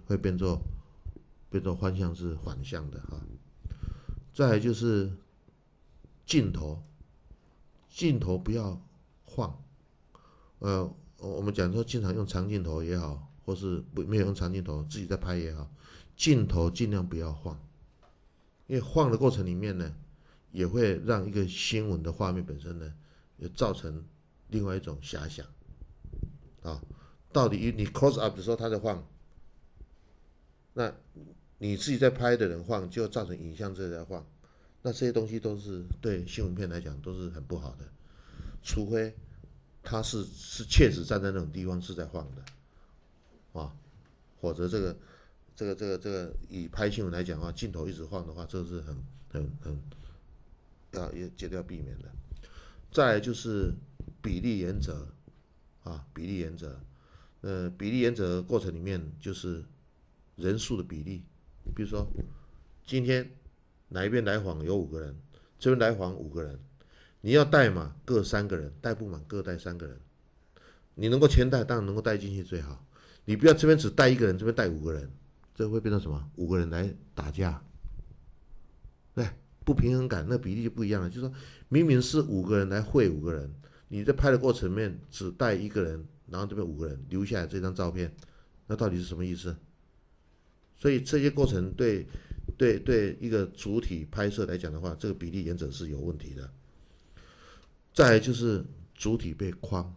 会变作方向是反向的哈。再来就是镜头，镜头不要晃，我们讲说经常用长镜头也好，或是没有用长镜头自己在拍也好，镜头尽量不要晃，因为晃的过程里面呢，也会让一个新闻的画面本身呢，也造成另外一种遐想啊。到底你 close up 的时候它在晃，那你自己在拍的人晃，就造成影像这在晃，那这些东西都是对新闻片来讲都是很不好的，除非他是确实站在那种地方是在晃的啊，否则这个以拍新闻来讲的话，镜头一直晃的话，这是很也绝对要避免的。再来就是比例原则啊，比例原则，比例原则过程里面就是人数的比例，比如说今天哪一边来访有5个人，这边来访5个人，你要带嘛各3个人，带不满各带3个人，你能够全带当然能够带进去最好，你不要这边只带1个人，这边带5个人，这会变成什么？5个人来打架，对，不平衡感，那比例就不一样了。就是说明明是5个人来会5个人，你在拍的过程里面只带1个人，然后这边5个人留下来这张照片，那到底是什么意思？所以这些过程对一个主体拍摄来讲的话，这个比例原则是有问题的。再来就是主体被框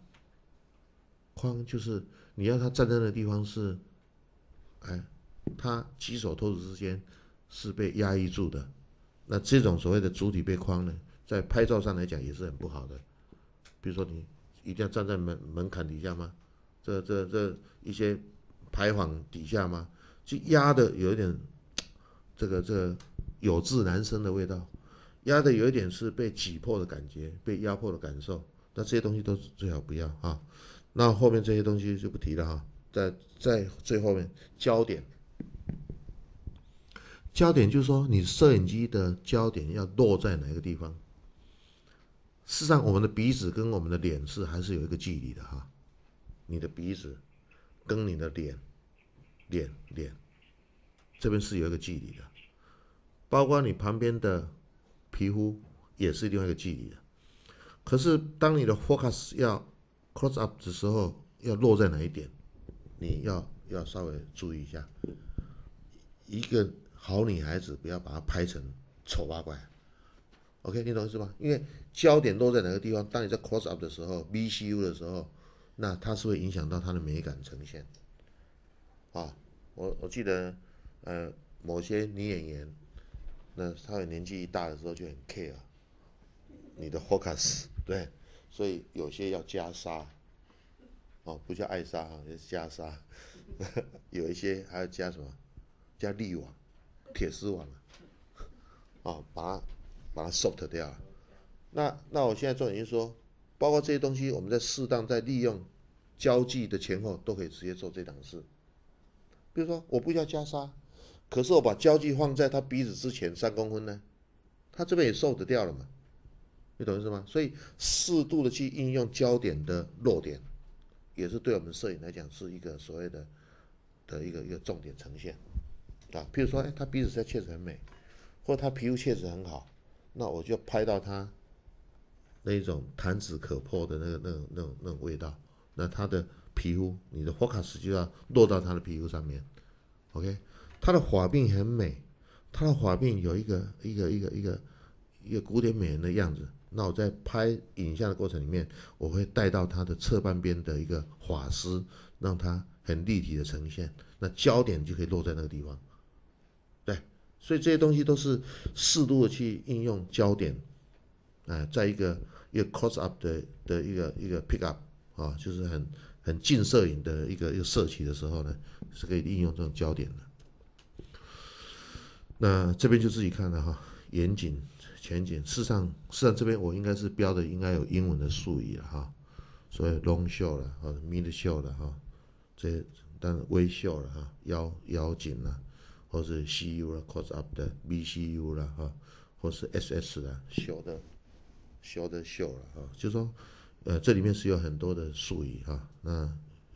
就是你要他站在那个地方是，他举手投足之间是被压抑住的，那这种所谓的主体被框呢，在拍照上来讲也是很不好的。比如说你一定要站在门槛底下吗？这一些牌坊底下吗？就压的有一点这个有志难伸的味道，压的有一点是被挤破的感觉，被压迫的感受。那这些东西都最好不要啊。那后面这些东西就不提了哈。在最后面焦点，焦点就是说你摄影机的焦点要落在哪个地方。事实上，我们的鼻子跟我们的脸是还是有一个距离的哈。你的鼻子跟你的脸这边是有一个距离的，包括你旁边的皮肤也是另外一个距离的。可是当你的 focus 要 close up 的时候，要落在哪一点，你要稍微注意一下。一个好女孩子不要把它拍成丑八怪。OK， 你懂意思吗？因为焦点落在哪个地方，当你在 close up 的时候 ，VCU 的时候，那它是会影响到它的美感呈现。啊，我记得，某些女演员，那她的年纪一大的时候就很 care 你的 focus， 对，所以有些要加纱，哦，不叫艾莎哈，是加纱，有一些还要加什么？加滤网、铁丝网，哦，把它 soft 掉了。那我现在重点就是说，包括这些东西，我们在适当在利用交际的前后，都可以直接做这档事。比如说，我不要加纱，可是我把焦距放在他鼻子之前3公分呢，他这边也受得掉了嘛？你懂意思吗？所以适度的去应用焦点的弱点，也是对我们摄影来讲是一个所谓的一个重点呈现啊。譬如说，他鼻子确实很美，或他皮肤确实很好，那我就拍到他那一种弹指可破的那种味道，那他的皮肤，你的 focus 就要落到他的皮肤上面。OK， 他的发鬓很美，他的发鬓有一个古典美人的样子。那我在拍影像的过程里面，我会带到他的侧半边的一个发丝，让它很立体的呈现。那焦点就可以落在那个地方。对，所以这些东西都是适度的去应用焦点，在一个close up 的一个 pick up 啊，就是很近摄影的一个摄取的时候呢，是可以应用这种焦点的。那这边就自己看了哈，远景、全景。事实上这边我应该是标的应该有英文的术语了哈，所以 long shot 了哈 ，mid shot 了哈，这当然微秀了哈，腰紧了，或是 CU 了 close up 的 VCU 了哈，或是 SS 了小的秀了哈，就是说这里面是有很多的术语哈，那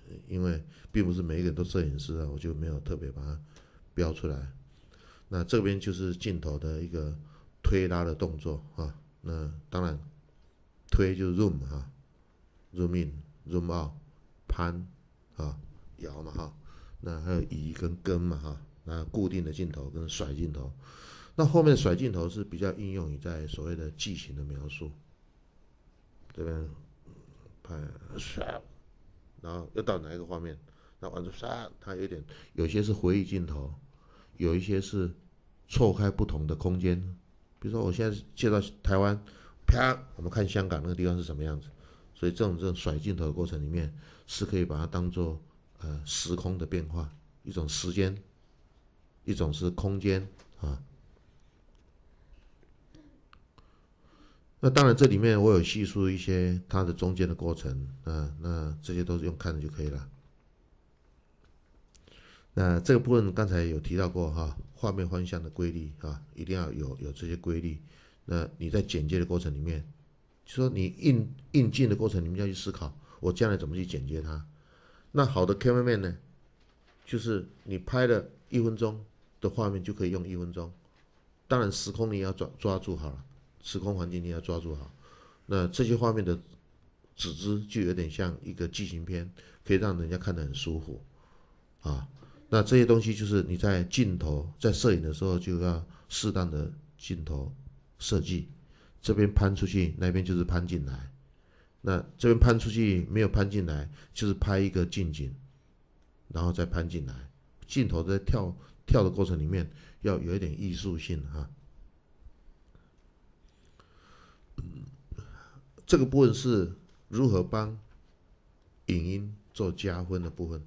因为并不是每一个人都摄影师啊，我就没有特别把它标出来。那这边就是镜头的一个推拉的动作啊。那当然推就是 zoom 哈，zoom in、zoom out、pan 啊、摇嘛哈。那还有移跟跟嘛哈。那固定的镜头跟甩镜头，那后面甩镜头是比较应用于在所谓的剧情的描述。这边拍唰，然后又到哪一个画面，那完之后唰，它有些是回忆镜头，有一些是错开不同的空间。比如说我现在介绍台湾，啪，我们看香港那个地方是什么样子。所以这种甩镜头的过程里面，是可以把它当做时空的变化，一种时间，一种是空间啊。那当然，这里面我有叙述一些它的中间的过程啊，那这些都是用看的就可以了。那这个部分刚才有提到过哈，画面方向的规律啊，一定要有这些规律。那你在剪接的过程里面，就说你印镜的过程里面要去思考，我将来怎么去剪接它。那好的 cameraman 呢，就是你拍了1分钟的画面就可以用1分钟，当然时空你也要抓住好了，时空环境你也要抓住好。那这些画面的纸质就有点像一个剧情片，可以让人家看得很舒服啊。那这些东西就是你在镜头在摄影的时候就要适当的镜头设计，这边攀出去，那边就是攀进来。那这边攀出去没有攀进来，就是拍一个近景，然后再攀进来。镜头在跳的过程里面要有一点艺术性哈。这个部分是如何帮影音做加分的部分，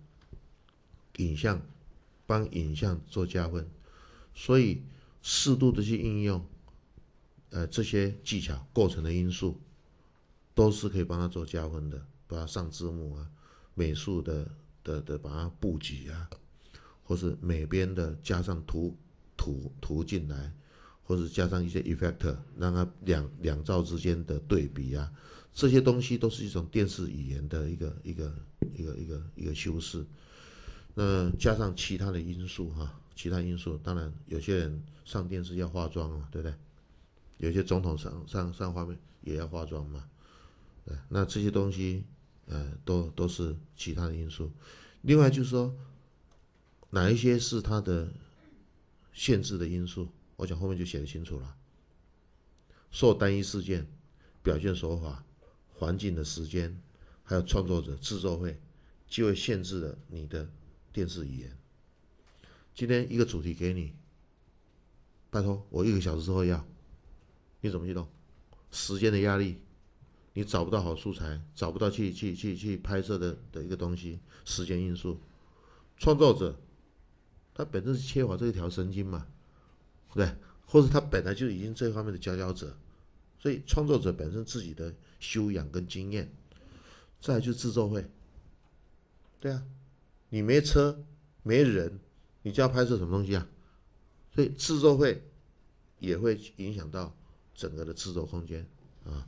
帮影像做加分，所以适度的去应用这些技巧构成的因素，都是可以帮他做加分的，把它上字幕啊，美术的把它布局啊，或是美编的加上图进来，或者加上一些 effect， 让它两照之间的对比啊，这些东西都是一种电视语言的一个修饰。那加上其他的因素哈，其他因素当然有些人上电视要化妆嘛，对不对？有些总统上画面也要化妆嘛，对，那这些东西都是其他的因素。另外就是说哪一些是它的限制的因素，我讲后面就写得清楚了。受单一事件、表现手法、环境的时间，还有创作者、制作费，就会限制了你的电视语言。今天一个主题给你，拜托我1个小时之后要，你怎么去弄？时间的压力，你找不到好素材，找不到去拍摄的一个东西，时间因素。创作者他本身是缺乏这一条神经嘛，对不对？或者他本来就已经这方面的佼佼者，所以创作者本身自己的修养跟经验。再来就是制作费，对啊，你没车没人，你就要拍摄什么东西啊？所以制作费也会影响到整个的制作空间啊。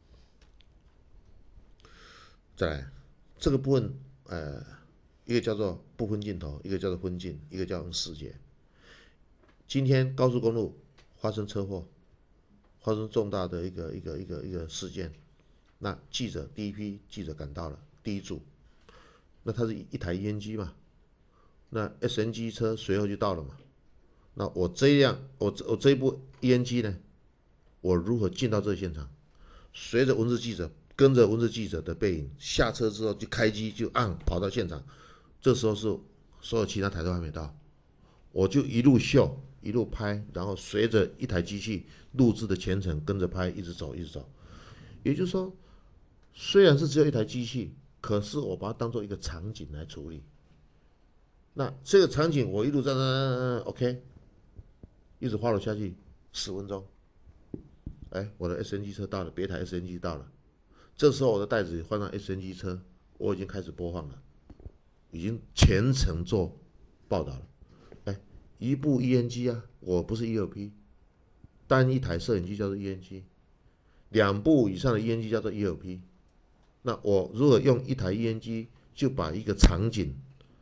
再来这个部分，一个叫做不分镜头，一个叫做分镜，一个叫用视觉。今天高速公路发生车祸，发生重大的一个事件，那第一批记者赶到了，第一组，那它是一台烟机嘛，那 SNG 车随后就到了嘛，那我这一部烟机呢，我如何进到这个现场？随着文字记者跟着文字记者的背影下车之后就开机就按跑到现场，这时候是所有其他台都还没到，我就一路秀一路拍，然后随着一台机器录制的全程跟着拍，一直走一直走。也就是说，虽然是只有一台机器，可是我把它当做一个场景来处理。那这个场景我一路在OK， 一直花了下去10分钟。哎，我的 SNG 车到了，别台 SNG 到了。这时候我的袋子换到 SNG 车，我已经开始播放了，已经全程做报道了。哎，一部 ENG 啊，我不是 ELP， 单一台摄影机叫做 ENG， 2部以上的 ENG 叫做 ELP。那我如果用一台 ENG 就把一个场景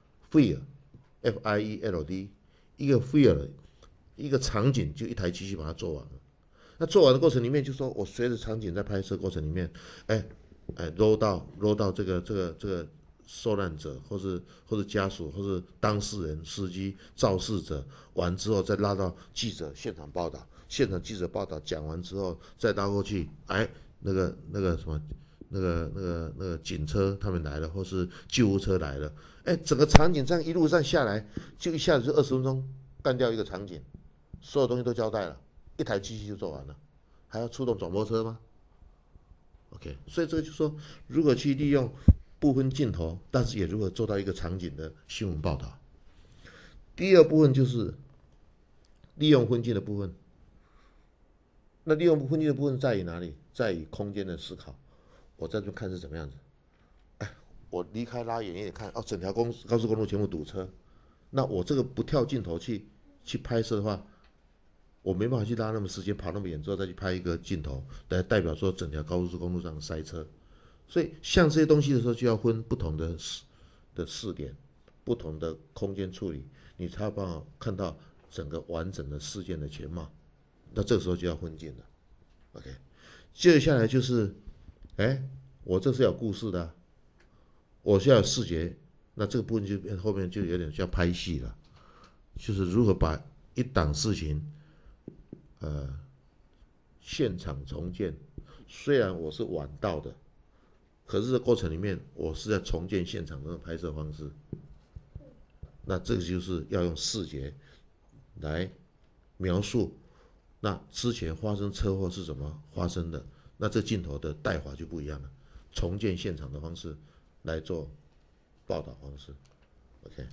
field 一个 field 一个场景就一台机器把它做完了。那做完的过程里面，就说我随着场景在拍摄过程里面，roll 到这个受难者，或者家属，或者当事人、司机、肇事者，完之后再拉到记者现场报道，现场记者报道讲完之后再拉过去，那个什么。那个警车他们来了，或是救护车来了，整个场景这样一路上下来，就一下子就20分钟干掉一个场景，所有东西都交代了，一台机器就做完了，还要出动转播车吗？OK， 所以这个就说，如何去利用部分镜头，但是也如何做到一个场景的新闻报道。第二部分就是利用分镜的部分。那利用分镜的部分在于哪里？在于空间的思考。我在这边看是怎么样子。我离开拉远一点看，整条高速公路全部堵车。那我这个不跳镜头去拍摄的话，我没办法去拉那么时间跑那么远之后再去拍一个镜头，来代表说整条高速公路上塞车。所以像这些东西的时候，就要分不同的视点，不同的空间处理，你才有办法看到整个完整的事件的全貌。那这个时候就要分镜了。OK， 接下来就是，我这是有故事的我是要有视觉，那这个部分就后面就有点像拍戏了，就是如何把一档事情，现场重建。虽然我是晚到的，可是这过程里面我是在重建现场的拍摄方式。那这个就是要用视觉来描述，那之前发生车祸是怎么发生的？那这镜头的带法就不一样了，重建现场的方式来做报道方式。OK，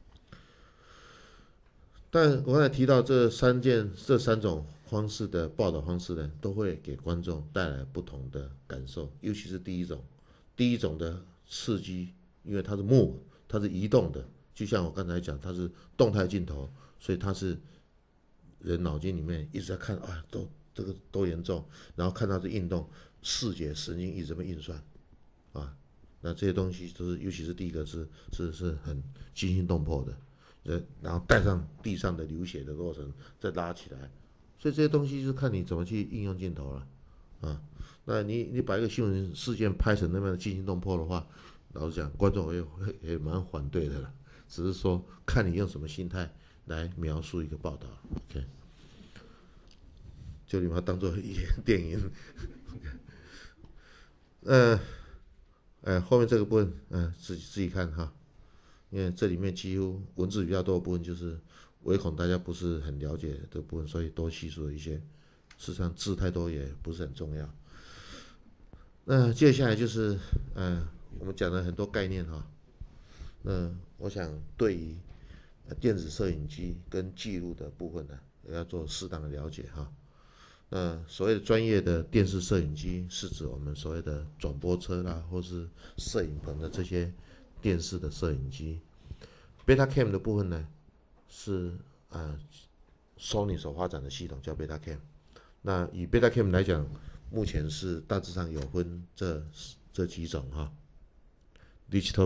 但我刚才提到这三种方式的报道方式呢，都会给观众带来不同的感受，尤其是第一种的刺激，因为它是它是移动的，就像我刚才讲，它是动态镜头，所以它是人脑筋里面一直在看这个多严重，然后看到这运动，视觉神经一直在运算那这些东西都是，尤其是第一个是很惊心动魄的，然后带上地上的流血的过程，再拉起来，所以这些东西就是看你怎么去应用镜头了那你把一个新闻事件拍成那么惊心动魄的话，老实讲，观众也蛮反对的了，只是说看你用什么心态来描述一个报道。OK， 就你把它当做一电影。后面这个部分，自己看哈，因为这里面几乎文字比较多的部分，就是唯恐大家不是很了解的部分，所以多叙述了一些。事实上字太多也不是很重要。那接下来就是我们讲了很多概念哈。那我想对于电子摄影机跟记录的部分呢，也要做适当的了解哈。那所谓的专业的电视摄影机，是指我们所谓的转播车啦，或是摄影棚的这些电视的摄影机。Betacam 的部分呢，是Sony 所发展的系统叫 Betacam。那以 Betacam 来讲，目前是大致上有分这几种哈 ，Digital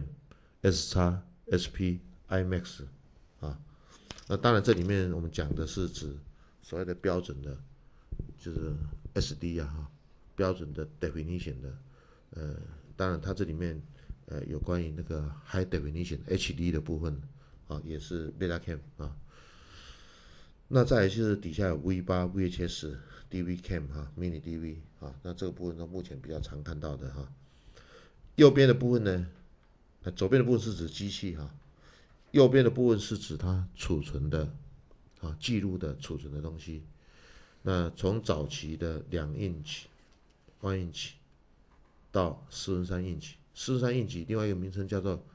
Betacam、SX、SP、IMAX 那当然这里面我们讲的是指所谓的标准的。就是 SD 标准的 definition 的，当然它这里面有关于那个 high definition HD 的部分也是 Betacam 那再来就是底下有 V8、VHS、DV Cam Mini DV 那这个部分是目前比较常看到的右边的部分呢，左边的部分是指机器右边的部分是指它储存的记录的储存的东西。那从早期的2英尺、1英尺到4/3英尺，4/3英尺另外一个名称叫做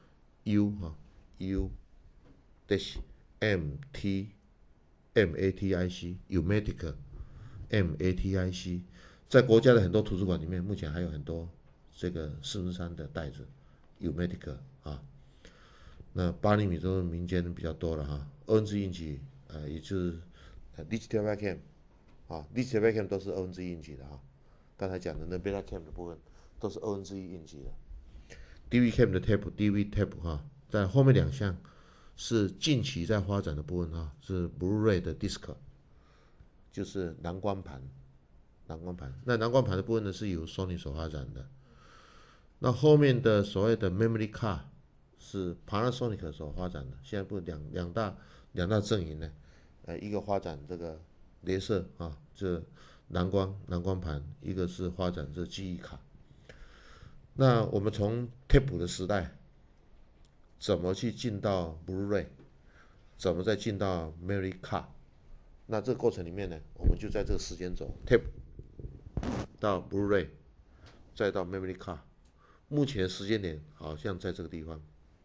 U-MATIC， 在国家的很多图书馆里面，目前还有很多这个4/3的袋子 U-MATIC 那8厘米都是民间比较多了2/4英尺也就是Digital Betacam。Digital Betacam 都是2/4英尺的刚才讲的那 Betacam 的部分都是2/4英尺的。 DVCAM 的 tape、DV tape 哈，在后面两项是近期在发展的部分哈，是 Blu-ray 的 disc， 就是蓝光盘。那蓝光盘的部分呢是由 Sony 所发展的。那后面的所谓的 Memory Card 是 Panasonic 所发展的。现在不两大阵营呢，一个发展这个雷射啊，这蓝光盘，一个是发展这记忆卡。那我们从 tape 的时代，怎么去进到 Blu-ray， 怎么再进到 Memory Card？ 那这个过程里面呢，我们就在这个时间轴 tape 到 Blu-ray， 再到 Memory Card。目前的时间点好像在这个地方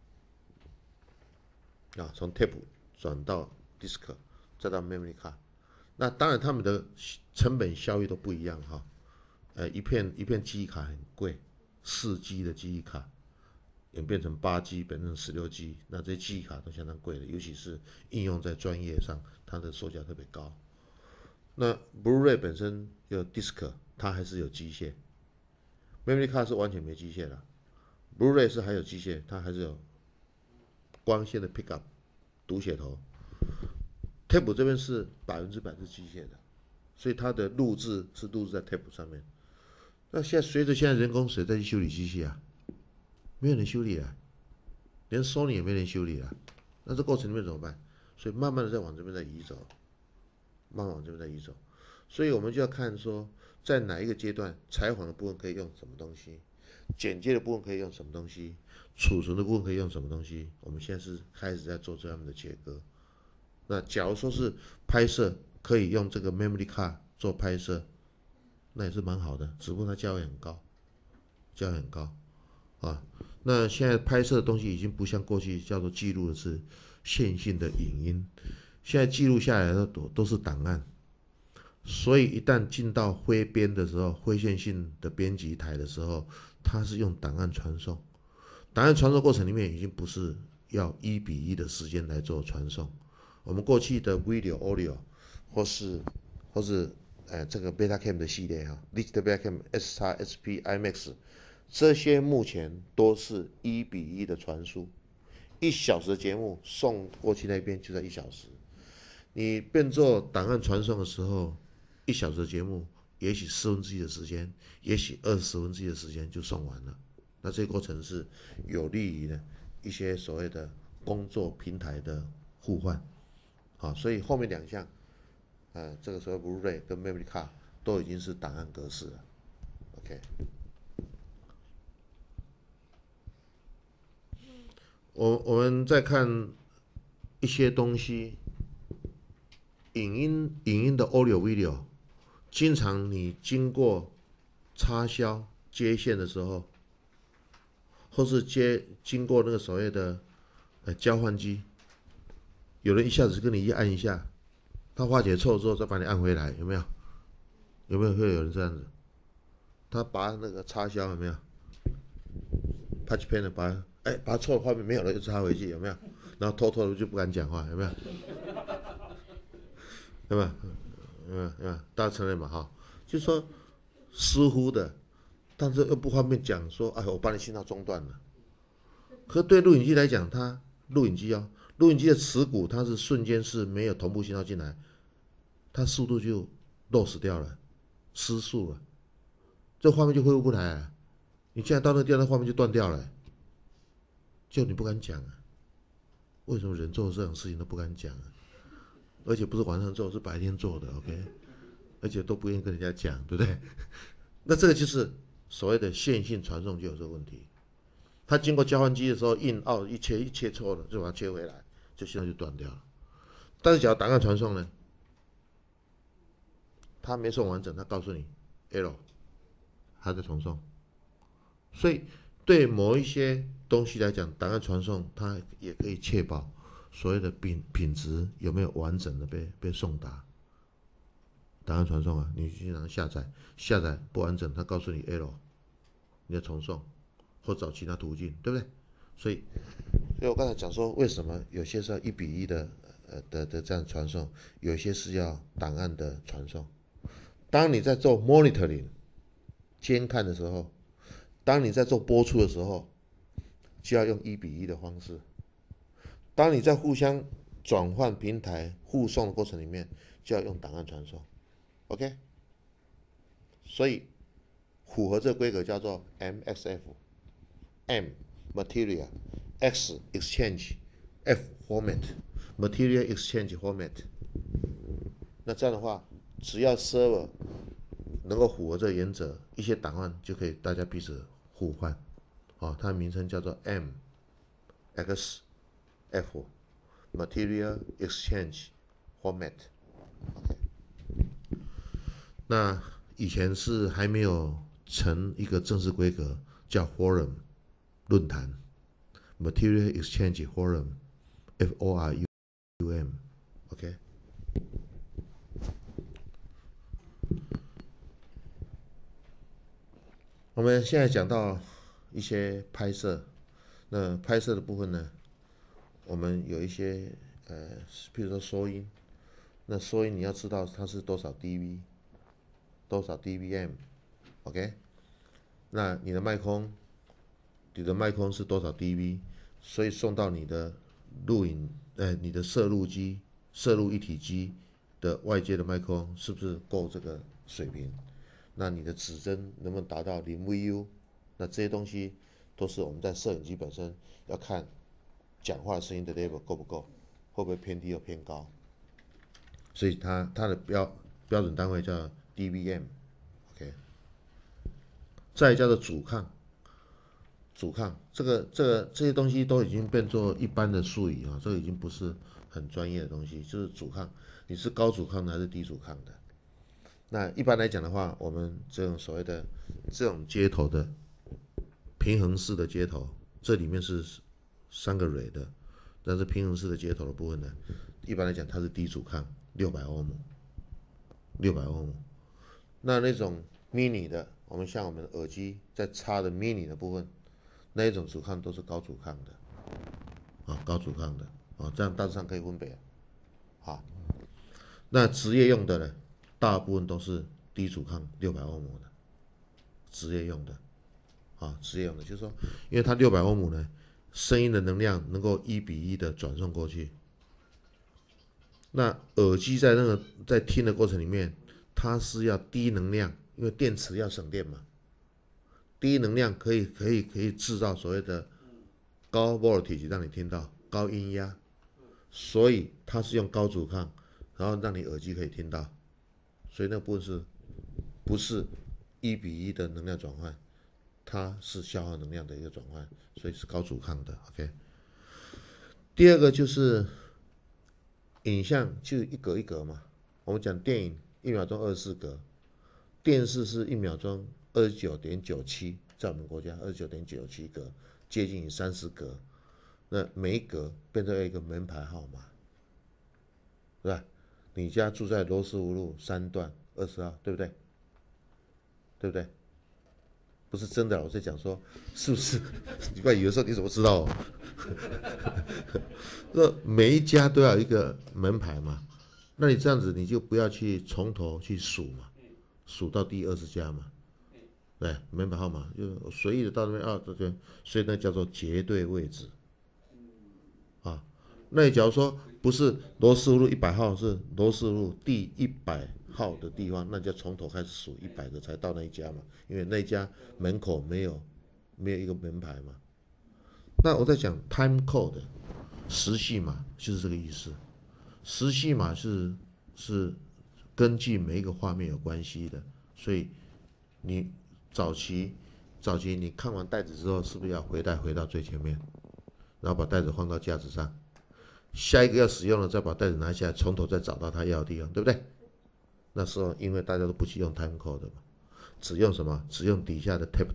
啊，从 tape 转到 disc， 再到 Memory Card。那当然，他们的成本效益都不一样哈。一片记忆卡很贵，4G 的记忆卡演变成8G，变成16G，那这些记忆卡都相当贵的，尤其是应用在专业上，它的售价特别高。那 Blu-ray 本身有 disc， 它还是有机械 ，Memory Card 是完全没机械的 ，Blu-ray 是还有机械，它还是有光线的 pickup 读写头。tape 这边是100%是机械的，所以它的录制是录制在 tape 上面。那现在随着现在人工谁再去修理机器啊？没有人修理了，连 Sony 也没人修理了。那这过程里面怎么办？所以慢慢的在往这边在移走，慢慢往这边在移走。所以我们就要看说，在哪一个阶段，采访的部分可以用什么东西，剪接的部分可以用什么东西，储存的部分可以用什么东西。我们现在是开始在做这样的切割。那假如说是拍摄可以用这个 memory card 做拍摄，那也是蛮好的，只不过它价位很高，啊。那现在拍摄的东西已经不像过去叫做记录的是线性的影音，现在记录下来的都是档案，所以一旦进到灰编的时候，灰线性的编辑台的时候，它是用档案传送。档案传送过程里面已经不是要1:1的时间来做传送。我们过去的 video、audio 或是这个 Betacam 的系列哈 ，Digital Betacam、SX、SP、IMAX 这些目前都是1:1的传输，1小时的节目送过去那边就在1小时。你变做档案传送的时候，1小时的节目也许1/4的时间，也许1/20的时间就送完了。那这个过程是有利于呢一些所谓的工作平台的互换。好，所以后面两项，这个所谓 Blu-ray 跟 Memory Card 都已经是档案格式了。OK， 我们再看一些东西，影音的 Audio Video， 经常你经过插销接线的时候，或是经过那个所谓的交换机。有人一下子跟你按一下，他化解错之后再把你按回来，有没有？会有人这样子？他拔那个插销有没有 ？Patch pen 的拔错的画面没有了，又插回去，有没有？然后偷偷的就不敢讲话，有没有？有没有？大家承认嘛？哈，就是说疏忽的，但是又不方便讲说，我把你信号中断了。可对录影机来讲，它录影机的齿骨它是瞬间是没有同步信号进来，它速度就loss掉了，失速了，这画面就恢复不来了。你现在到那个地方，那画面就断掉了，就你不敢讲啊？为什么人做这种事情都不敢讲啊？而且不是晚上做，是白天做的 ，OK？ 而且都不愿意跟人家讲，对不对？那这个就是所谓的线性传送就有这个问题。它经过交换机的时候，in out 一切错了，就把它切回来。就现在就断掉了。但是假如档案传送呢，它没送完整，它告诉你 error， 还在重送。所以对某一些东西来讲，档案传送它也可以确保所谓的品质有没有完整的被送达。档案传送啊，你经常下载不完整，它告诉你 error， 你要重送或找其他途径，对不对？所以我刚才讲说，为什么有些是要1:1的这样传送，有些是要档案的传送。当你在做 monitoring 监看的时候，当你在做播出的时候， 就要用1:1的方式。当你在互相转换平台互送的过程里面，就要用档案传送。OK， 所以符合这个规格叫做 MXF。M Material X Exchange F Format Material Exchange Format。那这样的话，只要 server 能够符合这个原则，一些档案就可以大家彼此互换。它的名称叫做 MXF Material Exchange Format。OK， 那以前是还没有成一个正式规格，叫 Forum 论坛 Material Exchange Forum FORUM。OK， 我们现在讲到一些拍摄，那拍摄的部分呢，我们有一些譬如说收音，那收音你要知道它是多少 dB， 多少 dBm。OK， 那你的麦克风是多少 dB， 所以送到你的录影你的摄录一体机的外接的麦克风是不是够这个水平？那你的指针能不能达到0VU？ 那这些东西都是我们在摄影机本身要看讲话声音的 level 够不够，会不会偏低或偏高？所以它的标准单位叫 dBm。OK， 再来叫做阻抗，这些东西都已经变作一般的术语啊，这个已经不是很专业的东西，就是阻抗，你是高阻抗的还是低阻抗的？那一般来讲的话，我们这种所谓的这种接头的平衡式的接头，这里面是3个蕊的，但是平衡式的接头的部分呢，一般来讲它是低阻抗，600欧姆。那种 mini 的，我们像我们的耳机在插的 mini 的部分，那一种阻抗都是高阻抗的，高阻抗的，这样大致上可以分别。好，那职业用的呢，大部分都是低阻抗600欧姆的，职业用的，就是说，因为它600欧姆呢，声音的能量能够1:1的转送过去。那耳机在听的过程里面，它是要低能量，因为电池要省电嘛，低能量可以制造所谓的高 voltage 让你听到高音压，所以它是用高阻抗，然后让你耳机可以听到，所以那部分不是1:1的能量转换，它是消耗能量的一个转换，所以是高阻抗的。OK， 第二个就是影像就一格一格嘛，我们讲电影1秒钟24格，电视是1秒钟29.97，在我们国家29.97格，接近于30格。那每一格变成一个门牌号码，是吧？你家住在罗斯福路3段20号，对不对？对不对？不是真的，我在讲说，是不是？你不要有的时候你怎么知道？这每一家都要有一个门牌嘛，那你这样子你就不要去从头去数嘛，数到第20家嘛，对，门牌号码就随意的到那边这边，所以那叫做绝对位置。那你假如说不是罗斯福路100号，是罗斯福路第100号的地方，那就从头开始数100个才到那一家嘛，因为那一家门口没有一个门牌嘛。那我在讲 time code 时序码就是这个意思，时序码是根据每一个画面有关系的，所以你早期你看完袋子之后，是不是要回到最前面，然后把袋子放到架子上？下一个要使用了，再把袋子拿下来，从头再找到它要的地方，对不对？那时候因为大家都不去用 time code 嘛，只用什么？只用底下的 tape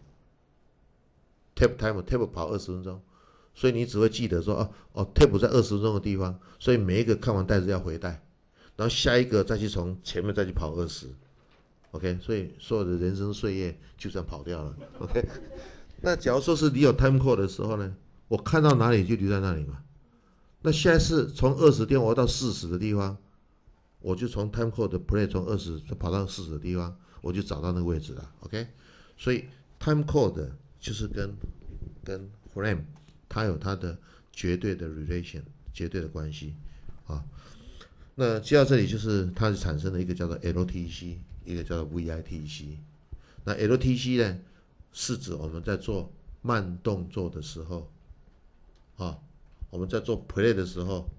timer。tape 跑20分钟，所以你只会记得说tape 在20分钟的地方，所以每一个看完袋子要回袋，然后下一个再去从前面再去跑20。OK， 所以所有的人生岁月就这样跑掉了。OK， 那假如说是你有 time code 的时候呢，我看到哪里就留在那里嘛。那现在是从20点我要到40的地方，我就从 time code 的 play 从20跑到40的地方，我就找到那个位置了。OK， 所以 time code 就是跟 frame， 它有它的绝对的 relation， 绝对的关系啊。那接到这里就是它产生了一个叫做 LTC， 一个叫做 VITC。那 LTC 呢，是指我们在做慢动作的时候啊，我们在做 play 的时候，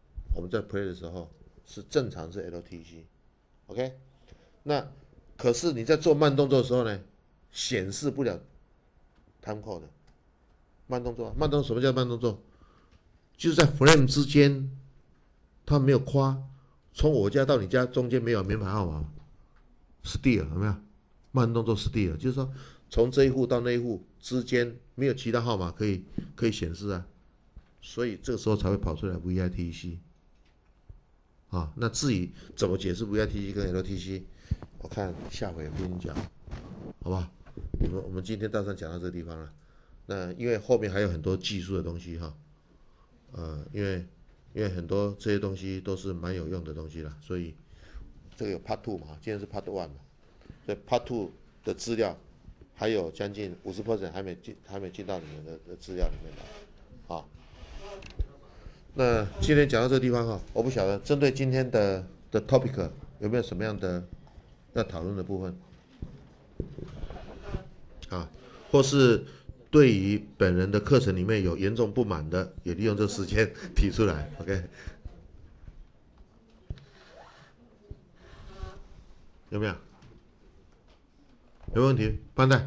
是正常是 LTC，OK？那可是你在做慢动作的时候呢，显示不了 time code 的慢动作。慢动作什么叫慢动作？就是在 frame 之间，它没有跨，从我家到你家中间没有门牌号码 ，steal 有没有？慢动作 steal 就是说从这一户到那一户之间没有其他号码可以显示啊，所以这个时候才会跑出来 VITC。啊，那至于怎么解释 VITC 跟 LTC， 我看下回跟你讲，好不好？我们今天打算讲到这个地方了。那因为后面还有很多技术的东西哈，因为很多这些东西都是蛮有用的东西了，所以这个有 Part Two 嘛，今天是 Part One 嘛，所以 Part Two 的资料还有将近50% 还没进到你们的资料里面来，啊。那今天讲到这个地方哈，我不晓得针对今天的 topic 有没有什么样的要讨论的部分啊，或是对于本人的课程里面有严重不满的，也利用这时间提出来 ，OK？ 有没有？有没有问题？班代，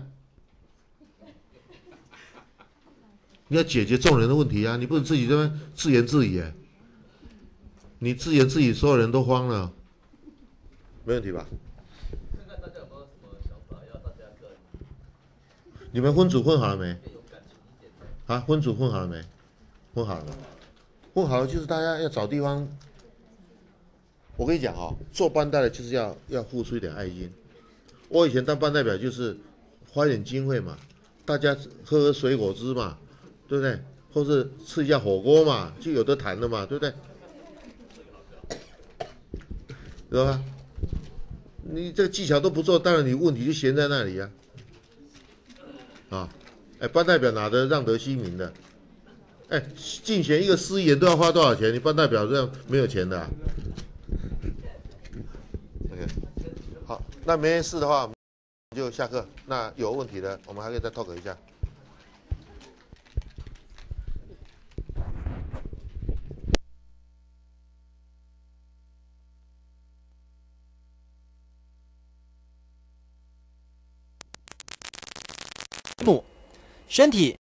你要解决众人的问题啊，你不能自己这边自言自语，你自言自语，所有人都慌了，没问题吧？看看大家有没有什么想法，要大家个人。你们分组混好了没？啊，分组混好了没？混好了吗？混好了就是大家要找地方。我跟你讲哦，做班代的就是要付出一点爱心。我以前当班代表就是花一点经费嘛，大家喝水果汁嘛，对不对？或是吃一下火锅嘛，就有得谈了嘛，对不对？知道吧？你这个技巧都不做，当然你问题就闲在那里啊。啊，哎，班代表哪得让得虚名的？哎，竞选一个司仪员都要花多少钱？你班代表这样没有钱的、啊。OK， 好，那没事的话，我们就下课。那有问题的，我们还可以再 talk 一下。 身体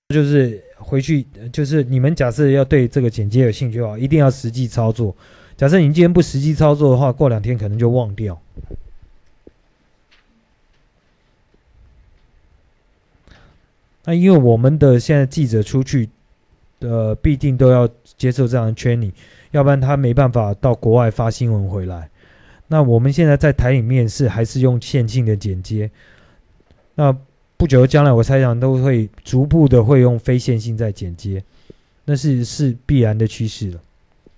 就是回去，就是你们假设要对这个剪接有兴趣的话，一定要实际操作。假设你今天不实际操作的话，过2天可能就忘掉。那因为我们的现在记者出去，必定都要接受这样的 training， 要不然他没办法到国外发新闻回来。那我们现在在台里面是还是用线性的剪接，那不久的将来我猜想都会逐步的会用非线性在剪接，那是必然的趋势了。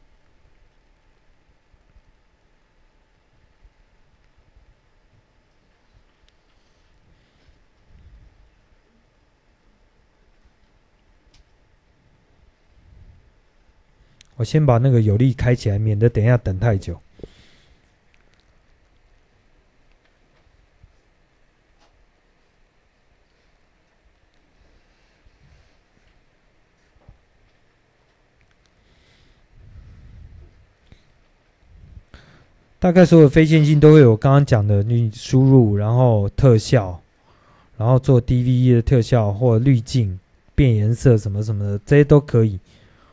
我先把那个有力开起来，免得等一下等太久。大概所有非线性都会有刚刚讲的，你输入，然后特效，然后做 DVE 的特效或滤镜、变颜色什么什么的，这些都可以。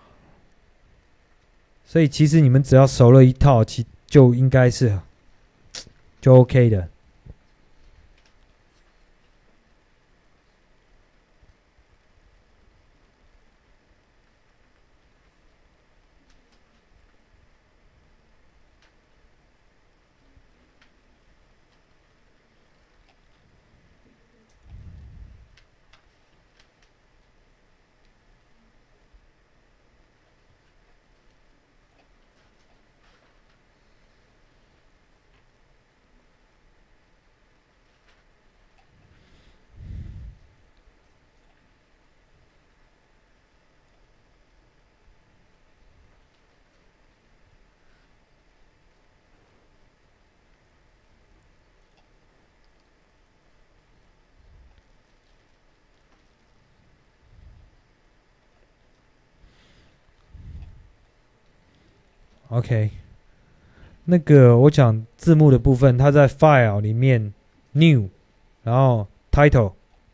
所以其实你们只要熟了一套，就应该是就 OK 的。OK， 那个我讲字幕的部分，它在 File 里面 New， 然后 Title，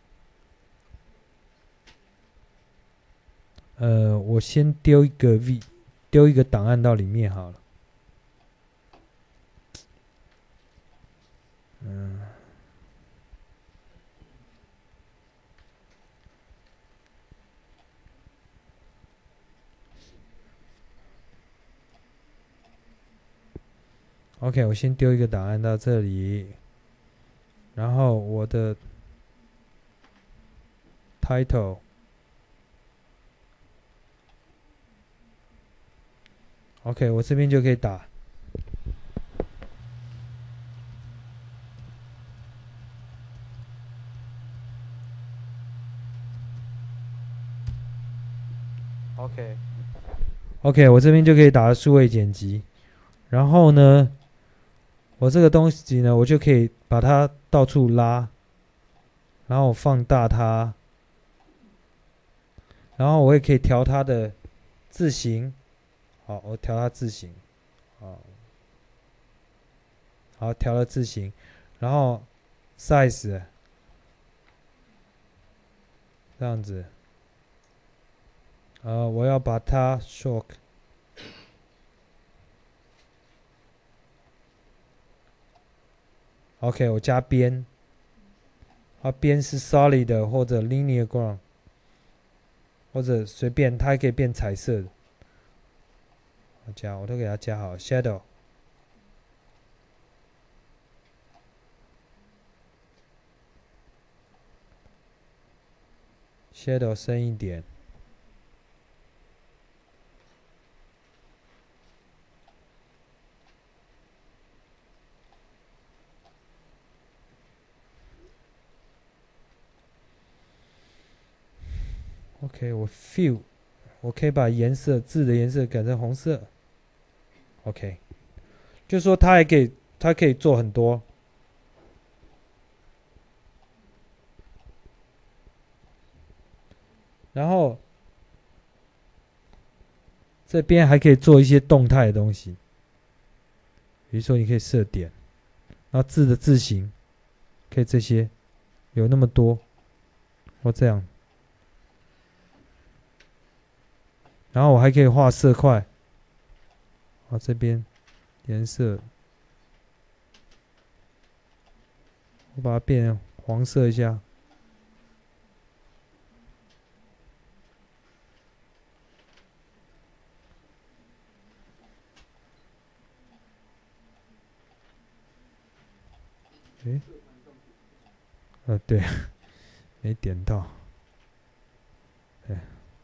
我先丢一个档案到里面好了。OK， 我先丢一个档案到这里，然后我的 title。OK， 我这边就可以打。OK， 我这边就可以打数位剪辑。然后呢，我这个东西呢，我就可以把它到处拉，然后放大它，然后我也可以调它的字形。好，我调它字形。好，调了字形，然后 size 这样子。我要把它 shock。OK， 我加边，边是 solid 或者 linear ground， 或者随便，它还可以变彩色的。我都给它加好 shadow。shadow 深一点。OK， 我 fill， 我可以把字的颜色改成红色。OK， 就是说它可以做很多。然后这边还可以做一些动态的东西，比如说你可以设点，然后字的字形可以这些有那么多，或这样。 然后我还可以画色块，这边颜色，我把它变成黄色一下。对，没点到。对，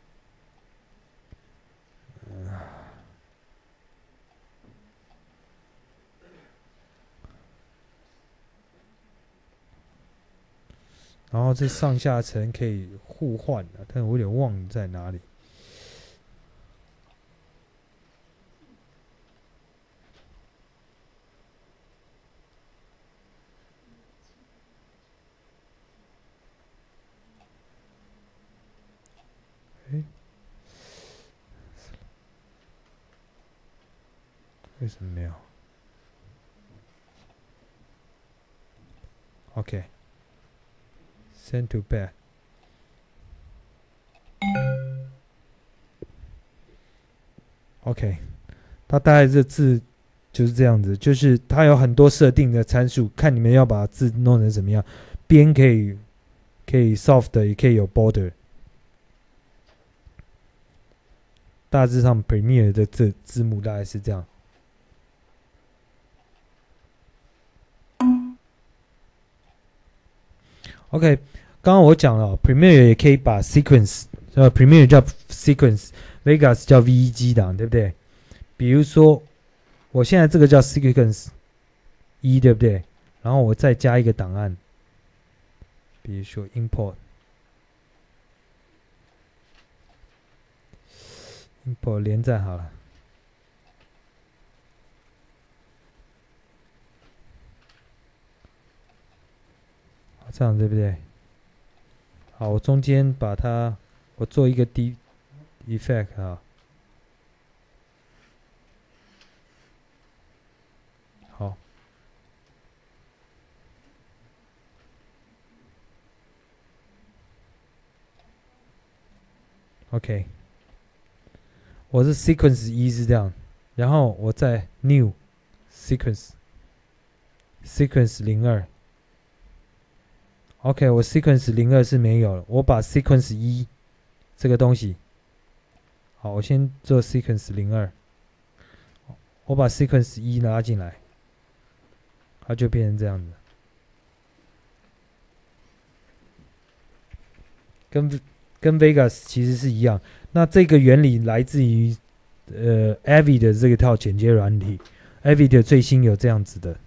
然后这上下层可以互换的，但我有点忘了在哪里。为什么没有 ？OK，send to back。OK， 它大概这字就是这样子，就是它有很多设定的参数，看你们要把字弄成怎么样。边可以 soft， 也可以有 border。大致上 Premiere 的这字幕大概是这样。OK， 刚刚我讲了，Premiere 也可以把 sequence，Premiere 叫 sequence，Vegas 叫 VEG 档，对不对？比如说，我现在这个叫 sequence 1，对不对？然后我再加一个档案，比如说 import 连载好了。这样对不对？好，我中间把它，我做一个 effect 啊。好。OK， 我是 sequence 1是这样，然后我再 new sequence 02。OK， 我 sequence 02是没有了，我把 sequence 1这个东西，好，我先做 sequence 02，我把 sequence 1拉进来，它就变成这样子，跟 Vegas 其实是一样。那这个原理来自于Avid 的这一套剪接软体 ，Avid 最新有这样子的。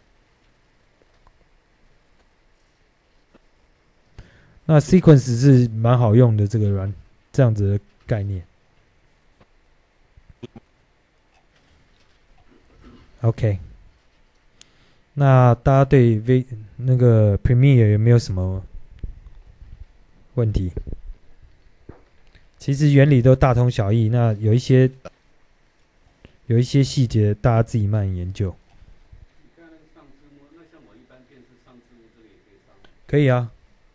那 sequence 是蛮好用的，这样子的概念。OK， 那大家对那个 Premiere 有没有什么问题？其实原理都大同小异，那有一些细节大家自己慢慢研究。可以啊。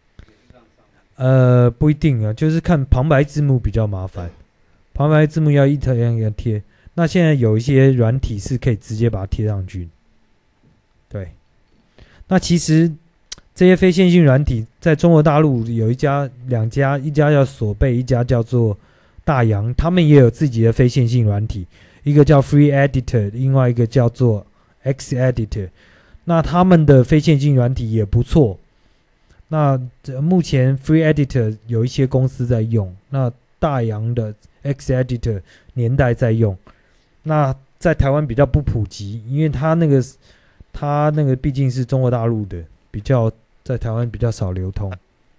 不一定啊，就是看旁白字幕比较麻烦，旁白字幕要一条一条贴。那现在有一些软体是可以直接把它贴上去。对，那其实这些非线性软体在中国大陆有两家，一家叫索贝，一家叫做大洋，他们也有自己的非线性软体，一个叫 Free Editor， 另外一个叫做 X Editor。那他们的非线性软体也不错。那目前 Free Editor 有一些公司在用，那大洋的 X Editor 年代在用，那在台湾比较不普及，因为它那个毕竟是中国大陆的，在台湾比较少流通。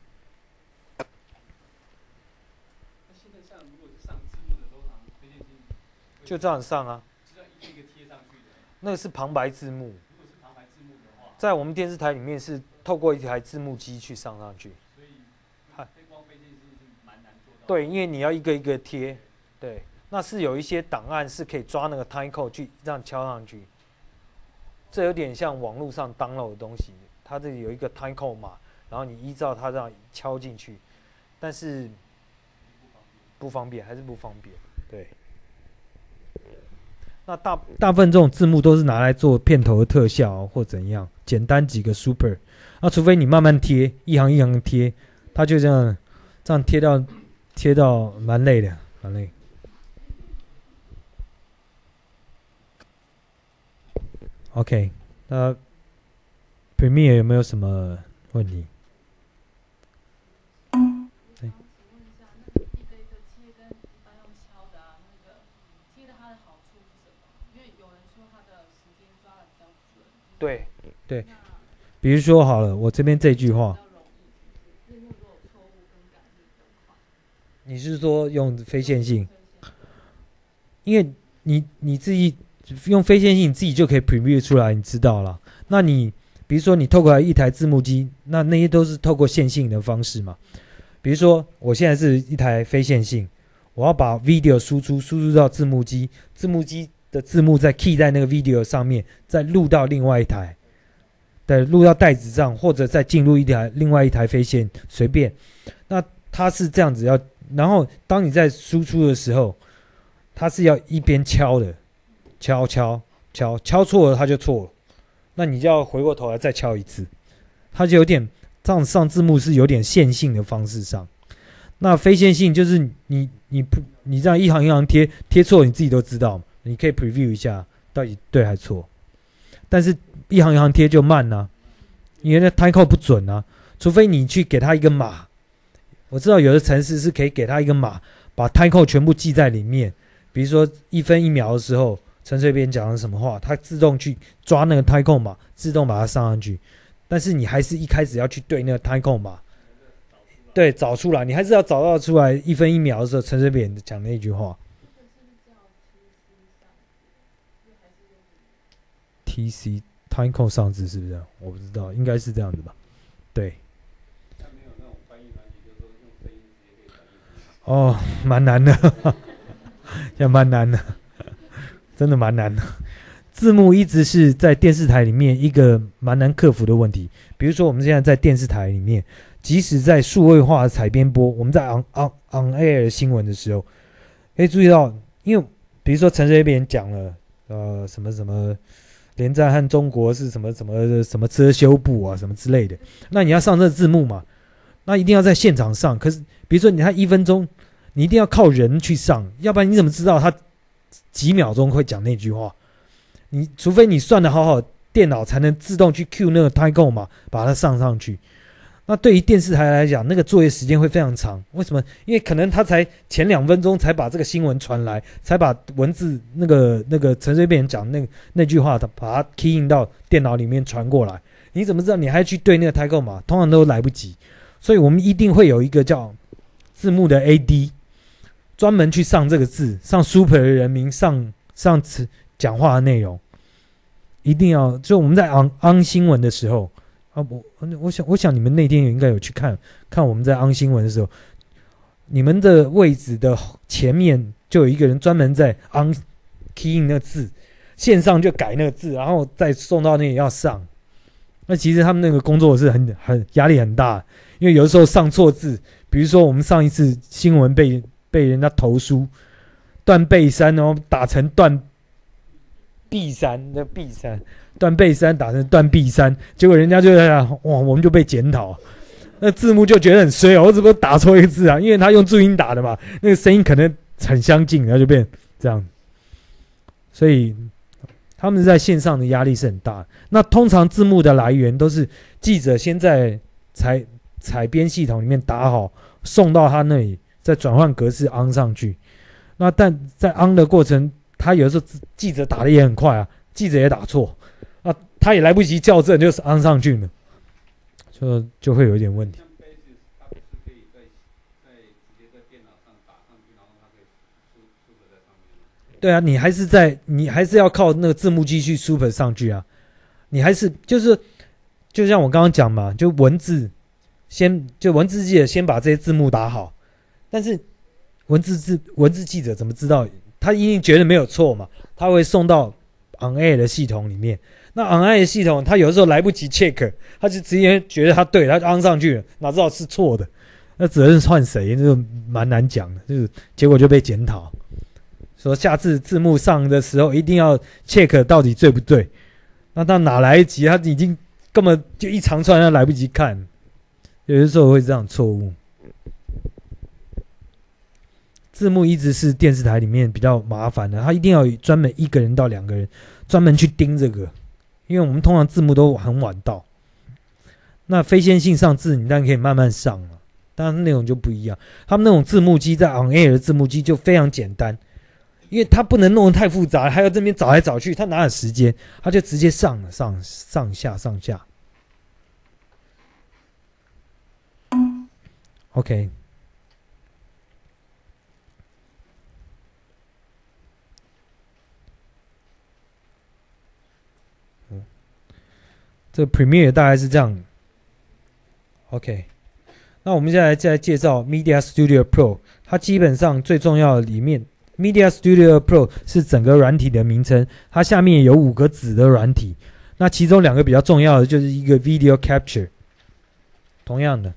就这样上啊，那个是旁白字幕，在我们电视台里面是透过一台字幕机去上去，所以光非线性是蛮难做到。对，因为你要一个一个贴，对，那是有一些档案是可以抓那个 timecode 去这样敲上去，这有点像网络上 download 的东西，它这里有一个 timecode 码，然后你依照它这样敲进去，但是不方便，还是不方便。 对。那大部分这种字幕都是拿来做片头的特效或怎样，简单几个 super。那除非你慢慢贴，一行一行贴，它就这样贴到蛮累的，蛮累。OK， 那 Premiere 有没有什么问题？对对，比如说好了，我这边这句话，你是说用非线性？因为你自己用非线性，你自己就可以 preview 出来，你知道了。那你比如说你透过一台字幕机，那些都是透过线性的方式嘛。比如说我现在是一台非线性，我要把 video 输出到字幕机，字幕机的字幕再 key 在那个 video 上面，再录到另外一台，对，录到袋子上，或者再进入另外一台非线，随便。那它是这样子然后当你在输出的时候，它是要一边敲的，敲错了它就错了，那你就要回过头来再敲一次，它就有点这样上字幕是有点线性的方式上。那非线性就是你这样一行一行贴错，你自己都知道嘛，你可以 preview 一下到底对还错。但是一行一行贴就慢啊，因为那 timecode 不准啊，除非你去给它一个码。我知道有的程式是可以给它一个码，把 timecode 全部记在里面。比如说1分1秒的时候，陈水扁讲了什么话，它自动去抓那个 timecode 码，自动把它上上去。但是你还是一开始要去对那个 timecode 码，对，找出来，你还是要找到出来1分1秒的时候，陈水扁讲那句话。TC timecode 上字是不是？我不知道，应该是这样子吧？对。哦，蛮难的，也蛮难的，真的蛮难的。字幕一直是在电视台里面一个蛮难克服的问题。比如说，我们现在在电视台里面，即使在数位化的采编播，我们在 on air 新闻的时候，可以注意到，因为比如说陈水扁讲了，什么连战和中国是什么遮羞布啊，什么之类的，那你要上这字幕嘛？那一定要在现场上。可是比如说他1分钟，你一定要靠人去上，要不然你怎么知道他几秒钟会讲那句话？你除非你算得好好，电脑才能自动去 cue 那个 timecode 嘛，把它上去。那对于电视台来讲，那个作业时间会非常长。为什么？因为可能他才前2分钟才把这个新闻传来，才把文字那个陈水扁讲那句话，把它 key in 到电脑里面传过来。你怎么知道？你还去对那个 timecode 嘛？通常都来不及。所以我们一定会有一个叫字幕的 AD， 专门去上这个字，上 super 的人名，上讲话的内容，一定要。就我们在 on 新闻的时候啊，我想你们那天应该有去看我们在 on 新闻的时候，你们的位置的前面就有一个人专门在 on keying 那个字，线上就改那个字，然后再送到那里要上。那其实他们那个工作是很压力很大，因为有的时候上错字，比如说我们上一次新闻被人家投诉断背山，然后打成断臂山，那臂山断背山打成断臂山，结果人家就在哇，我们就被检讨，那字幕就觉得很衰哦，我怎么打错一个字啊？因为他用注音打的嘛，那个声音可能很相近，然后就变这样，所以他们在线上的压力是很大的。那通常字幕的来源都是记者先在采编系统里面打好，送到他那里，再转换格式 on 上去。那但在 on 的过程，他有时候记者打的也很快啊，记者也打错啊，他也来不及校正，就是 on 上去了，就会有一点问题。对啊，你还是要靠那个字幕机去 super 上去啊，你还是就像我刚刚讲嘛，就文字记者先把这些字幕打好，但是文字记者怎么知道？他一定觉得没有错嘛，他会送到 on air 的系统里面。那 on air 的系统，他有时候来不及 check， 他就直接觉得他对，他就 on 上去了，哪知道是错的？那责任换谁？这个蛮难讲的，就是结果就被检讨。 说下次字幕上的时候一定要 check 到底对不对。那他哪来得及？他已经根本就一长串，他来不及看。有的时候会这样错误。字幕一直是电视台里面比较麻烦的，他一定要有专门1个人到2个人专门去盯这个，因为我们通常字幕都很晚到。那非线性上字你当然可以慢慢上了，当然内容就不一样。他们那种字幕机在 on air 的字幕机就非常简单，因为他不能弄得太复杂，还要这边找来找去，他哪有时间？他就直接上下。OK。这个 Premiere 大概是这样。OK， 那我们现在再介绍 Media Studio Pro， 它基本上最重要的里面 ，Media Studio Pro 是整个软体的名称，它下面有5个子的软体，那其中2个比较重要的就是一个 Video Capture， 同样的。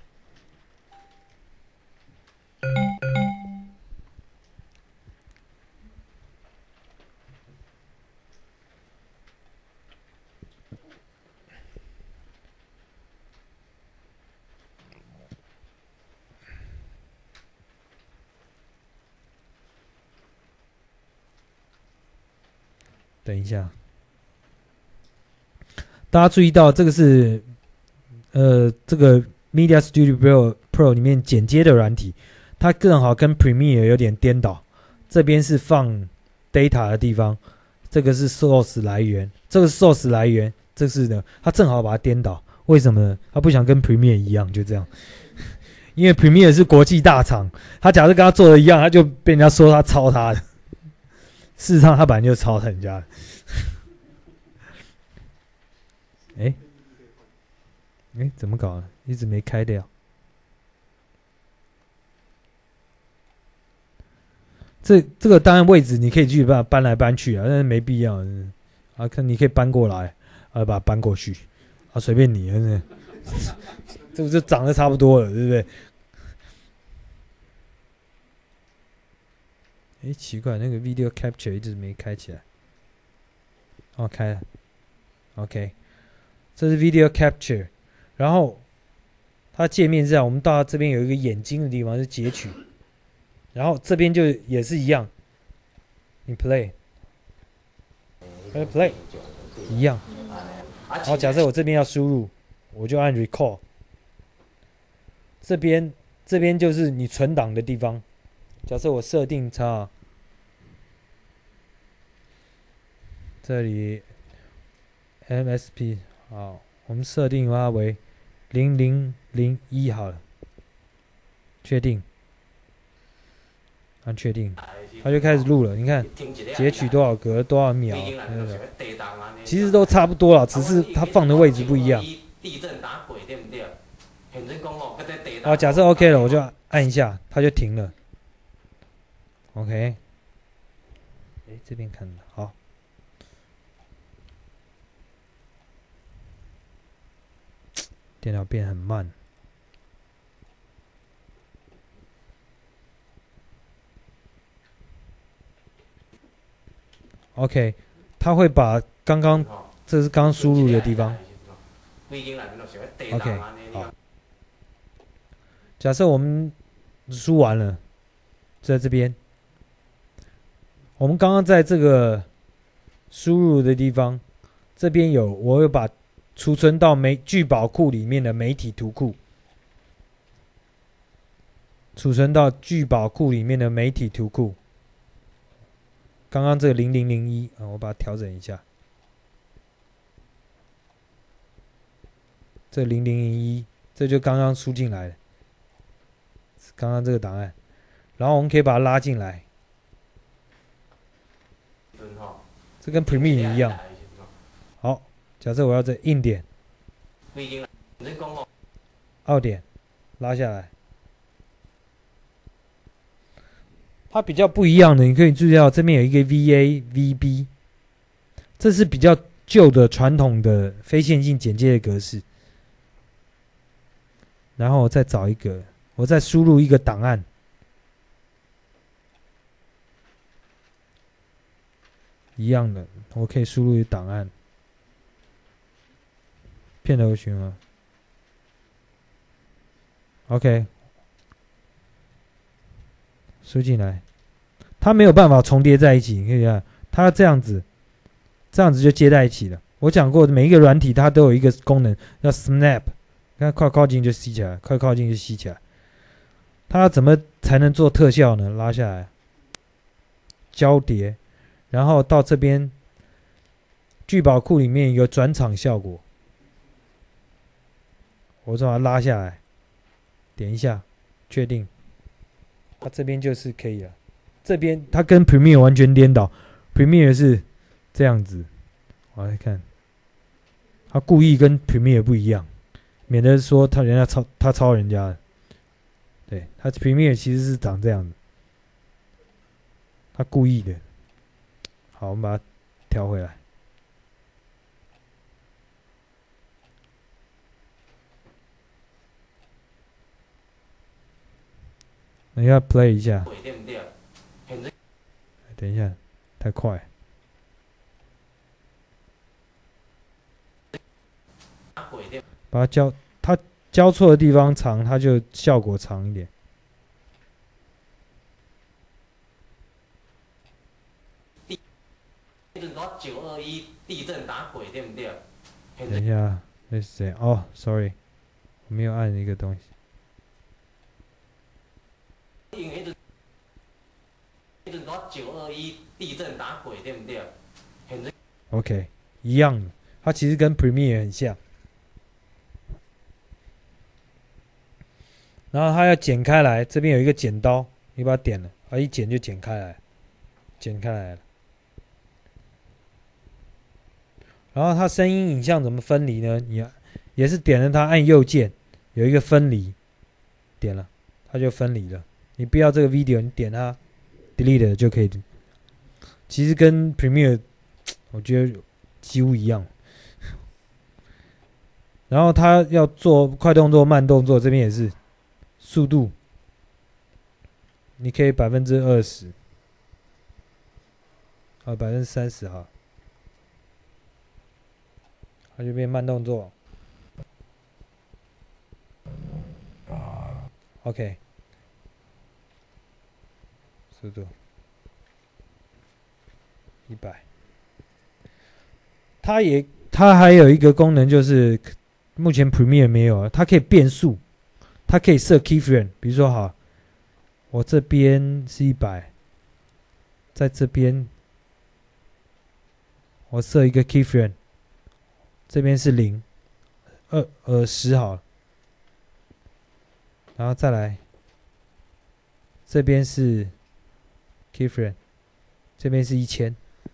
等一下，大家注意到这个是这个 Media Studio Pro 里面剪接的软体，它正好跟 Premiere 有点颠倒。这边是放 data 的地方，这个是 source 来源，这个是 source 来源，这是的，它正好把它颠倒。为什么呢？他不想跟 Premiere 一样，就这样。因为 Premiere 是国际大厂，他假设跟他做的一样，他就被人家说他抄他的。事实上，他本来就抄人家的。怎么搞啊？一直没开掉。这个当然位置你可以继续把它搬来搬去啊，但是没必要。啊，你可以搬过来，把它搬过去，啊，随便你。这不就长得差不多了，对不对？奇怪，那个 Video Capture 一直没开起来。哦，开了。OK， 这是 Video Capture， 然后它界面是这样，我们到这边有一个眼睛的地方是截取，然后这边就也是一样，你 play 一样。然后假设我这边要输入，我就按 Record， 这边就是你存档的地方。假设我设定差，这里 MSP 好，我们设定它为0001好了，确定，按确定，它就开始录了。你看截取多少格多少秒，其实都差不多了，只是它放的位置不一样。好，假设 OK 了，我就按一下，它就停了。OK， 这边看的好。电脑变很慢。OK， 它会把这是刚输入的地方。OK， 好。假设我们输完了，在这边。我们刚刚在这个输入的地方，这边我有把储存到聚宝库里面的媒体图库，储存到聚宝库里面的媒体图库。刚刚这个0001我把它调整一下，这0001，这就刚刚输进来的，刚刚这个档案，然后我们可以把它拉进来。这跟 Premiere 一样。好，假设我要在硬点，2点拉下来，它比较不一样的，你可以注意到这边有一个 VA、VB， 这是比较旧的传统的非线性剪接的格式。然后我再找一个，我再输入一个档案。 一样的，我可以输入档案，片头曲吗 ？OK， 输进来，它没有办法重叠在一起，你可以看，它这样子就接在一起了。我讲过，每一个软体它都有一个功能叫 Snap， 看快靠近就吸起来，快靠近就吸起来。它怎么才能做特效呢？拉下来，交叠，然后到这边聚宝库里面有转场效果，我把它拉下来，点一下，确定，它这边就是可以了。这边它跟 Premiere 完全颠倒 ，Premiere 是这样子，我来看，它故意跟 Premiere 不一样，免得说人家抄人家的。对，它 Premiere 其实是长这样的，他故意的。好，我们把它调回来。等一下 play 一下，等一下，太快。把它交错的地方长，它就效果长一点。 921地震打鬼对不对？ 等一下，那是谁？哦，sorry， 我没有按一个东西。921地震打鬼对不对？OK， 一样的，它其实跟 Premiere 很像。然后它要剪开来，这边有一个剪刀，你把它点了，它一剪就剪开来，剪开来了。然后它声音影像怎么分离呢？你也是点了它，按右键有一个分离，点了它就分离了。你不要这个 video， 你点它 delete 就可以。其实跟 Premiere 我觉得几乎一样。然后它要做快动作、慢动作，这边也是速度，你可以20%，30%哈。它就变慢动作。OK， 速度100。它还有一个功能，就是目前 Premiere 没有，它可以变速，它可以设 keyframe。比如说，好，我这边是100，在这边我设一个 keyframe。这边是0， 10好了，然后再来，这边是 keyframe， 这边是1000。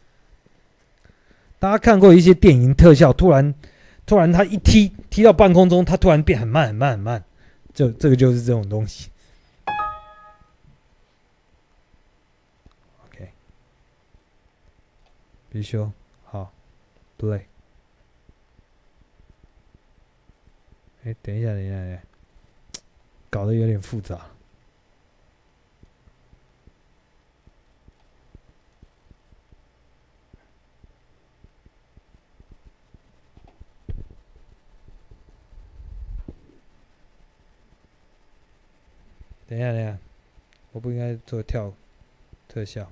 大家看过一些电影特效，突然它一踢到半空中，它突然变很慢很慢很慢，这个就是这种东西。OK， 必须修好 ，play。等一下，搞得有点复杂。等一下，我不应该做跳特效。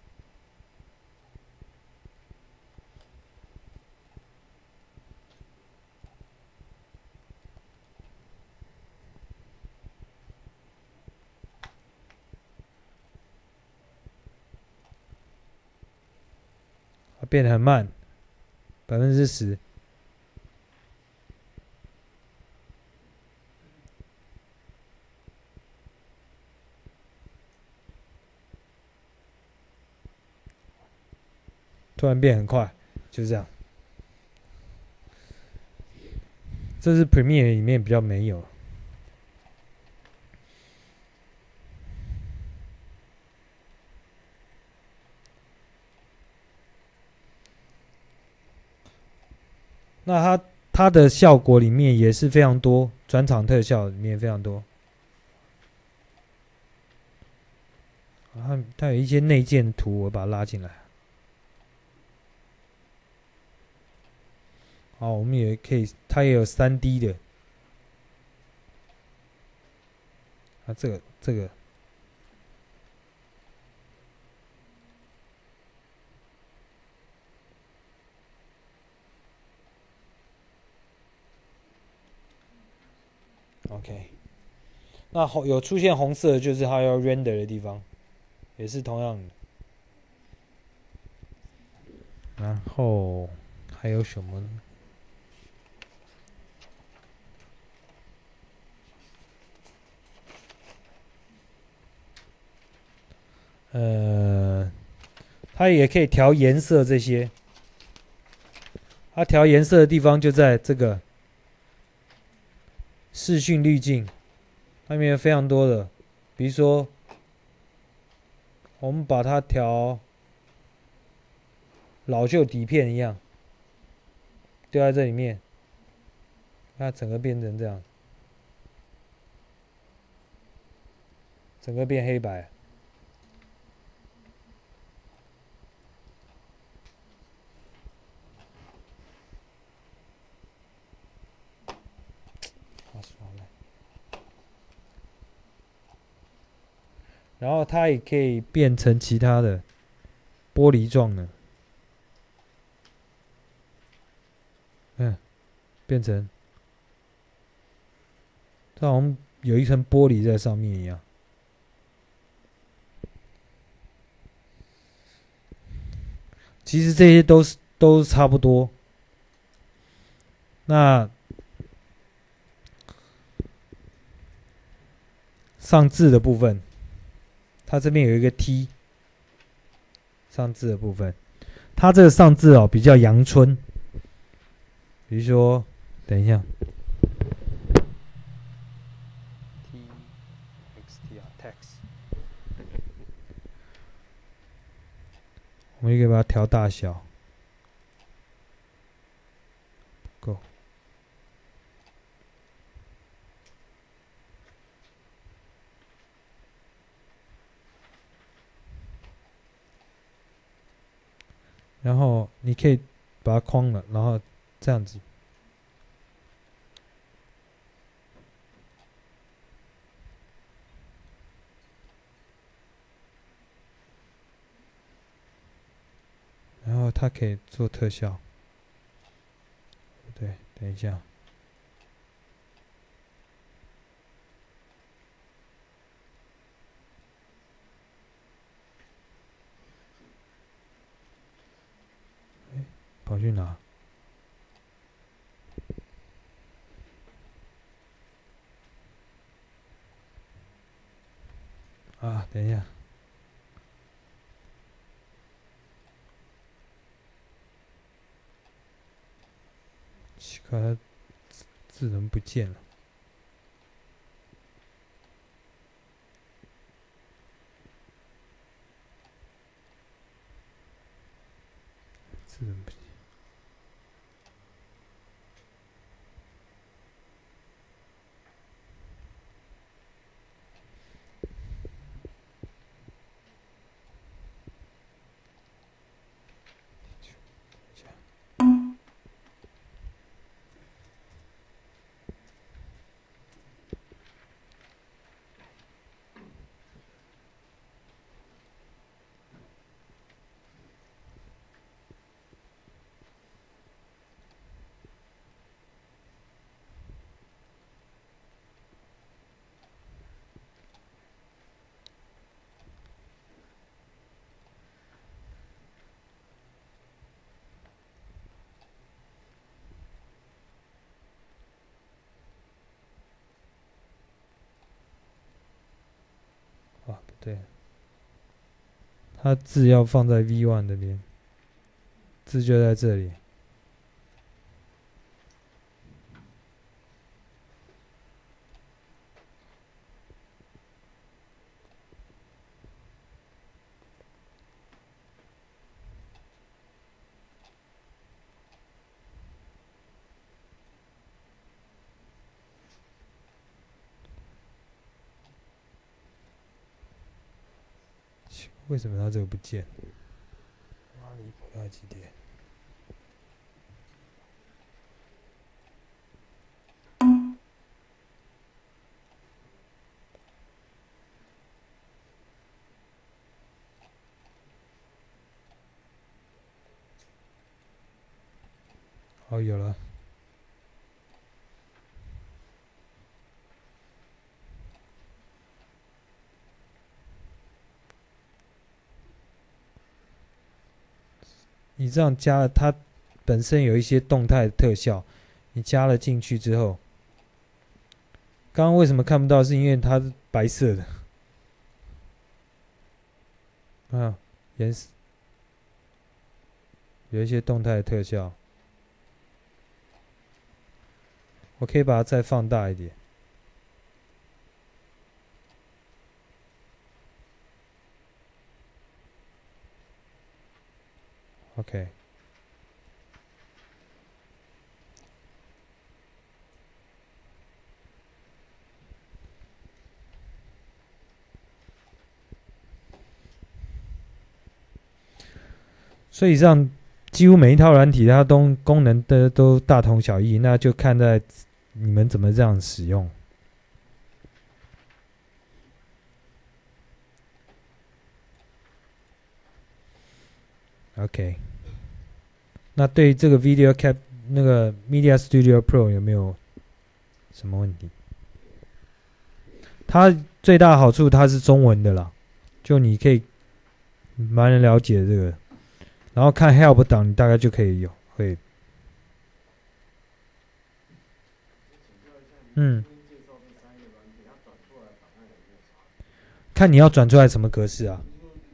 变得很慢，10%。突然变很快，就这样。这是 Premiere 里面比较没有。那它的效果里面也是非常多，转场特效里面非常多。它有一些内建图，我把它拉进来。 好，我们也可以，它也有3D 的。啊，这个，OK。那有出现红色的就是它要 render 的地方，也是同样的。然后还有什么呢？它也可以调颜色这些。它调颜色的地方就在这个视讯滤镜，那边有非常多的，比如说我们把它调老旧底片一样，丢在这里面，它整个变成这样，整个变黑白。然后它也可以变成其他的玻璃状的，变成它好像有一层玻璃在上面一样。其实这些都差不多。那上字的部分，它这边有一个 T， 上字的部分，它这个上字哦比较阳春，比如说，等一下 ，text， 我们也可以把它调大小，够。然后你可以把它框了，然后这样子。然后它可以做特效，对，等一下，跑去哪？啊，等一下，奇怪，它字怎么不见了？字怎么不见？啊，不对，它字要放在 V1 那边，字就在这里。为什么它这个不见？哪里不要几点？ 好，有了。你这样加了，它本身有一些动态的特效，你加了进去之后，刚刚为什么看不到？是因为它是白色的啊，颜色有一些动态的特效。我可以把它再放大一点。OK。所以这样几乎每一套软体它都功能的都大同小异，那就看在你们怎么这样使用。OK。那对这个 Video Cap 那个 Media Studio Pro 有没有什么问题？它最大的好处它是中文的啦，就你可以蛮能了解这个，然后看 Help 档你大概就可以会。看你要转出来什么格式啊？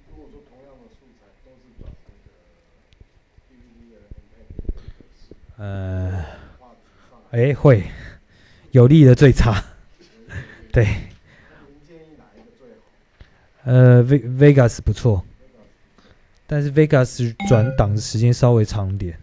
会有利的最差，对。Vegas 不错，但是 Vegas 转档的时间稍微长点。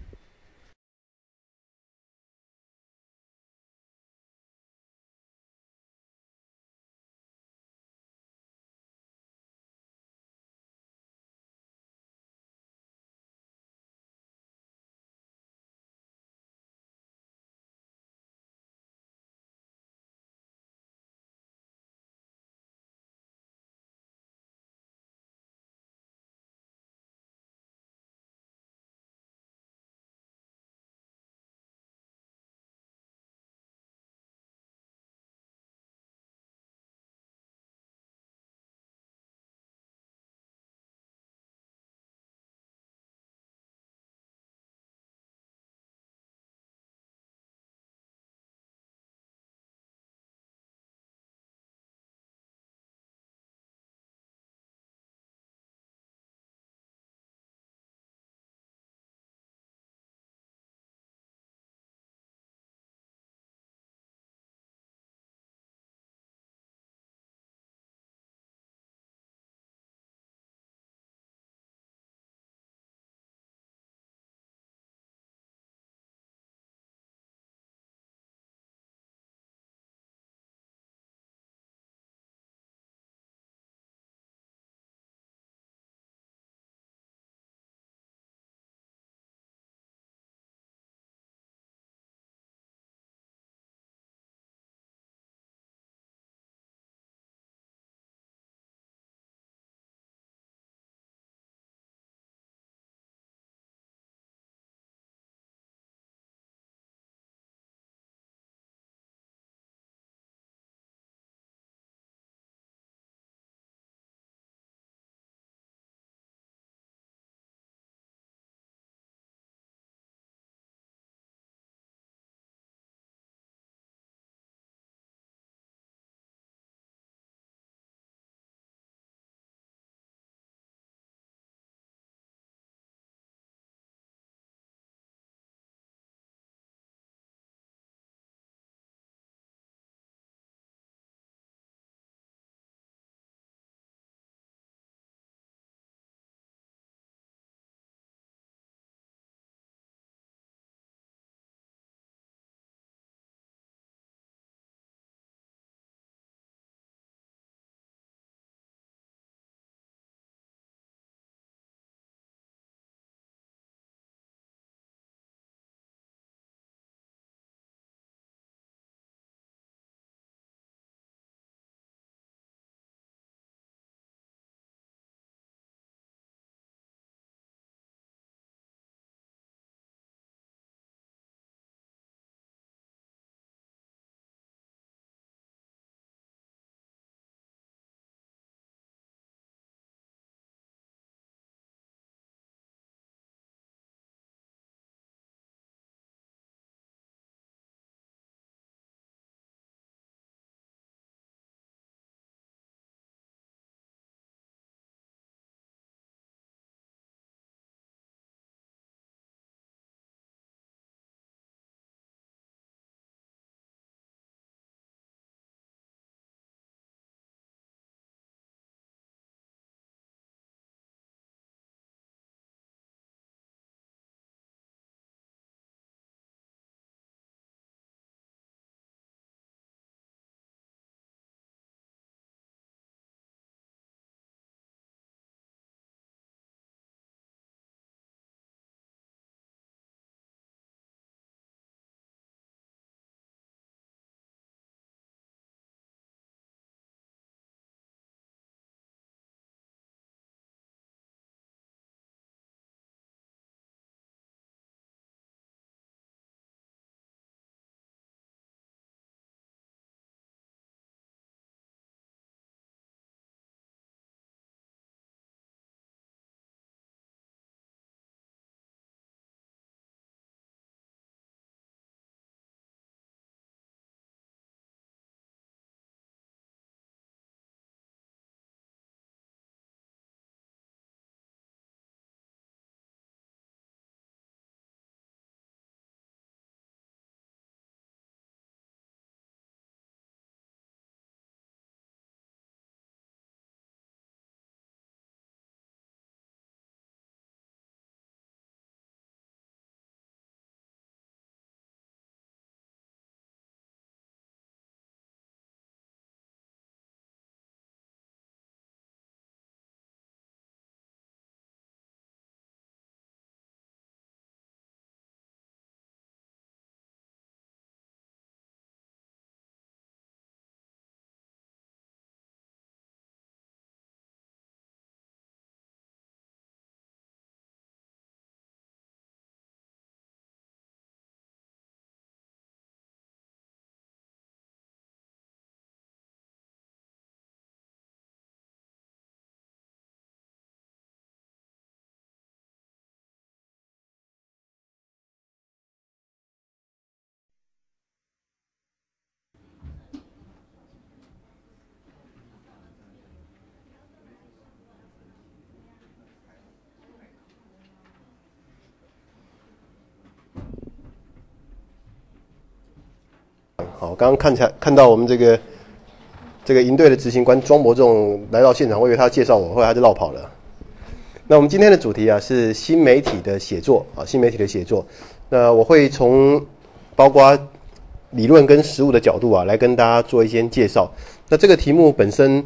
好，刚刚看到我们这个营队的执行官庄伯仲来到现场，我以为他介绍我，后来他就绕跑了。那我们今天的主题啊是新媒体的写作啊，新媒体的写作。那我会从包括理论跟实务的角度啊，来跟大家做一些介绍。那这个题目本身，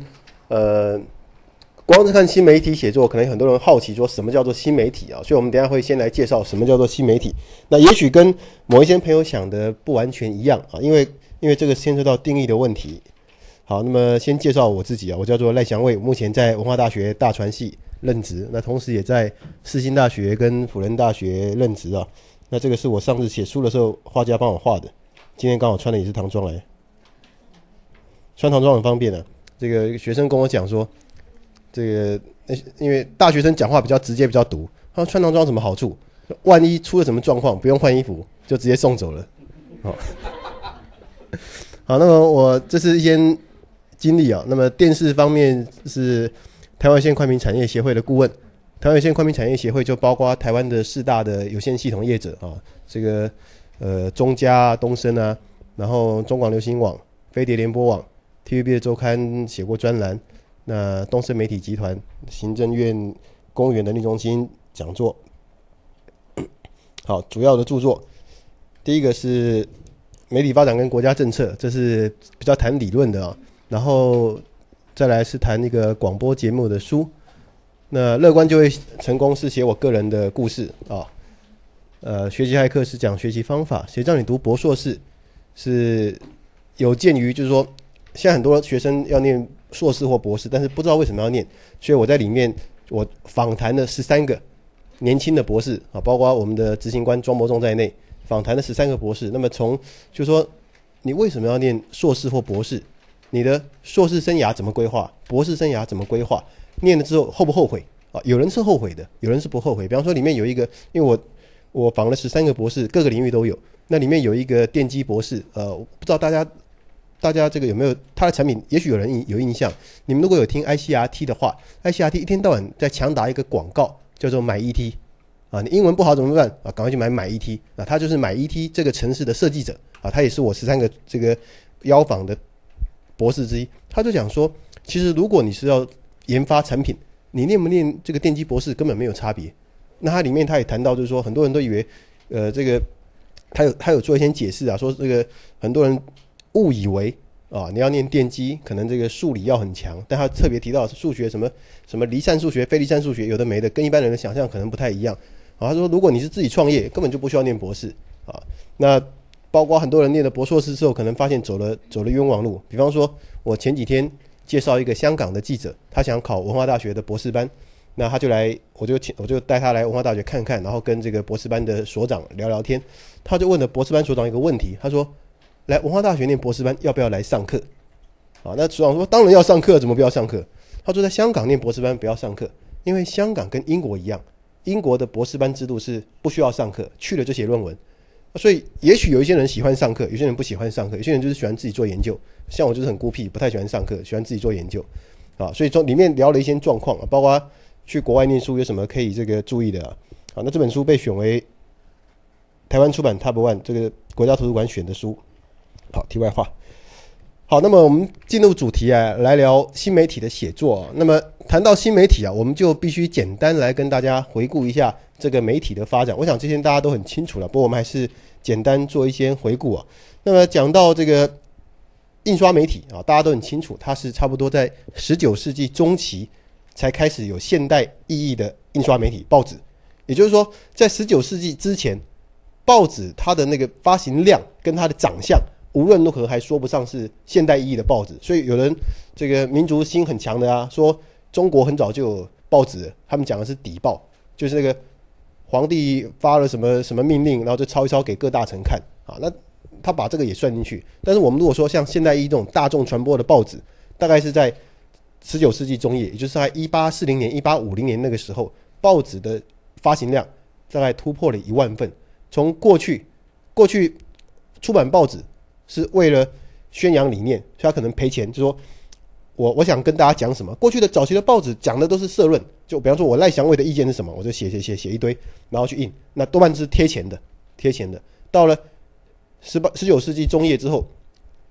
光是看新媒体写作，可能很多人好奇说什么叫做新媒体啊？所以我们等一下会先来介绍什么叫做新媒体。那也许跟某一些朋友想的不完全一样啊，因为这个牵涉到定义的问题。好，那么先介绍我自己啊，我叫做赖祥卫，目前在文化大学大传系任职，那同时也在世新大学跟辅仁大学任职啊。那这个是我上次写书的时候画家帮我画的，今天刚好穿的也是唐装来，穿唐装很方便啊。这个学生跟我讲说，这个因为大学生讲话比较直接比较毒，他说穿唐装有什么好处？万一出了什么状况，不用换衣服就直接送走了。好，好，那么我这是一些经历啊。那么电视方面是台湾有线宽频产业协会的顾问，台湾有线宽频产业协会就包括台湾的4大的有线系统业者啊，这个中嘉、东森啊，然后中广流行网、飞碟联播网、TVB 的周刊写过专栏，那东森媒体集团、行政院公务员能力中心讲座。好，主要的著作，第一个是媒体发展跟国家政策，这是比较谈理论的啊。然后再来是谈一个广播节目的书，那乐观就会成功是写我个人的故事啊。学习骇客是讲学习方法，谁让你读博硕士是有鉴于就是说，现在很多学生要念硕士或博士，但是不知道为什么要念，所以我在里面我访谈了13个年轻的博士啊，包括我们的执行官庄伯仲在内，访谈了13个博士。那么就是说你为什么要念硕士或博士？你的硕士生涯怎么规划？博士生涯怎么规划？念了之后后不后悔啊？有人是后悔的，有人是不后悔。比方说里面有一个，因为我访了13个博士，各个领域都有。那里面有一个电机博士，我不知道大家这个有没有他的产品？也许有人有印象。你们如果有听 ICRT 的话 ，ICRT 一天到晚在强打一个广告，叫做买 ET 啊，你英文不好怎么办啊？赶快去买 ET 啊！他就是买 ET 这个城市的设计者啊，他也是我13个这个邀访的博士之一。他就讲说，其实如果你是要研发产品，你念不念这个电机博士根本没有差别。那他里面他也谈到，就是说很多人都以为，这个他有做一些解释啊，说这个很多人误以为啊，你要念电机，可能这个数理要很强，但他特别提到数学什么离散数学、非离散数学，有的没的，跟一般人的想象可能不太一样。啊，他说如果你是自己创业，根本就不需要念博士啊。那包括很多人念了博硕士之后，可能发现走了冤枉路。比方说，我前几天介绍一个香港的记者，他想考文化大学的博士班，那他就来，我就带他来文化大学看看，然后跟这个博士班的所长聊聊天。他就问了博士班所长一个问题，他说：“来文化大学念博士班要不要来上课？”啊，那所长说：“当然要上课，怎么不要上课？”他说：“在香港念博士班不要上课，因为香港跟英国一样，英国的博士班制度是不需要上课，去了就写论文。所以也许有一些人喜欢上课，有些人不喜欢上课，有些人就是喜欢自己做研究。像我就是很孤僻，不太喜欢上课，喜欢自己做研究。啊，所以里面聊了一些状况，包括去国外念书有什么可以这个注意的啊。好，那这本书被选为台湾出版 Top One 这个国家图书馆选的书。好，题外话。好，那么我们进入主题啊，来聊新媒体的写作啊。那么谈到新媒体啊，我们就必须简单来跟大家回顾一下这个媒体的发展。我想这些大家都很清楚了，不过我们还是简单做一些回顾啊。那么讲到这个印刷媒体啊，大家都很清楚，它是差不多在19世纪中期才开始有现代意义的印刷媒体报纸。也就是说，在19世纪之前，报纸它的那个发行量跟它的长相，无论如何还说不上是现代意义的报纸。所以有人这个民族心很强的啊，说中国很早就有报纸，他们讲的是邸报，就是那个皇帝发了什么命令，然后就抄一抄给各大臣看啊。那他把这个也算进去。但是我们如果说像现代意义这种大众传播的报纸，大概是在19世纪中叶，也就是在1840年、1850年那个时候，报纸的发行量大概突破了1万份。从过去出版报纸是为了宣扬理念，所以他可能赔钱，就说我想跟大家讲什么。过去的早期的报纸讲的都是社论，就比方说我赖祥卫的意见是什么，我就写一堆，然后去印，那多半是贴钱的。到了19世纪中叶之后，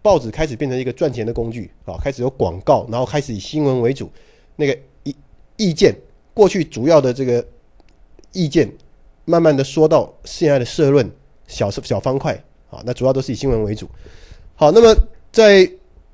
报纸开始变成一个赚钱的工具啊，开始有广告，然后开始以新闻为主，那个意见过去主要的这个意见，慢慢的缩到现在的社论小方块啊，那主要都是以新闻为主。好，那么在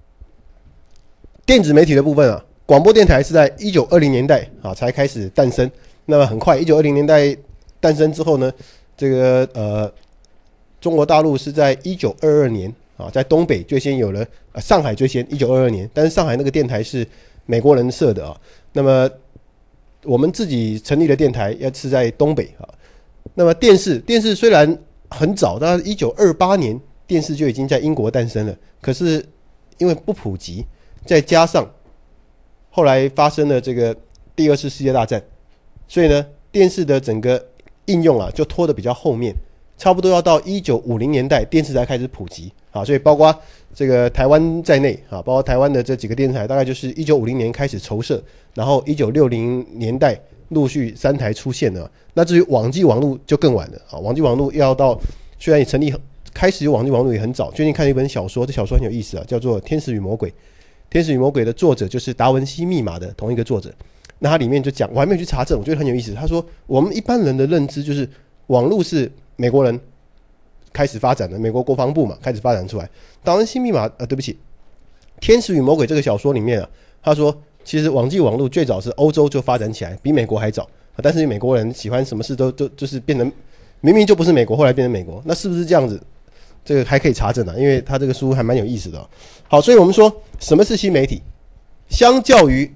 电子媒体的部分啊，广播电台是在1920年代啊才开始诞生。那么很快，1920年代诞生之后呢，这个中国大陆是在1922年啊，在东北最先有了，上海最先1922年，但是上海那个电台是美国人设的啊。那么我们自己成立的电台要是在东北啊。那么电视虽然很早，但是1928年电视就已经在英国诞生了，可是因为不普及，再加上后来发生了这个第二次世界大战，所以呢，电视的整个应用啊就拖得比较后面，差不多要到1950年代电视才开始普及啊。所以包括这个台湾在内啊，包括台湾的这几个电视台，大概就是1950年开始筹设，然后1960年代陆续3台出现了。那至于网际网络就更晚了啊，网际网络要到虽然也成立开始有网际网络也很早。最近看了一本小说，这小说很有意思啊，叫做《天使与魔鬼》。《天使与魔鬼》的作者就是达文西密码的同一个作者。那他里面就讲，我还没有去查证，我觉得很有意思。他说，我们一般人的认知就是网络是美国人开始发展的，美国国防部嘛开始发展出来。达文西密码对不起，《天使与魔鬼》这个小说里面啊，他说其实网际网络最早是欧洲就发展起来，比美国还早。但是美国人喜欢什么事就是变成明明就不是美国，后来变成美国，那是不是这样子？这个还可以查证啊，因为他这个书还蛮有意思的。好，所以我们说什么是新媒体？相较于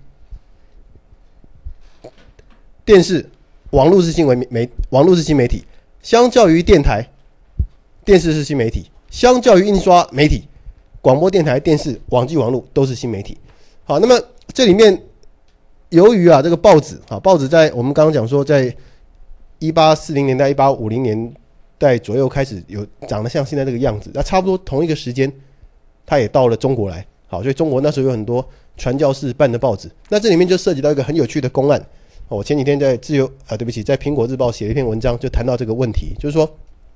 电视，网络是新媒体；相较于电台，电视是新媒体；相较于印刷媒体，广播电台、电视、网际网络都是新媒体。好，那么这里面由于这个报纸在我们刚刚讲说，在1840年代、1850年代左右开始有长得像现在这个样子，那差不多同一个时间，它也到了中国来。好，所以中国那时候有很多传教士办的报纸。那这里面就涉及到一个很有趣的公案。我前几天在在苹果日报写了一篇文章，就谈到这个问题，就是说，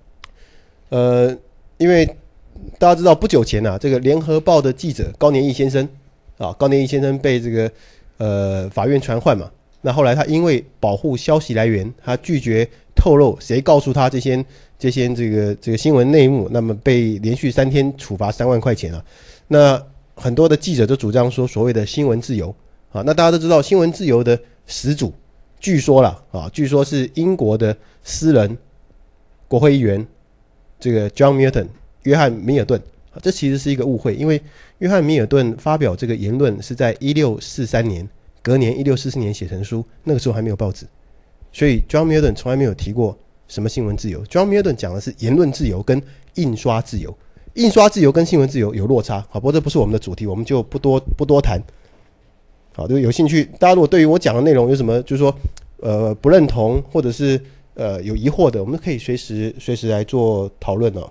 因为大家知道不久前这个联合报的记者高年益先生被这个法院传唤嘛。那后来他因为保护消息来源，他拒绝透露谁告诉他这些这个新闻内幕，那么被连续3天处罚3万块钱啊。那很多的记者都主张说所谓的新闻自由啊。那大家都知道新闻自由的始祖，据说是英国的诗人、国会议员这个 John Milton 约翰米尔顿。这其实是一个误会，因为约翰米尔顿发表这个言论是在1643年，隔年1644年写成书，那个时候还没有报纸，所以 John Milton 从来没有提过什么新闻自由。John Milton 讲的是言论自由跟印刷自由，印刷自由跟新闻自由有落差。好，不过这不是我们的主题，我们就不多谈。好，有兴趣，大家如果对于我讲的内容有什么就是说不认同或者是有疑惑的，我们可以随时来做讨论哦。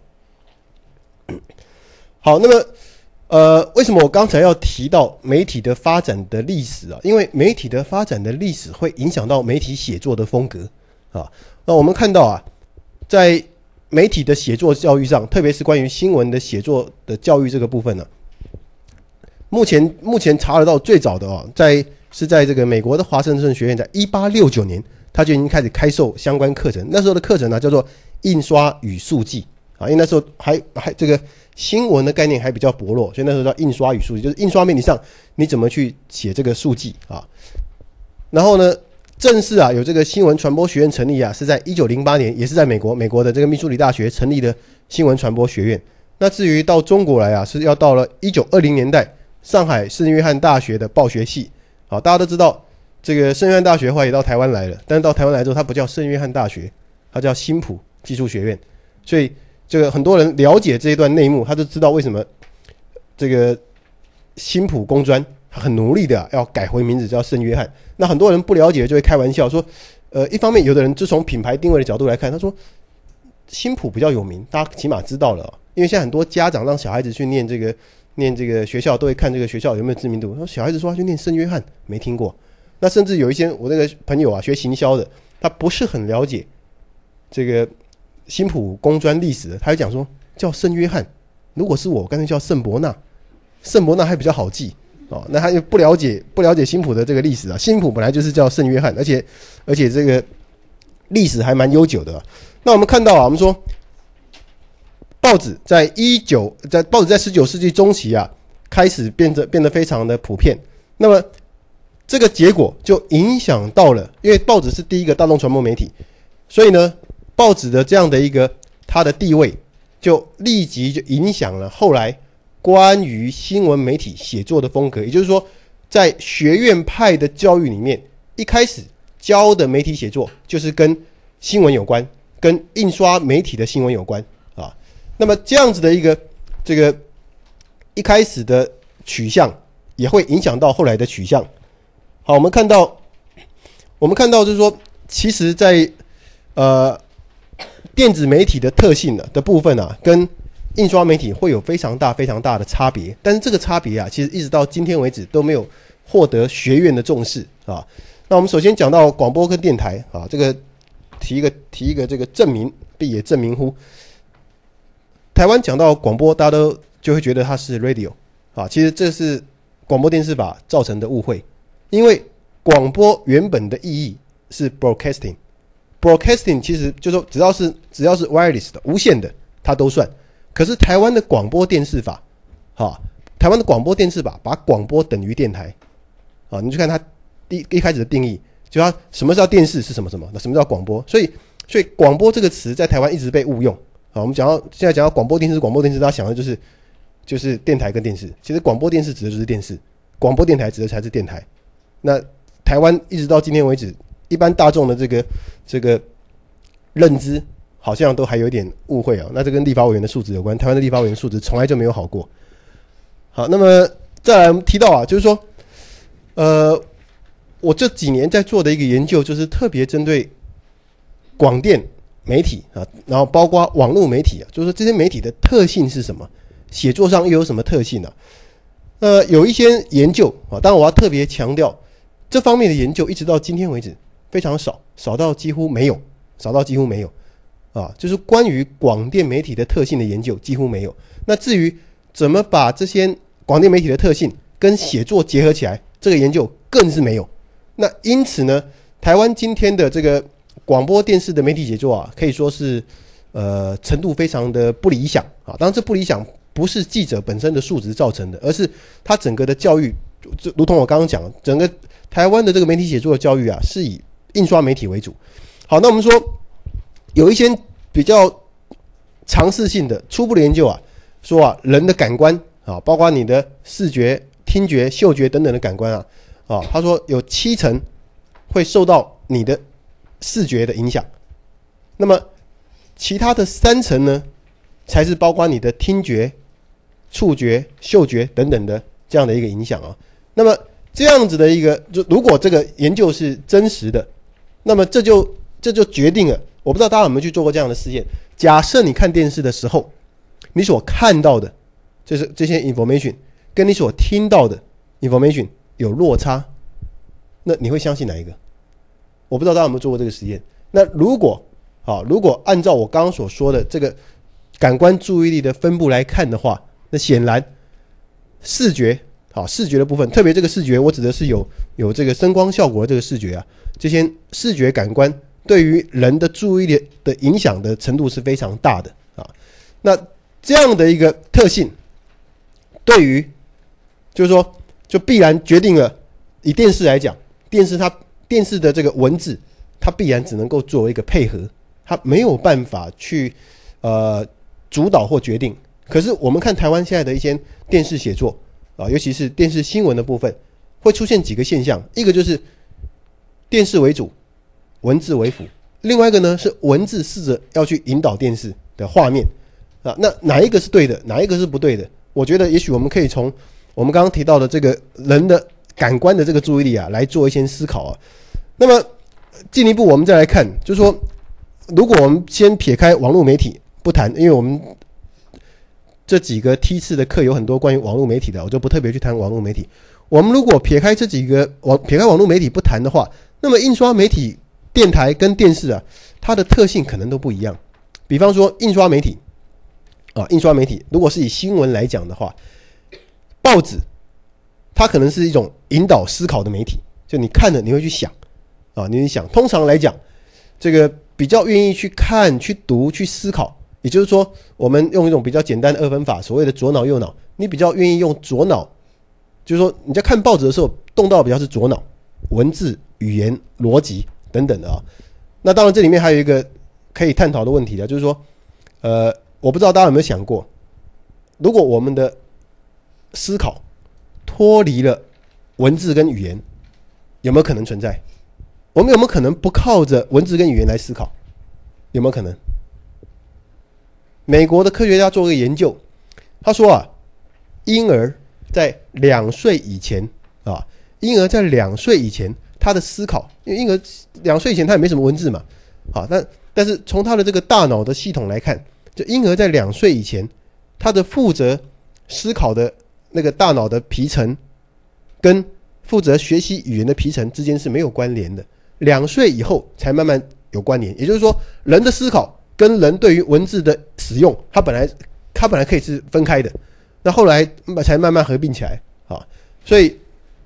好，那么为什么我刚才要提到媒体的发展的历史啊？因为媒体的发展的历史会影响到媒体写作的风格啊。那我们看到在媒体的写作教育上，特别是关于新闻的写作的教育这个部分呢，目前查得到最早的是在这个美国的华盛顿学院，在1869年，他就已经开始开授相关课程。那时候的课程呢叫做印刷与速记啊，因为那时候还这个新闻的概念还比较薄弱，所以那时候叫印刷与速记，就是印刷媒体上你怎么去写这个速记啊。然后呢，正式有这个新闻传播学院成立是在1908年，也是在美国的这个密苏里大学成立的新闻传播学院。那至于到中国来是要到了1920年代，上海圣约翰大学的报学系。好，大家都知道这个圣约翰大学后来也到台湾来了，但是到台湾来之后，它不叫圣约翰大学，它叫新埔技术学院。所以这个很多人了解这一段内幕，他就知道为什么这个新埔工专很努力的要改回名字叫圣约翰。那很多人不了解就会开玩笑说，一方面有的人就从品牌定位的角度来看，他说新埔比较有名，大家起码知道了因为现在很多家长让小孩子去念这个学校，都会看这个学校有没有知名度。小孩子说他去念圣约翰，没听过。那甚至有一些我那个朋友学行销的，他不是很了解这个新埔工专历史的，他就讲说叫圣约翰如果是我，干脆叫圣伯纳，圣伯纳还比较好记哦。那他又不了解新埔的这个历史啊，新埔本来就是叫圣约翰，而且这个历史还蛮悠久的。那我们看到啊，我们说报纸在19世纪中期啊，开始变得非常的普遍。那么这个结果就影响到了，因为报纸是第一个大众传播媒体，所以呢，报纸的这样的一个它的地位，就立即就影响了后来关于新闻媒体写作的风格。也就是说，在学院派的教育里面，一开始教的媒体写作就是跟新闻有关，跟印刷媒体的新闻有关啊。那么这样子的一个这个一开始的取向，也会影响到后来的取向。好，我们看到就是说，其实在电子媒体的特性的部分啊，跟印刷媒体会有非常大的差别。但是这个差别啊，其实一直到今天为止都没有获得学院的重视啊。那我们首先讲到广播跟电台啊，这个提一个这个证明，必也证明乎。台湾讲到广播，大家都就会觉得它是 radio 啊，其实这是广播电视法造成的误会。因为广播原本的意义是 broadcasting 其实就是说只要是 wireless 的无线的它都算。可是台湾的广播电视法台湾的广播电视法把广播等于电台你去看它一开始的定义，就它什么叫电视是什么，那什么叫广播，所以广播这个词在台湾一直被误用我们现在讲到广播电视，大家想的就是电台跟电视，其实广播电视指的就是电视，广播电台指的才是电台。那台湾一直到今天为止，一般大众的这个认知好像都还有点误会那这跟立法委员的素质有关，台湾的立法委员素质从来就没有好过。好，那么再来我们提到就是说我这几年在做的一个研究，就是特别针对广电媒体然后包括网络媒体就是说这些媒体的特性是什么，写作上又有什么特性有一些研究当然我要特别强调，这方面的研究一直到今天为止非常少到几乎没有就是关于广电媒体的特性的研究几乎没有。那至于怎么把这些广电媒体的特性跟写作结合起来，这个研究更是没有。那因此呢，台湾今天的这个广播电视的媒体写作可以说是程度非常的不理想当然这不理想不是记者本身的素质造成的，而是他整个的教育，如同我刚刚讲，整个台湾的这个媒体写作的教育是以印刷媒体为主。好，那我们说有一些比较尝试性的初步的研究说人的感官包括你的视觉、听觉、嗅觉等等的感官他说有70%会受到你的视觉的影响，那么其他的3%呢，才是包括你的听觉、触觉、嗅觉等等的这样的一个影响那么这样子的一个，就如果这个研究是真实的，那么这就决定了，我不知道大家有没有去做过这样的试验。假设你看电视的时候，你所看到的就是这些 information 跟你所听到的 information 有落差，那你会相信哪一个？我不知道大家有没有做过这个实验。那如果按照我刚刚所说的这个感官注意力的分布来看的话，那显然视觉的部分，特别这个视觉我指的是有这个声光效果的这个视觉这些视觉感官对于人的注意力的影响的程度是非常大的那这样的一个特性，对于就是说就必然决定了，以电视来讲，电视的这个文字，它必然只能够作为一个配合，它没有办法去主导或决定。可是我们看台湾现在的一些电视写作尤其是电视新闻的部分，会出现几个现象，一个就是电视为主，文字为辅；另外一个呢是文字试着要去引导电视的画面那哪一个是对的，哪一个是不对的？我觉得也许我们可以从我们刚刚提到的这个人的感官的这个注意力来做一些思考那么进一步我们再来看，就是说如果我们先撇开网络媒体不谈，因为我们这几个梯次的课有很多关于网络媒体的，我就不特别去谈网络媒体。我们如果撇开网络媒体不谈的话，那么印刷媒体、电台跟电视它的特性可能都不一样。比方说印刷媒体， 印刷媒体如果是以新闻来讲的话，报纸它可能是一种引导思考的媒体，就你看了你会去想你会想。通常来讲，这个比较愿意去看、去读、去思考，也就是说，我们用一种比较简单的二分法，所谓的左脑右脑，你比较愿意用左脑，就是说你在看报纸的时候动到的比较是左脑，文字、语言、逻辑等等的那当然这里面还有一个可以探讨的问题就是说，我不知道大家有没有想过，如果我们的思考脱离了文字跟语言，有没有可能存在？我们有没有可能不靠着文字跟语言来思考？有没有可能？美国的科学家做了一个研究，他说婴儿在2岁以前他的思考，因为婴儿2岁以前他也没什么文字嘛但是从他的这个大脑的系统来看，就婴儿在2岁以前，他的负责思考的那个大脑的皮层跟负责学习语言的皮层之间是没有关联的，2岁以后才慢慢有关联。也就是说，人的思考跟人对于文字的使用，它本来可以是分开的，那后来才慢慢合并起来所以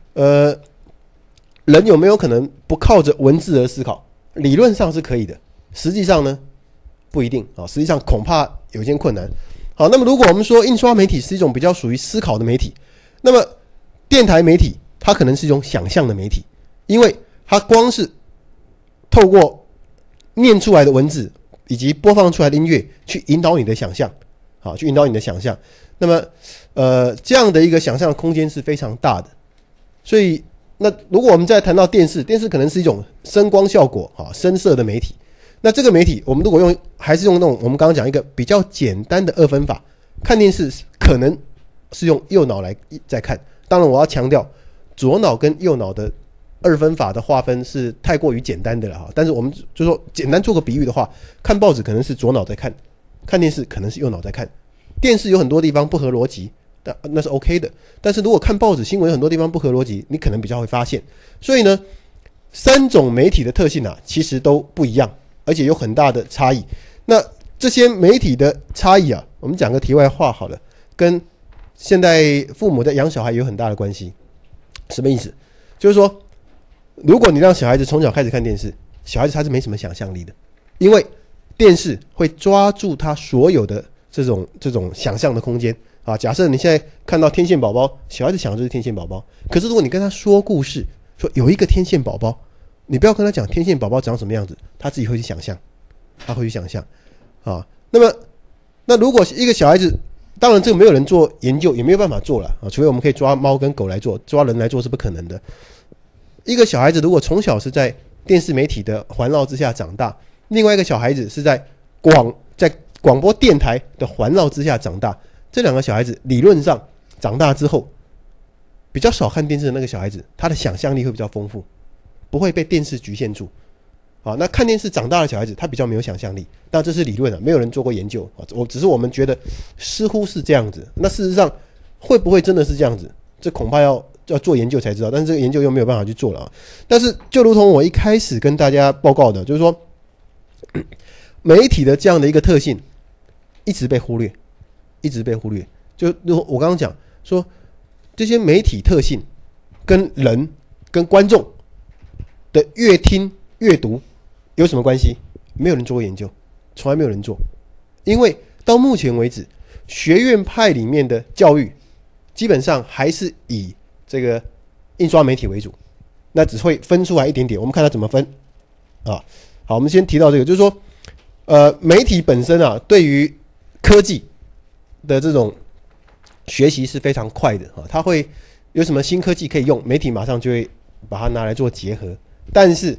人有没有可能不靠着文字而思考？理论上是可以的，实际上呢不一定实际上恐怕有些困难。那么如果我们说印刷媒体是一种比较属于思考的媒体，那么电台媒体它可能是一种想象的媒体，因为它光是透过念出来的文字以及播放出来的音乐去引导你的想象那么这样的一个想象空间是非常大的。所以那如果我们再谈到电视可能是一种声光效果声色的媒体，那这个媒体我们如果还是用那种我们刚刚讲一个比较简单的二分法看电视，可能是用右脑来在看。当然我要强调，左脑跟右脑的二分法的划分是太过于简单的了但是我们就说简单做个比喻的话，看报纸可能是左脑在看，看电视可能是右脑在看。电视有很多地方不合逻辑，那是 OK 的，但是如果看报纸新闻有很多地方不合逻辑，你可能比较会发现。所以呢，3种媒体的特性其实都不一样，而且有很大的差异。那这些媒体的差异我们讲个题外话好了，跟现在父母在养小孩有很大的关系。什么意思？就是说，如果你让小孩子从小开始看电视，小孩子他是没什么想象力的，因为电视会抓住他所有的这种想象的空间假设你现在看到天线宝宝，小孩子想的就是天线宝宝。可是如果你跟他说故事，说有一个天线宝宝，你不要跟他讲天线宝宝长什么样子，他自己会去想象，那如果一个小孩子，当然这个没有人做研究，也没有办法做了除非我们可以抓猫跟狗来做，抓人来做是不可能的。一个小孩子如果从小是在电视媒体的环绕之下长大，另外一个小孩子是在广播电台的环绕之下长大，这两个小孩子理论上长大之后，比较少看电视的那个小孩子，他的想象力会比较丰富，不会被电视局限住那看电视长大的小孩子，他比较没有想象力。但这是理论没有人做过研究只是我们觉得似乎是这样子。那事实上会不会真的是这样子？这恐怕要做研究才知道，但是这个研究又没有办法去做了但是就如同我一开始跟大家报告的，就是说媒体的这样的一个特性一直被忽略。就我刚刚讲说，这些媒体特性跟人跟观众的阅听阅读有什么关系？没有人做过研究，从来没有人做。因为到目前为止，学院派里面的教育基本上还是以这个印刷媒体为主，那只会分出来一点点。我们看它怎么分好，我们先提到这个，就是说媒体本身对于科技的这种学习是非常快的它会有什么新科技可以用，媒体马上就会把它拿来做结合。但是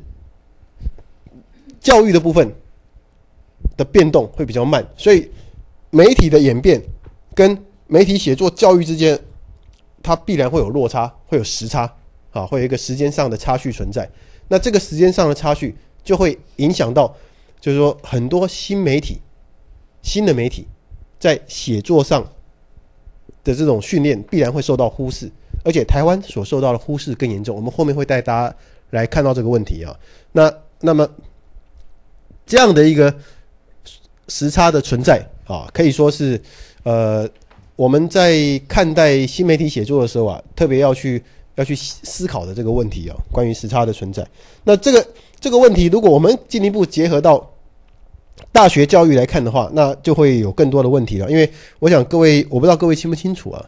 教育的部分的变动会比较慢，所以媒体的演变跟媒体写作教育之间，它必然会有落差，会有时差会有一个时间上的差距存在。那这个时间上的差距就会影响到，就是说很多新的媒体在写作上的这种训练必然会受到忽视，而且台湾所受到的忽视更严重。我们后面会带大家来看到这个问题那么这样的一个时差的存在啊，可以说是我们在看待新媒体写作的时候啊，特别要去思考的这个问题啊，关于时差的存在。那这个问题，如果我们进一步结合到大学教育来看的话，那就会有更多的问题了。因为我想各位，我不知道各位清不清楚啊，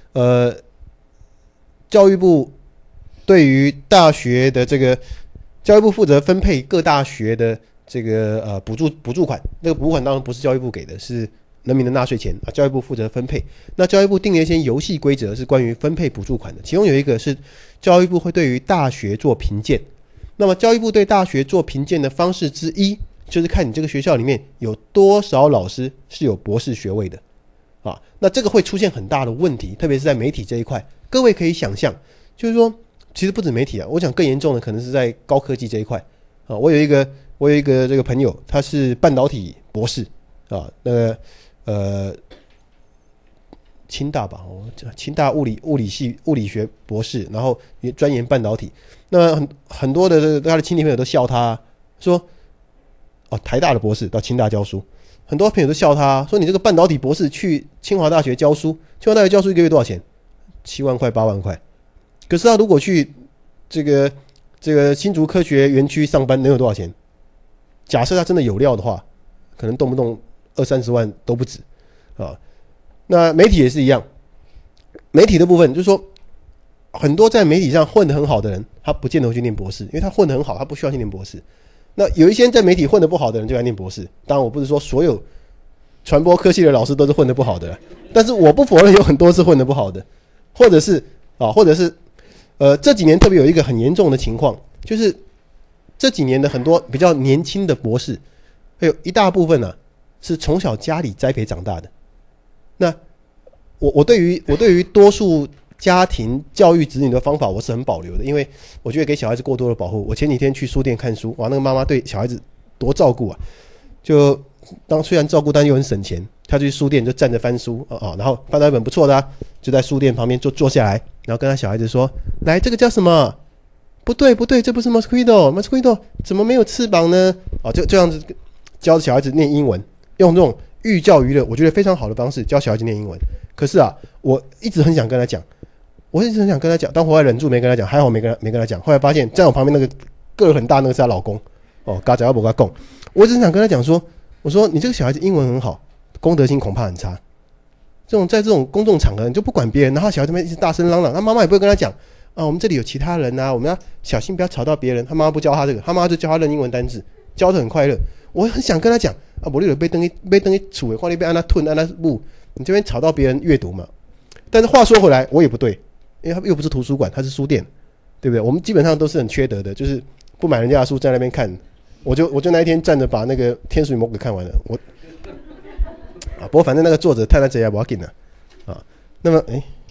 教育部对于大学的这个教育部负责分配各大学的这个补助款，那个补助款当然不是教育部给的，是人民的纳税钱啊，教育部负责分配。那教育部定了一些游戏规则，是关于分配补助款的，其中有一个是教育部会对于大学做评鉴。那么教育部对大学做评鉴的方式之一，就是看你这个学校里面有多少老师是有博士学位的啊。那这个会出现很大的问题，特别是在媒体这一块。各位可以想象，就是说，其实不止媒体啊，我讲更严重的可能是在高科技这一块啊。我有一个这个朋友，他是半导体博士啊，那个清大吧，清大物理系物理学博士，然后也专研半导体。那很多的他的亲戚朋友都笑他说，哦，台大的博士到清大教书，很多朋友都笑他说，你这个半导体博士去清华大学教书，清华大学教书一个月多少钱？7万块8万块。可是他如果去这个新竹科学园区上班，能有多少钱？假设他真的有料的话，可能动不动20-30万都不止啊。那媒体也是一样，媒体的部分就是说，很多在媒体上混得很好的人，他不见得会去念博士，因为他混得很好，他不需要去念博士。那有一些在媒体混得不好的人就来念博士。当然，我不是说所有传播科系的老师都是混得不好的，但是我不否认有很多是混得不好的，或者是这几年特别有一个很严重的情况，就是这几年的很多比较年轻的博士，还有一大部分呢是从小家里栽培长大的。那我对于多数家庭教育子女的方法我是很保留的，因为我觉得给小孩子过多的保护。我前几天去书店看书，哇，那个妈妈对小孩子多照顾啊！就虽然照顾，但又很省钱。他去书店就站着翻书啊，然后翻到一本不错的就在书店旁边坐下来，然后跟他小孩子说：“来，这个叫什么？不对，这不是 mosquito 怎么没有翅膀呢？”啊，就这样子教小孩子念英文，用这种寓教于乐，我觉得非常好的方式教小孩子念英文。可是啊，我一直很想跟他讲，但后来忍住没跟他讲，还好没跟他讲。后来发现站我旁边那个个儿很大那个是他老公哦，嘎仔要不跟他讲，我只是想跟他讲说，我说你这个小孩子英文很好，公德心恐怕很差。在这种公众场合你就不管别人，然后小孩子们一直大声嚷嚷，他妈妈也不会跟他讲啊，我们这里有其他人啊，我们要小心不要吵到别人。他妈妈不教他这个，他妈妈就教他认英文单字，教得很快乐。我很想跟他讲啊，我你有被登一处的，或者被按他吞按他不，你这边吵到别人阅读嘛。但是话说回来，我也不对，因为他又不是图书馆，他是书店，对不对？我们基本上都是很缺德的，就是不买人家的书在那边看。我就那一天站着把那个《天使与魔鬼》看完了，不过反正那个作者太难贼啊，不要紧了啊。那么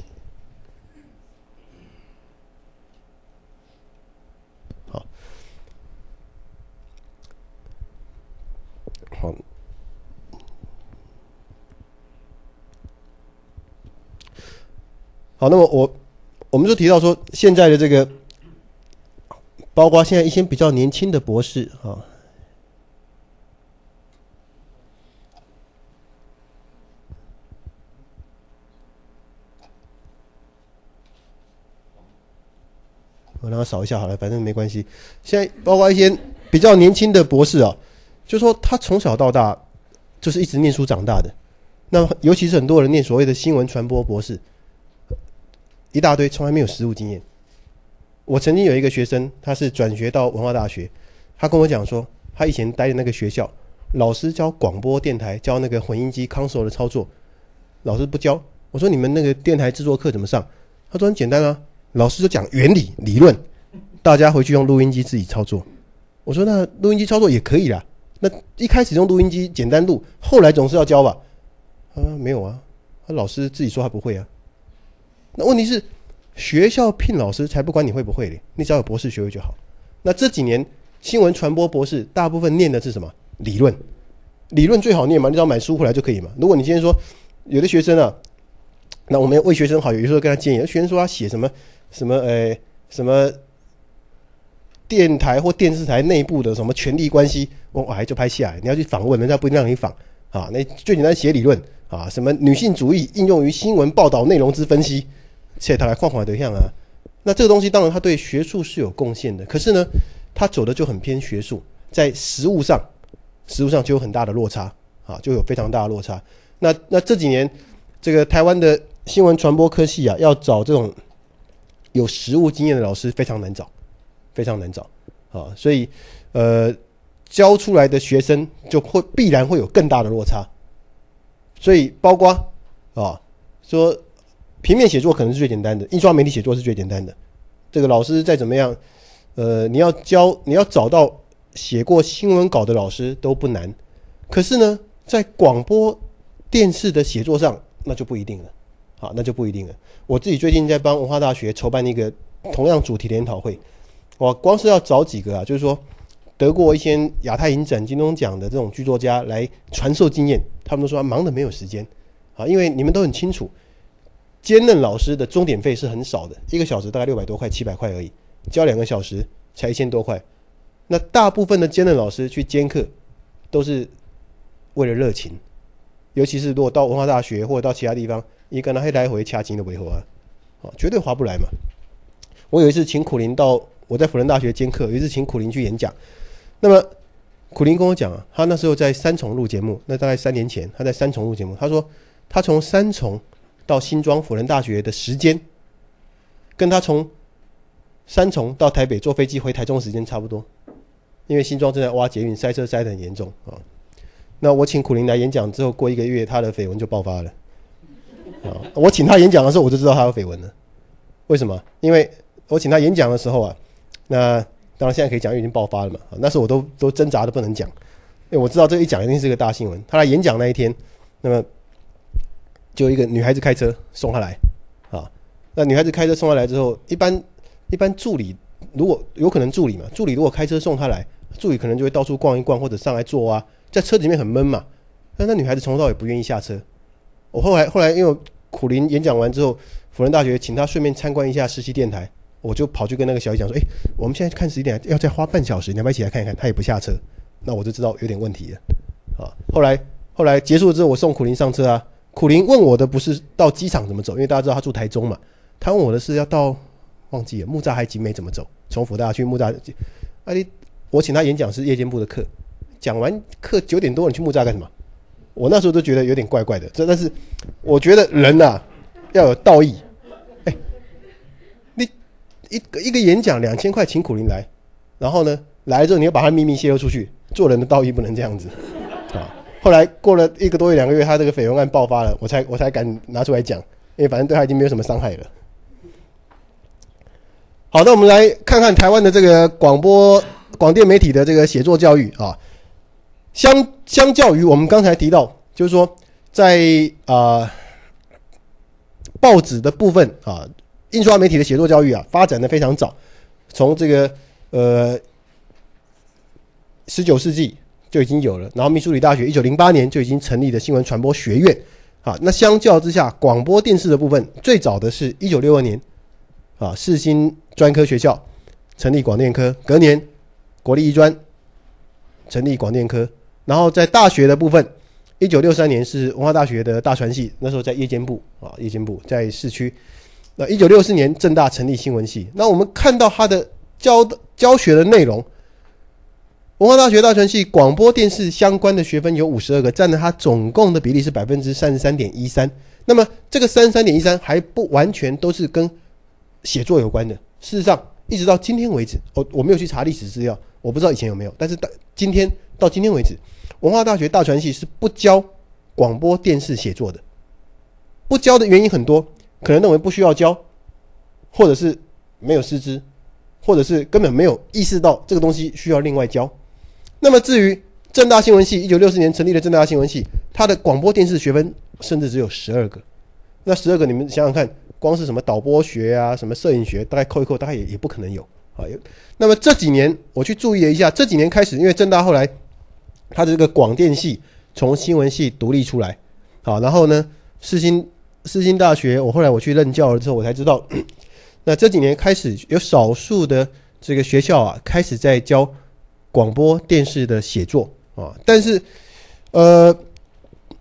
好，那么我们就提到说，现在的这个，包括现在一些比较年轻的博士啊，我让他扫一下好了，反正没关系。现在包括一些比较年轻的博士啊，就说他从小到大就是一直念书长大的。那尤其是很多人念所谓的新闻传播博士，一大堆从来没有实务经验。我曾经有一个学生，他是转学到文化大学，他跟我讲说，他以前待的那个学校，老师教广播电台，教那个混音机 console 的操作，老师不教。我说你们那个电台制作课怎么上？他说很简单啊，老师就讲原理理论，大家回去用录音机自己操作。我说那录音机操作也可以啦，那一开始用录音机简单录，后来总是要教吧？没有啊，老师自己说他不会啊。那问题是学校聘老师才不管你会不会嘞，你只要有博士学位就好。那这几年新闻传播博士大部分念的是什么？理论，理论最好念嘛，你只要买书回来就可以嘛。如果你今天说有的学生啊，那我们为学生好，有的时候跟他建议，学生说他写什么电台或电视台内部的什么权力关系，我就拍下来，你要去访问人家不一定让你访。 啊，那最简单写理论啊，什么女性主义应用于新闻报道内容之分析，切他来框框对象啊。那这个东西当然它对学术是有贡献的，可是呢，它走的就很偏学术，在实务上就有很大的落差啊，就有非常大的落差。那这几年这个台湾的新闻传播科系啊，要找这种有实务经验的老师非常难找，非常难找啊，所以教出来的学生就必然会有更大的落差。所以包括啊说平面写作可能是最简单的，印刷媒体写作是最简单的。这个老师再怎么样，你要找到写过新闻稿的老师都不难。可是呢，在广播电视的写作上，那就不一定了。好，那就不一定了。我自己最近在帮文化大学筹办一个同样主题的研讨会，我光是要找几个啊，就是说得过一些亚太影展、金钟奖的这种剧作家来传授经验，他们都说忙得没有时间啊，因为你们都很清楚。兼任老师的钟点费是很少的，1个小时大概600多块、700块而已，教2个小时才1000多块。那大部分的兼任老师去兼课，都是为了热情，尤其是如果到文化大学或者到其他地方，一个人还来回掐金的维护啊，绝对划不来嘛。我有一次请苦苓到我在辅仁大学兼课，有一次请苦苓去演讲，那么苦苓跟我讲啊，他那时候在三重录节目，那大概3年前他在三重录节目，他说他从三重到新庄辅仁大学的时间，跟他从三重到台北坐飞机回台中的时间差不多，因为新庄正在挖捷运，塞车塞得很严重啊。那我请苦苓来演讲之后，过1个月他的绯闻就爆发了啊。我请他演讲的时候，我就知道他有绯闻了。为什么？因为我请他演讲的时候啊，那当然现在可以讲，因为已经爆发了嘛。那时候我都挣扎的不能讲，因为我知道这一讲一定是个大新闻。他来演讲那一天，那么就一个女孩子开车送他来啊。那女孩子开车送他来之后，一般助理如果有可能助理如果开车送他来，助理可能就会到处逛一逛或者上来坐啊，在车里面很闷嘛。那女孩子从头到尾不愿意下车。我后来因为苦苓演讲完之后，辅仁大学请他顺便参观一下实习电台，我就跑去跟那个小姐讲说，我们现在看实习电台要再花半小时，你要不要一起来看一看？他也不下车，那我就知道有点问题了啊。后来结束之后，我送苦苓上车啊。苦苓问我的不是到机场怎么走，因为大家知道他住台中嘛，他问我的是要到忘记了木栅还景美怎么走，从辅大去木栅。我请他演讲是夜间部的课，讲完课9点多，你去木栅干什么？我那时候都觉得有点怪怪的，但是我觉得人啊要有道义。你一个演讲2000块请苦苓来，然后呢来了之后你要把他秘密泄露出去，做人的道义不能这样子啊。后来过了1个多月2个月，他这个绯闻案爆发了，我才敢拿出来讲，因为反正对他已经没有什么伤害了。好，那我们来看看台湾的这个广电媒体的这个写作教育啊。相较于我们刚才提到，就是说在报纸的部分啊，印刷媒体的写作教育啊发展的非常早，从这个19世纪就已经有了，然后密苏里大学1908年就已经成立的新闻传播学院啊。那相较之下，广播电视的部分最早的是1962年啊，世新专科学校成立广电科，隔年国立艺专成立广电科，然后在大学的部分，1963年是文化大学的大传系，那时候在夜间部啊，夜间部在市区。那1964年政大成立新闻系。那我们看到它的教学的内容，文化大学大传系广播电视相关的学分有52个，占了它总共的比例是 33.13%。那么这个 33.13% 还不完全都是跟写作有关的。事实上，一直到今天为止，我没有去查历史资料，我不知道以前有没有，但是到今天为止，文化大学大传系是不教广播电视写作的。不教的原因很多，可能认为不需要教，或者是没有师资，或者是根本没有意识到这个东西需要另外教。那么至于政大新闻系，1964年成立的政大新闻系，它的广播电视学分甚至只有12个。那12个你们想想看，光是什么导播学啊，什么摄影学，大概扣一扣，大概也不可能有啊。那么这几年我去注意了一下，这几年开始，因为政大后来它的这个广电系从新闻系独立出来，好，然后呢，世新大学，我后来去任教了之后，我才知道，那这几年开始有少数的这个学校啊，开始在教广播电视的写作啊，但是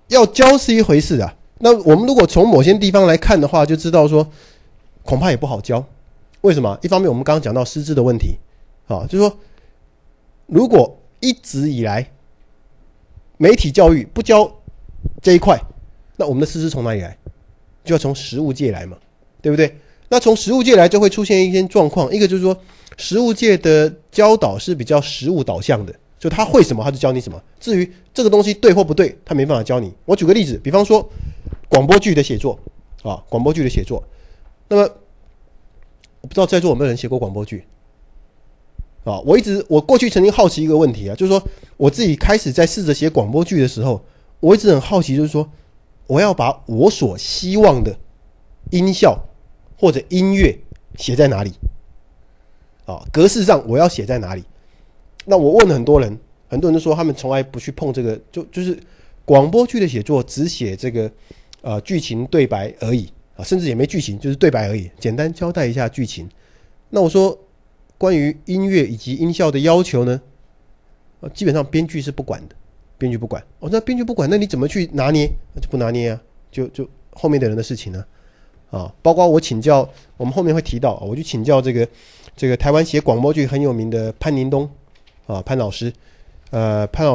要教是一回事啊。那我们如果从某些地方来看的话，就知道说恐怕也不好教。为什么？一方面我们刚刚讲到师资的问题啊，就是说如果一直以来媒体教育不教这一块，那我们的师资从哪里来？就要从实务界来嘛，对不对？那从实务界来就会出现一些状况，一个就是说实务界的教导是比较实务导向的，就他会什么他就教你什么，至于这个东西对或不对他没办法教你。我举个例子，比方说广播剧的写作啊，广播剧的写作，那么我不知道在座有没有人写过广播剧啊？我过去曾经好奇一个问题啊，就是说我自己开始在试着写广播剧的时候，我一直很好奇，就是说我要把我所希望的音效或者音乐写在哪里啊？格式上我要写在哪里？那我问了很多人，很多人都说他们从来不去碰这个，就是广播剧的写作只写这个剧情对白而已啊，甚至也没剧情，就是对白而已，简单交代一下剧情。那我说关于音乐以及音效的要求呢，基本上编剧是不管的，编剧不管。那编剧不管，那你怎么去拿捏？那就不拿捏啊，就后面的人的事情呢啊。包括我请教，我们后面会提到，我去请教这个台湾写广播剧很有名的潘宁东啊，潘老师，潘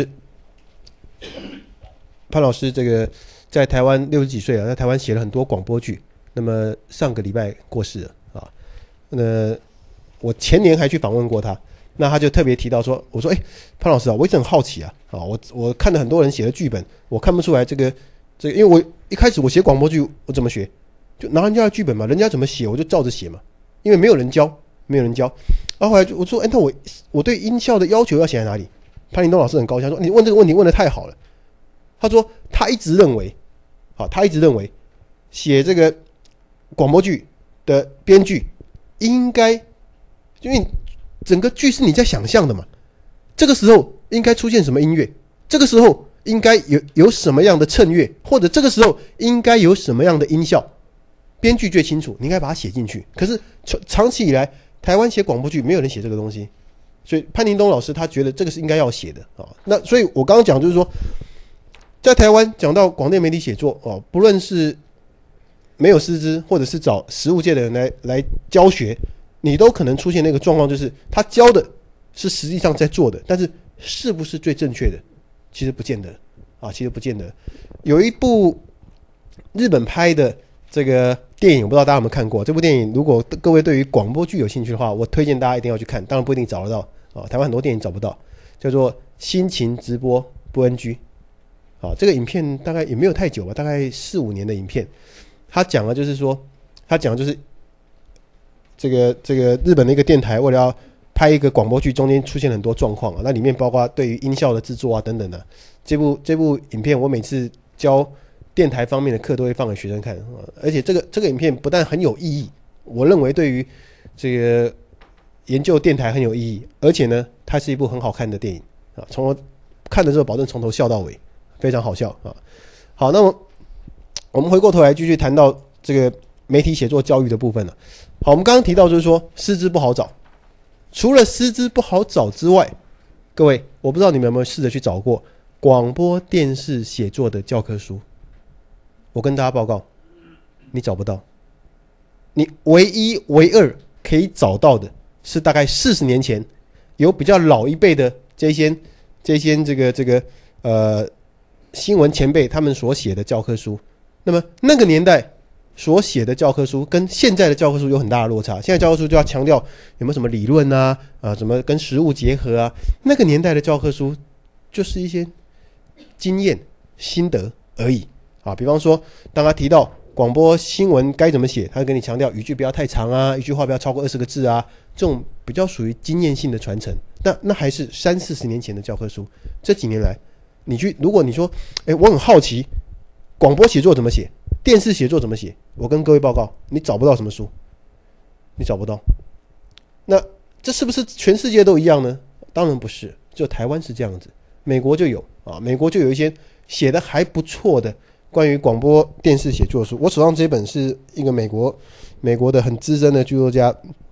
老师这个在台湾60几岁了，在台湾写了很多广播剧。那么上个礼拜过世了啊。我前年还去访问过他，那他就特别提到说，我说潘老师啊，我一直很好奇啊，我看了很多人写的剧本，我看不出来这个，因为我一开始我写广播剧，我怎么学？就拿人家的剧本嘛，人家怎么写我就照着写嘛，因为没有人教。然后后来我说，那我对音效的要求要写在哪里？潘林东老师很高兴，说你问这个问题问得太好了。他说他一直认为写这个广播剧的编剧应该，因为整个剧是你在想象的嘛，这个时候应该出现什么音乐，这个时候应该有什么样的衬乐，或者这个时候应该有什么样的音效，编剧最清楚，你应该把它写进去。可是长期以来台湾写广播剧没有人写这个东西，所以潘宁东老师他觉得这个是应该要写的啊。那所以我刚刚讲就是说，在台湾讲到广电媒体写作哦，不论是没有师资，或者是找实务界的人来教学，你都可能出现那个状况，就是他教的是实际上在做的，但是是不是最正确的，其实不见得啊，其实不见得。有一部日本拍的这个电影，我不知道大家有没有看过。这部电影如果各位对于广播剧有兴趣的话，我推荐大家一定要去看，当然不一定找得到啊，台湾很多电影找不到，叫做《心情直播不 NG》啊。这个影片大概也没有太久吧，大概4、5年的影片。他讲的就是这个日本的一个电台为了要拍一个广播剧，中间出现很多状况啊，那里面包括对于音效的制作啊等等的。这部影片我每次教电台方面的课都会放给学生看，而且这个影片不但很有意义，我认为对于这个研究电台很有意义，而且呢，它是一部很好看的电影啊，从我看的时候保证从头笑到尾，非常好笑啊。好，那么我们回过头来继续谈到这个媒体写作教育的部分了。好，我们刚刚提到就是说师资不好找，除了师资不好找之外，各位我不知道你们有没有试着去找过广播电视写作的教科书。我跟大家报告，你找不到，你唯一唯二可以找到的是大概40年前有比较老一辈的这些这个新闻前辈他们所写的教科书。那么那个年代所写的教科书跟现在的教科书有很大的落差。现在教科书就要强调有没有什么理论啊，什么跟实务结合啊。那个年代的教科书就是一些经验心得而已啊。比方说，当他提到广播新闻该怎么写，他会跟你强调语句不要太长啊，一句话不要超过20个字啊，这种比较属于经验性的传承。那还是30、40年前的教科书。这几年来，如果你说，我很好奇。广播写作怎么写？电视写作怎么写？我跟各位报告，你找不到什么书，你找不到。那这是不是全世界都一样呢？当然不是，只有台湾是这样子。美国就有啊，美国就有一些写的还不错的关于广播电视写作书。我手上这本是一个美国的很资深的剧作家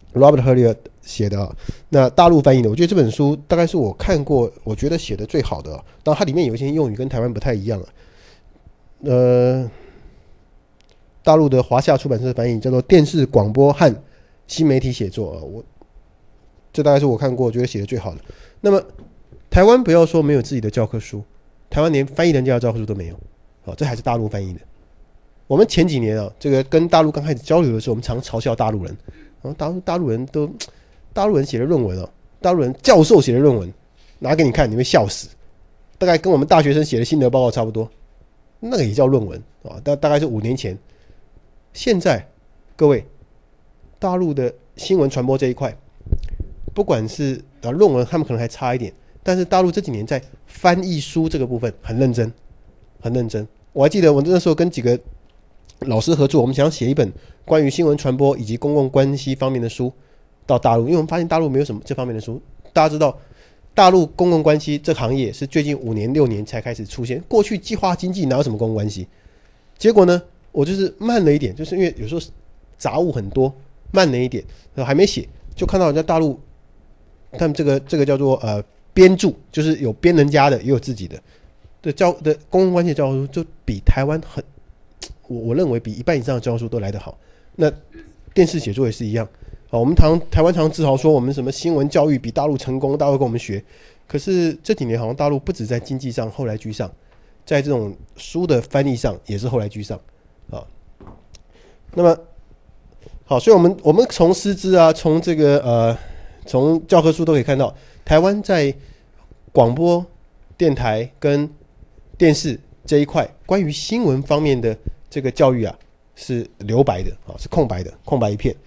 Robert Hurley 写的啊，那大陆翻译的，我觉得这本书大概是我看过我觉得写的最好的啊。当然它里面有一些用语跟台湾不太一样啊。大陆的华夏出版社翻译叫做《电视广播和新媒体写作》啊，这大概是我看过我觉得写的最好的。那么台湾不要说没有自己的教科书，台湾连翻译人家的教科书都没有，好，这还是大陆翻译的。我们前几年啊，这个跟大陆刚开始交流的时候，我们常嘲笑大陆人，然后大陆人写的论文啊，大陆人教授写的论文拿给你看，你会笑死，大概跟我们大学生写的心得报告差不多，那个也叫论文啊，大概是5年前。现在各位，大陆的新闻传播这一块，不管是论文，他们可能还差一点，但是大陆这几年在翻译书这个部分很认真，很认真。我还记得我那时候跟几个老师合作，我们想要写一本关于新闻传播以及公共关系方面的书到大陆，因为我们发现大陆没有什么这方面的书。大家知道，大陆公共关系这个行业是最近5年6年才开始出现，过去计划经济哪有什么公共关系？结果呢，我就是慢了一点，就是因为有时候杂物很多，慢了一点，还没写，就看到人家大陆他们这个叫做编著，就是有编人家的，也有自己的公共关系的教科书，就比台湾我认为比一半以上的教科书都来得好。那电视写作也是一样啊，我们台湾常自豪说我们什么新闻教育比大陆成功，大陆跟我们学。可是这几年好像大陆不止在经济上后来居上，在这种书的翻译上也是后来居上啊。那么好，所以我们从师资啊，从这个从教科书都可以看到，台湾在广播电台跟电视这一块关于新闻方面的这个教育啊，是留白的啊，是空白的，空白一片。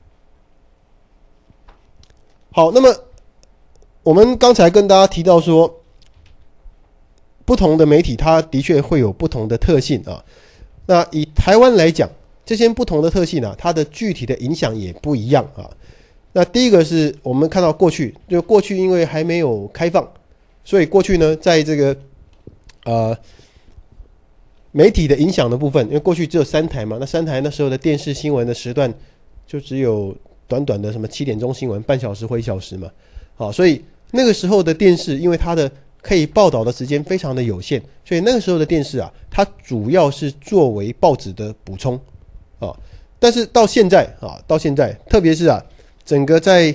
好，那么我们刚才跟大家提到说，不同的媒体它的确会有不同的特性啊。那以台湾来讲，这些不同的特性啊，它的具体的影响也不一样啊。那第一个是我们看到过去因为还没有开放，所以过去呢，在这个媒体的影响的部分，因为过去只有3台嘛，那3台那时候的电视新闻的时段就只有短短的什么7点钟新闻，半小时或1小时嘛。好，所以那个时候的电视，因为它的可以报道的时间非常的有限，所以那个时候的电视啊，它主要是作为报纸的补充啊。但是到现在，特别是整个在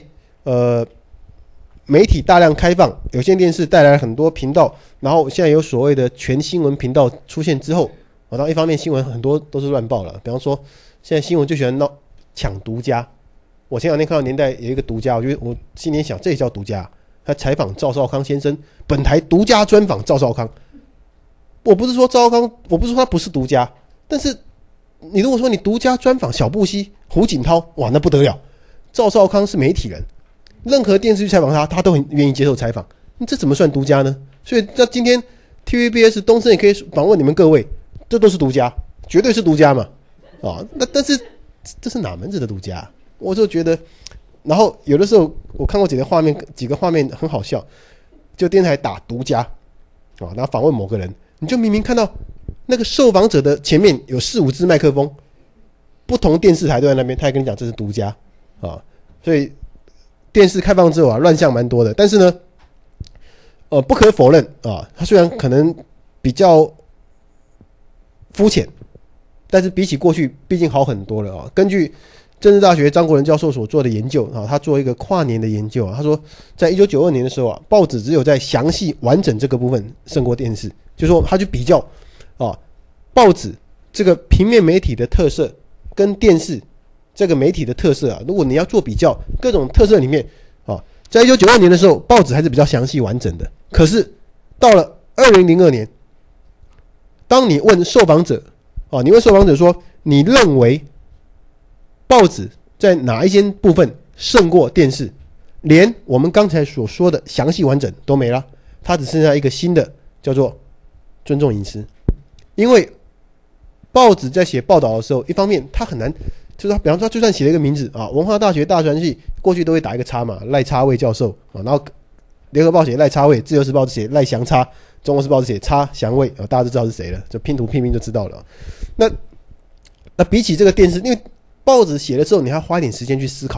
媒体大量开放，有线电视带来了很多频道，然后现在有所谓的全新闻频道出现之后，然后一方面新闻很多都是乱报了，比方说现在新闻就喜欢闹抢独家。我前两天看到年代有一个独家，我心里想这也叫独家，他采访赵少康先生，本台独家专访赵少康。我不是说赵少康，我不是说他不是独家，但是你如果说你独家专访小布希、胡锦涛，哇，那不得了。赵少康是媒体人，任何电视去采访他都很愿意接受采访，这怎么算独家呢？所以那今天 TVBS 东森也可以访问你们各位，这都是独家，绝对是独家嘛。那但是这是哪门子的独家？我就觉得，然后有的时候我看过几个画面很好笑，就电台打独家然后访问某个人，你就明明看到那个受访者的前面有4、5支麦克风，不同电视台都在那边，他还跟你讲这是独家所以电视开放之后乱象蛮多的。但是呢，不可否认它虽然可能比较肤浅，但是比起过去毕竟好很多了根据政治大学张国仁教授所做的研究他做一个跨年的研究他说在1992年的时候报纸只有在详细完整这个部分胜过电视，就是说他去比较报纸这个平面媒体的特色跟电视这个媒体的特色如果你要做比较，各种特色里面在1992年的时候，报纸还是比较详细完整的。可是到了2002年，当你问受访者说，你认为报纸在哪一些部分胜过电视，连我们刚才所说的详细完整都没了，它只剩下一个新的叫做尊重隐私。因为报纸在写报道的时候，一方面它很难，就是比方说就算写了一个名字文化大学大传系，过去都会打一个叉嘛，赖叉卫教授然后联合报写赖叉卫，自由时报写赖祥叉，中国时报写叉祥卫大家都知道是谁了，就拼图拼拼就知道了。那比起这个电视，因为报纸写的时候你还要花一点时间去思考，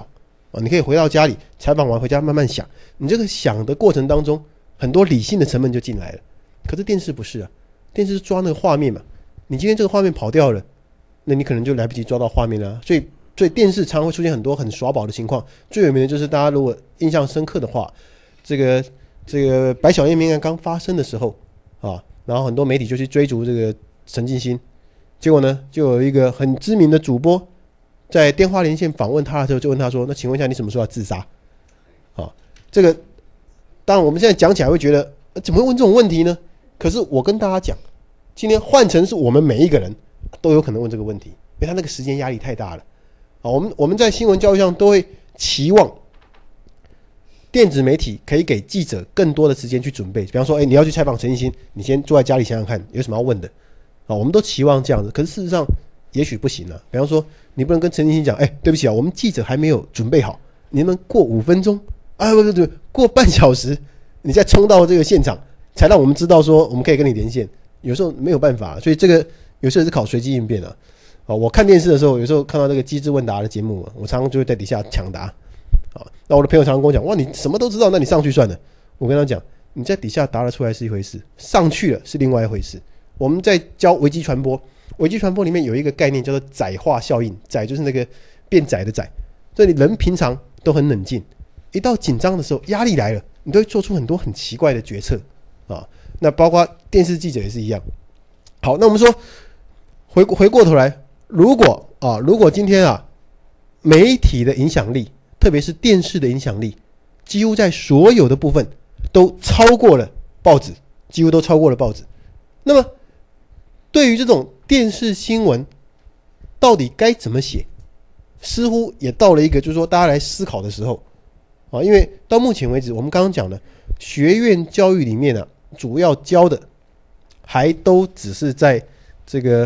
你可以回到家里采访完回家慢慢想，你这个想的过程当中，很多理性的成分就进来了。可是电视不是啊，电视是抓那个画面嘛，你今天这个画面跑掉了，那你可能就来不及抓到画面了所以电视常会出现很多很耍宝的情况。最有名的就是大家如果印象深刻的话，这个白小燕命案刚发生的时候然后很多媒体就去追逐这个陈进兴，结果呢，就有一个很知名的主播在电话连线访问他的时候，就问他说：“那请问一下，你什么时候要自杀？”这个当然我们现在讲起来会觉得怎么会问这种问题呢？可是我跟大家讲，今天换成是我们每一个人都有可能问这个问题，因为他那个时间压力太大了我们在新闻教育上都会期望电子媒体可以给记者更多的时间去准备，比方说，你要去采访陈奕迅，你先坐在家里想想看有什么要问的我们都期望这样子。可是事实上也许不行啊。比方说，你不能跟陈奕迅讲，对不起我们记者还没有准备好，你们过5分钟不，过半小时，你再冲到这个现场，才让我们知道说我们可以跟你连线。有时候没有办法，所以这个有时候是考随机应变我看电视的时候，有时候看到这个机智问答的节目我常常就会在底下抢答那我的朋友常常跟我讲，哇，你什么都知道，那你上去算了。我跟他讲，你在底下答得出来是一回事，上去了是另外一回事。我们在教危机传播，危机传播里面有一个概念叫做窄化效应，窄就是那个变窄的窄。所以你人平常都很冷静，一到紧张的时候，压力来了，你都会做出很多很奇怪的决策那包括电视记者也是一样。好，那我们说回过头来，如果今天媒体的影响力，特别是电视的影响力，几乎在所有的部分都超过了报纸，几乎都超过了报纸。那么对于这种电视新闻到底该怎么写，似乎也到了一个就是说大家来思考的时候因为到目前为止我们刚刚讲的学院教育里面主要教的还都只是在这个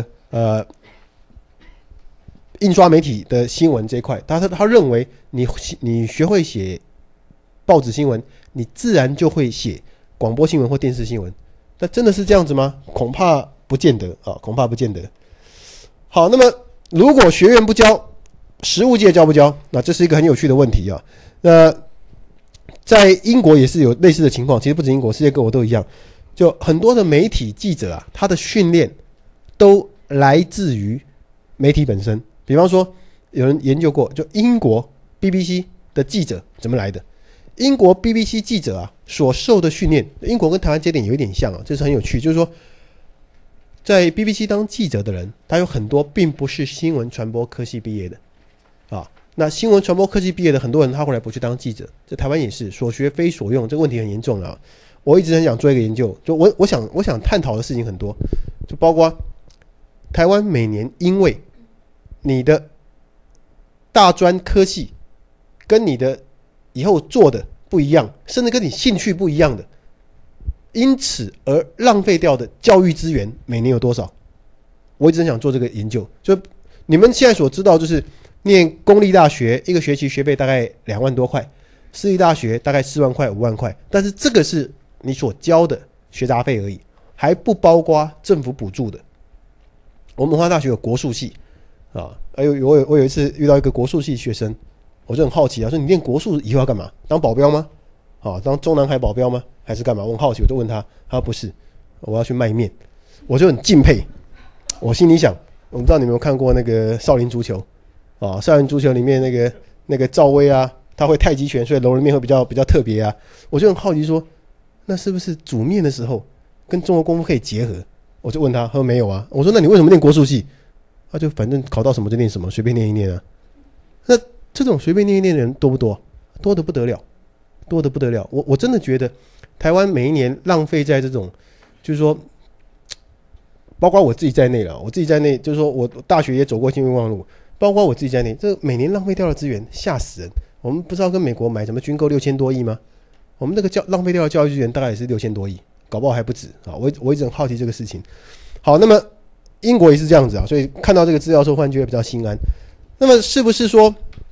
印刷媒体的新闻这一块，他认为你学会写报纸新闻，你自然就会写广播新闻或电视新闻。那真的是这样子吗？恐怕不见得恐怕不见得。好，那么如果学院不教，实务界教不教？那这是一个很有趣的问题那在英国也是有类似的情况，其实不止英国，世界各国都一样。就很多的媒体记者他的训练都来自于媒体本身。比方说，有人研究过，就英国 BBC 的记者怎么来的？英国 BBC 记者所受的训练，英国跟台湾这点有一点像这是很有趣。就是说，在 BBC 当记者的人，他有很多并不是新闻传播科系毕业的那新闻传播科技毕业的很多人，他后来不去当记者，在台湾也是所学非所用，这个问题很严重了我一直很想做一个研究，就我想探讨的事情很多，就包括台湾每年因为你的大专科系跟你的以后做的不一样，甚至跟你兴趣不一样的，因此而浪费掉的教育资源每年有多少？我一直很想做这个研究。就你们现在所知道，就是念公立大学一个学期学费大概2万多块，私立大学大概4万块5万块，但是这个是你所交的学杂费而已，还不包括政府补助的。我们文化大学有国术系我有一次遇到一个国术系学生，我就很好奇说你念国术以后要干嘛？当保镖吗？当中南海保镖吗？还是干嘛？我很好奇，我就问他，他说不是，我要去卖面。我就很敬佩，我心里想，我不知道你们有看过那个少林足球少林足球里面那个赵薇他会太极拳，所以揉人面会比较特别我就很好奇说，那是不是煮面的时候跟中国功夫可以结合？我就问他，他说没有我说那你为什么念国术系？他就反正考到什么就念什么，随便念一念那这种随便念一念的人多不多？多得不得了，多得不得了。我真的觉得台湾每一年浪费在这种，就是说，包括我自己在内了，我自己在内，就是说我大学也走过新冤枉路，包括我自己在内，这每年浪费掉的资源吓死人。我们不知道跟美国买什么军购6000多亿吗？我们那个浪费掉的教育资源大概也是6000多亿，搞不好还不止我一直很好奇这个事情。好，那么英国也是这样子所以看到这个资料的时候，忽然觉得比较心安。那么是不是说，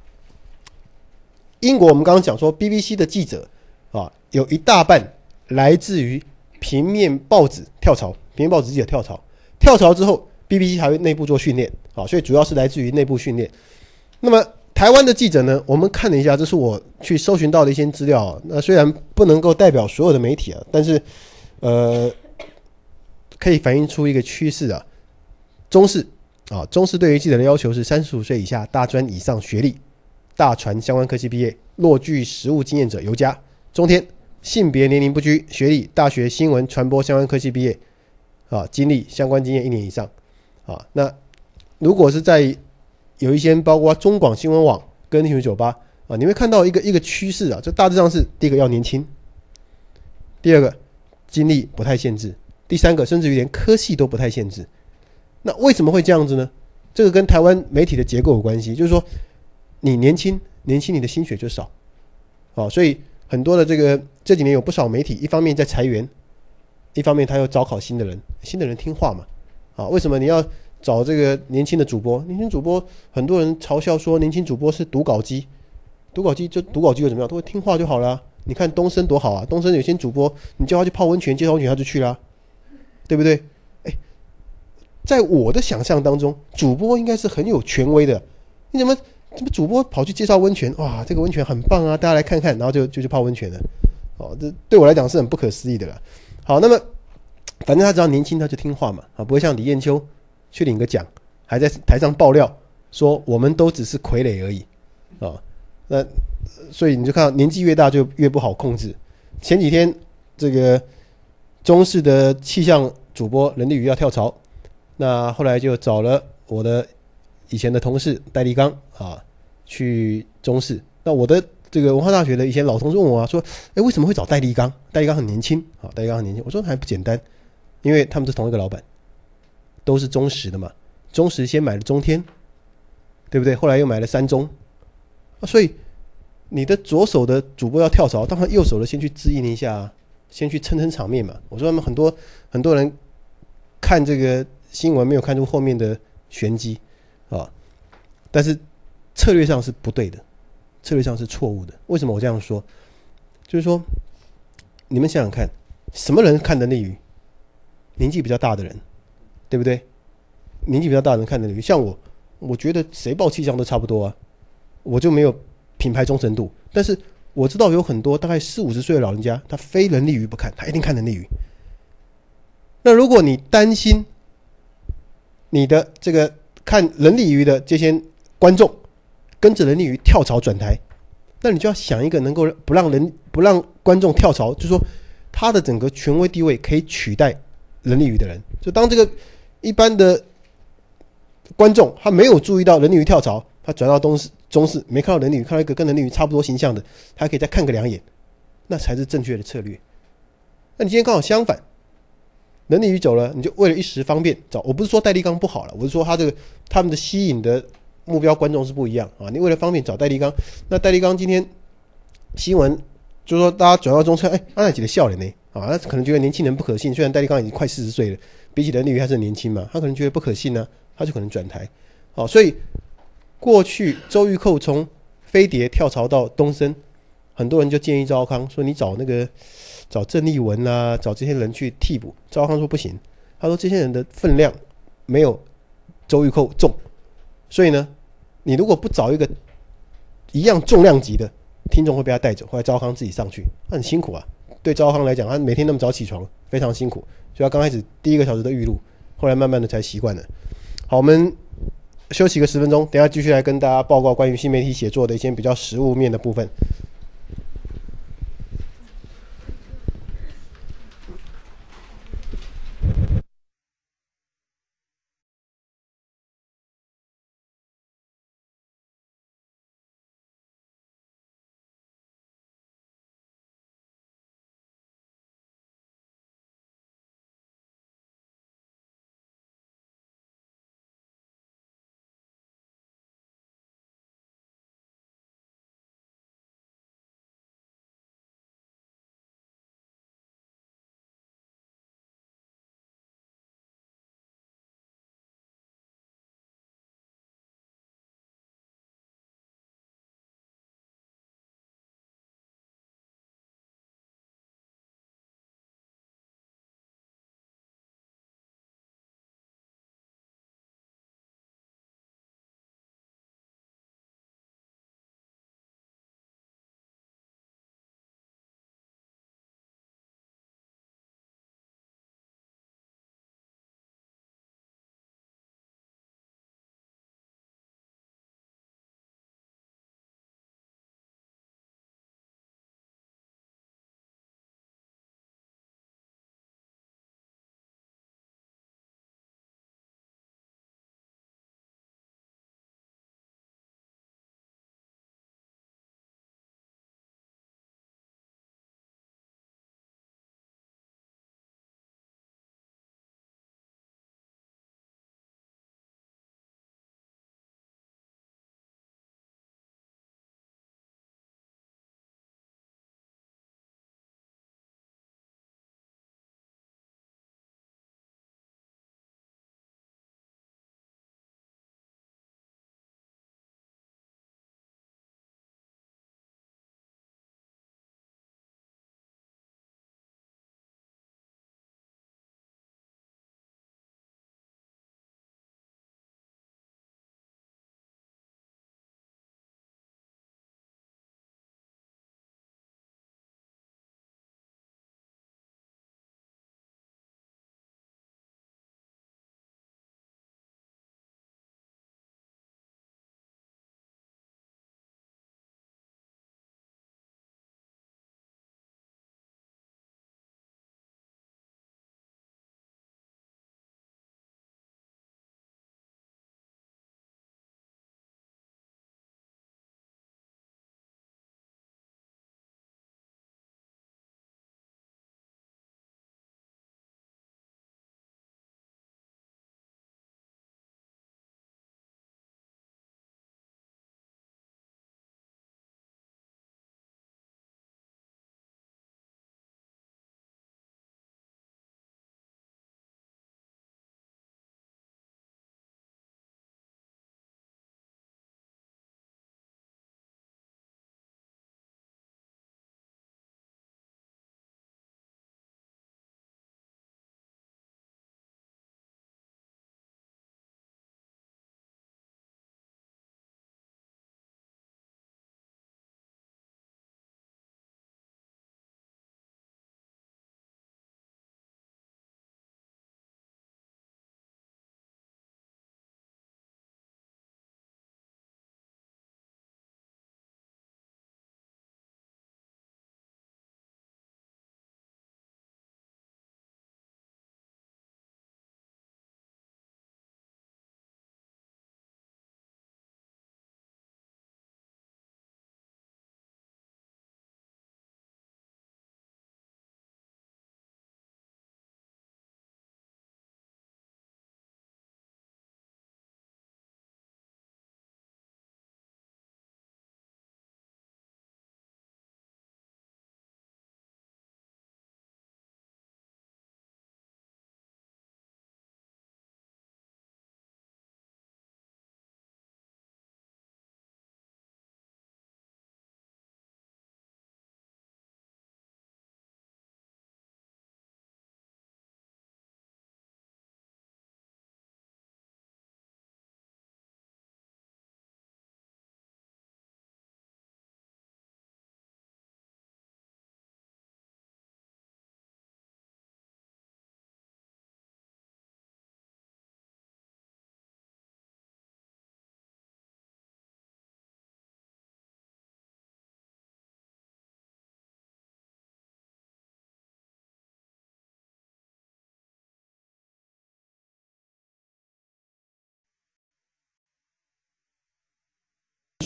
英国我们刚刚讲说 BBC 的记者有一大半来自于平面报纸跳槽，平面报纸记者跳槽之后 BBC 还会内部做训练所以主要是来自于内部训练。那么台湾的记者呢，我们看了一下，这是我去搜寻到的一些资料。那虽然不能够代表所有的媒体啊，但是可以反映出一个趋势啊。中视对于记者的要求是35岁以下、大专以上学历、大传相关科系毕业、若具实务经验者尤佳。中天性别年龄不拘，学历大学新闻传播相关科系毕业经历相关经验1年以上那如果是在有一些包括中广新闻网跟9998你会看到一个趋势这大致上是第一个要年轻，第二个经历不太限制，第三个甚至于连科系都不太限制。那为什么会这样子呢？这个跟台湾媒体的结构有关系，就是说你年轻你的薪水就少所以很多的这几年有不少媒体一方面在裁员，一方面他又招考新的人听话嘛为什么你要找这个年轻的主播？年轻主播很多人嘲笑说年轻主播是读稿机又怎么样？都会听话就好了你看东升多好啊，东升有些主播你叫他去泡温泉，介绍温泉他就去了对不对？在我的想象当中，主播应该是很有权威的。你怎么主播跑去介绍温泉？哇，这个温泉很棒啊，大家来看看，然后就去泡温泉了。这对我来讲是很不可思议的啦。好，那么反正他只要年轻，他就听话嘛，不会像李艳秋去领个奖，还在台上爆料说我们都只是傀儡而已那所以你就看到年纪越大就越不好控制。前几天这个中视的气象主播任立宇要跳槽。那后来就找了我的以前的同事戴立刚去中视。那我的这个文化大学的以前老同事问我说为什么会找戴立刚？戴立刚很年轻戴立刚很年轻。我说还不简单，因为他们是同一个老板，都是中时的嘛。中时先买了中天，对不对？后来又买了三中所以你的左手的主播要跳槽，当然右手的先去支应一下先去撑场面嘛。我说他们很多人看这个新闻没有看出后面的玄机但是策略上是不对的，策略上是错误的。为什么我这样说？就是说你们想想看，什么人看得利于？年纪比较大的人，对不对？年纪比较大的人看得利于。像我觉得谁报气象都差不多我就没有品牌忠诚度。但是我知道有很多大概40-50岁的老人家，他非人力鱼不看，他一定看人力鱼。那如果你担心你的这个看人力鱼的这些观众跟着人力鱼跳槽转台，那你就要想一个能够不让观众跳槽，就是说他的整个权威地位可以取代人力鱼的人。就当这个一般的观众他没有注意到人力鱼跳槽，他转到中视没看到人力鱼，看到一个跟人力鱼差不多形象的，他可以再看个2眼，那才是正确的策略。那你今天刚好相反，人力鱼走了，你就为了一时方便找。我不是说戴立刚不好了，我是说他们的吸引的目标观众是不一样你为了方便找戴立刚，那戴立刚今天新闻就说大家转到中视，那几个笑脸呢他可能觉得年轻人不可信。虽然戴立刚已经快40岁了，比起人力鱼还是很年轻嘛，他可能觉得不可信他就可能转台所以过去周玉蔻从飞碟跳槽到东森，很多人就建议赵少康说你找郑丽文找这些人去替补。赵少康说不行，他说这些人的分量没有周玉蔻重，所以呢你如果不找一个一样重量级的，听众会被他带走。后来赵少康自己上去，他很辛苦对赵少康来讲，他每天那么早起床非常辛苦，所以他刚开始第1个小时的预录，后来慢慢的才习惯了。好，我们休息个10分钟，等一下继续来跟大家报告关于新媒体写作的一些比较实务面的部分。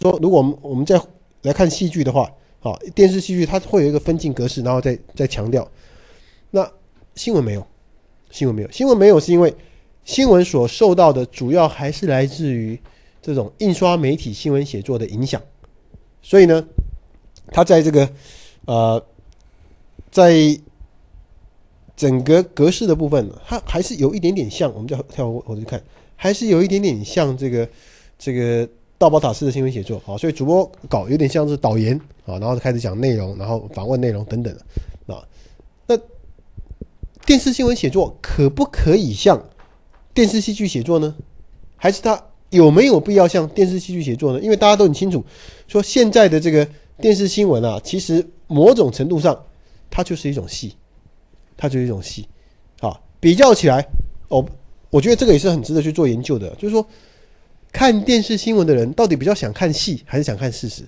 说，如果我们再来看戏剧的话，好，电视戏剧它会有一个分镜格式，然后再强调。那新闻没有，新闻没有是因为新闻所受到的主要还是来自于这种印刷媒体新闻写作的影响，所以呢，它在这个在整个格式的部分，它还是有一点点像，我们跳回去看，还是有一点点像这个道宝塔式的新闻写作，好，所以主播稿有点像是导言啊，然后开始讲内容，然后访问内容等等啊。那电视新闻写作可不可以像电视戏剧写作呢？还是它有没有必要像电视戏剧写作呢？因为大家都很清楚，说现在的这个电视新闻啊，其实某种程度上它就是一种戏，啊，比较起来，我觉得这个也是很值得去做研究的，就是说，看电视新闻的人到底比较想看戏还是想看事实？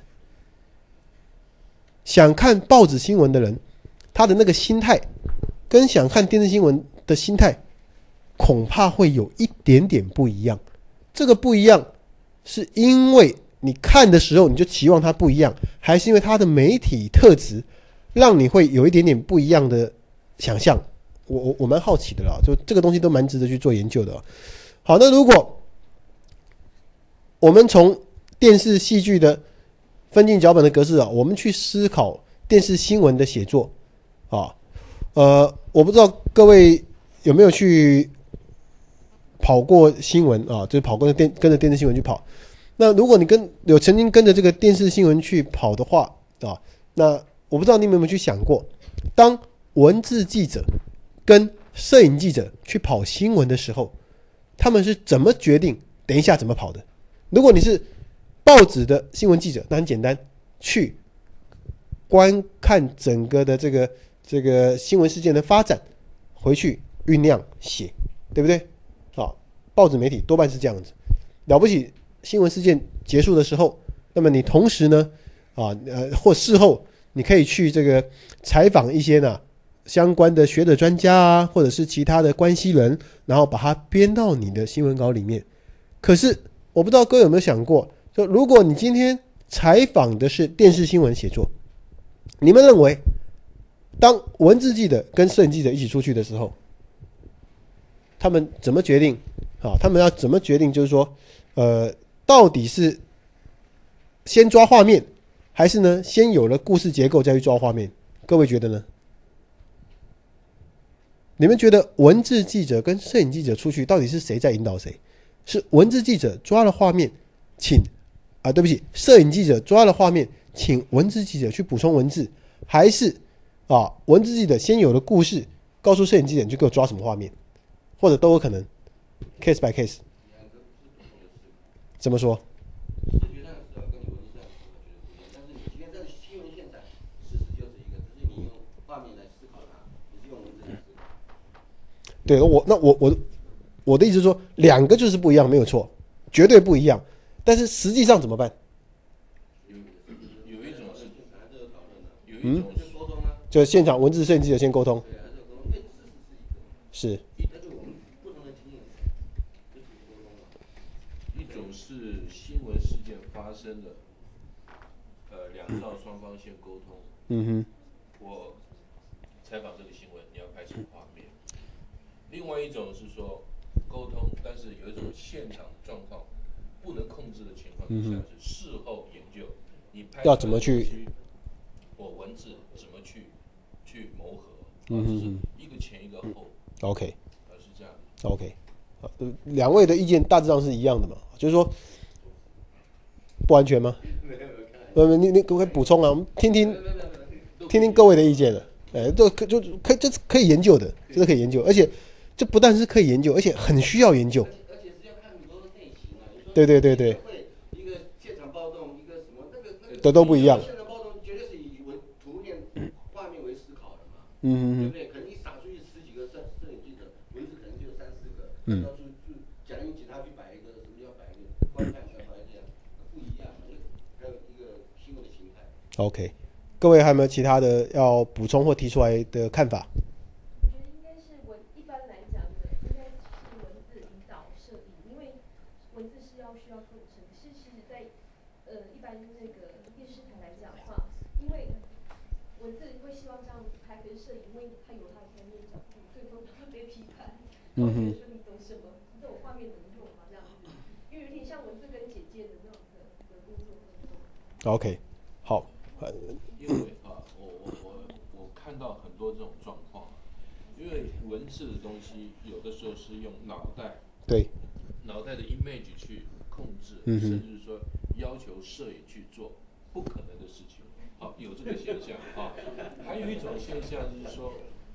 想看报纸新闻的人，他的那个心态跟想看电视新闻的心态恐怕会有一点点不一样。这个不一样是因为你看的时候你就期望它不一样，还是因为它的媒体特质让你会有一点点不一样的想象？我蛮好奇的啦，就这个东西都蛮值得去做研究的。好，那如果我们从电视戏剧的分镜脚本的格式啊，我们去思考电视新闻的写作啊，我不知道各位有没有去跑过新闻啊，就是跑过跟着电视新闻去跑。那如果你有曾经跟着这个电视新闻去跑的话啊，那我不知道你们有没有去想过，当文字记者跟摄影记者去跑新闻的时候，他们是怎么决定等一下怎么跑的？如果你是报纸的新闻记者，那很简单，去观看整个的这个新闻事件的发展，回去酝酿写，对不对？啊，报纸媒体多半是这样子。了不起，新闻事件结束的时候，那么你同时呢，或事后你可以去这个采访一些呢相关的学者专家啊，或者是其他的关系人，然后把它编到你的新闻稿里面。可是我不知道各位有没有想过，说如果你今天采访的是电视新闻写作，你们认为当文字记者跟摄影记者一起出去的时候，他们怎么决定啊？他们要怎么决定？就是说，到底是先抓画面，还是呢先有了故事结构再去抓画面？各位觉得呢？你们觉得文字记者跟摄影记者出去，到底是谁在引导谁？是文字记者抓了画面，对不起，摄影记者抓了画面，请文字记者去补充文字，还是文字记者先有了故事，告诉摄影记者你就给我抓什么画面，或者都有可能 ，case by case。怎么说？ 视觉上的思考跟你文字上的思考绝对不一样，但是你今天在新闻现场，事实就是一个，只是你用画面来思考它，你是用文字来思考。 对，我的意思是说，两个就是不一样，没有错，绝对不一样。但是实际上怎么办？ 有一种是拿这个讨论的，有一种是沟通啊， 就现场文字摄影记者先沟通， 对啊，这个沟通，因为事实是一个， 是但是我们不同的经验，就是沟通嘛。 一种是新闻事件发生的，两造双方先沟通。我采访这个新闻，你要拍什么画面？另外一种是说沟通，但是有一种现场状况不能控制的情况之下，是事后研究，你拍要怎么去， 我文字怎么去谋合，就是一个前一个后。 OK， 是这样。 OK，两位的意见大致上是一样的嘛？就是说不完全吗？你可不可以补充啊？我们听听各位的意见了。这可以研究的，这是可以研究，而且这不但是可以研究，而且很需要研究。 而且是要看很多的类型啊。 对， 一个现场暴动，一个什么那个的都不一样。 现场暴动绝对是以图片、画面为思考的嘛。对不对？可能一撒出去10几个摄影记者，文字可能就3、4个。到处假如警察去摆一个，什么要摆一个观看要摆这样，不一样嘛。还有一个新闻的形态。 OK， 各位还有没有其他的要补充或提出来的看法？ 我觉得应该是一般来讲的，应该是文字引导摄影，因为文字是需要构成，是在一般文字会希望这样子拍，可是摄影因为它有它的片面角度，所以说它会被批判。说你懂什么？这种画面怎么用嘛？这样子，因为有点像文字跟简介的那种的工作分工。 OK， 好。 因为我看到很多这种状况，因为文字的东西有的时候是用脑袋的 image 去控制，甚至说要求摄影去做不可能的事情。好，有这个现象啊。还有一种现象就是说，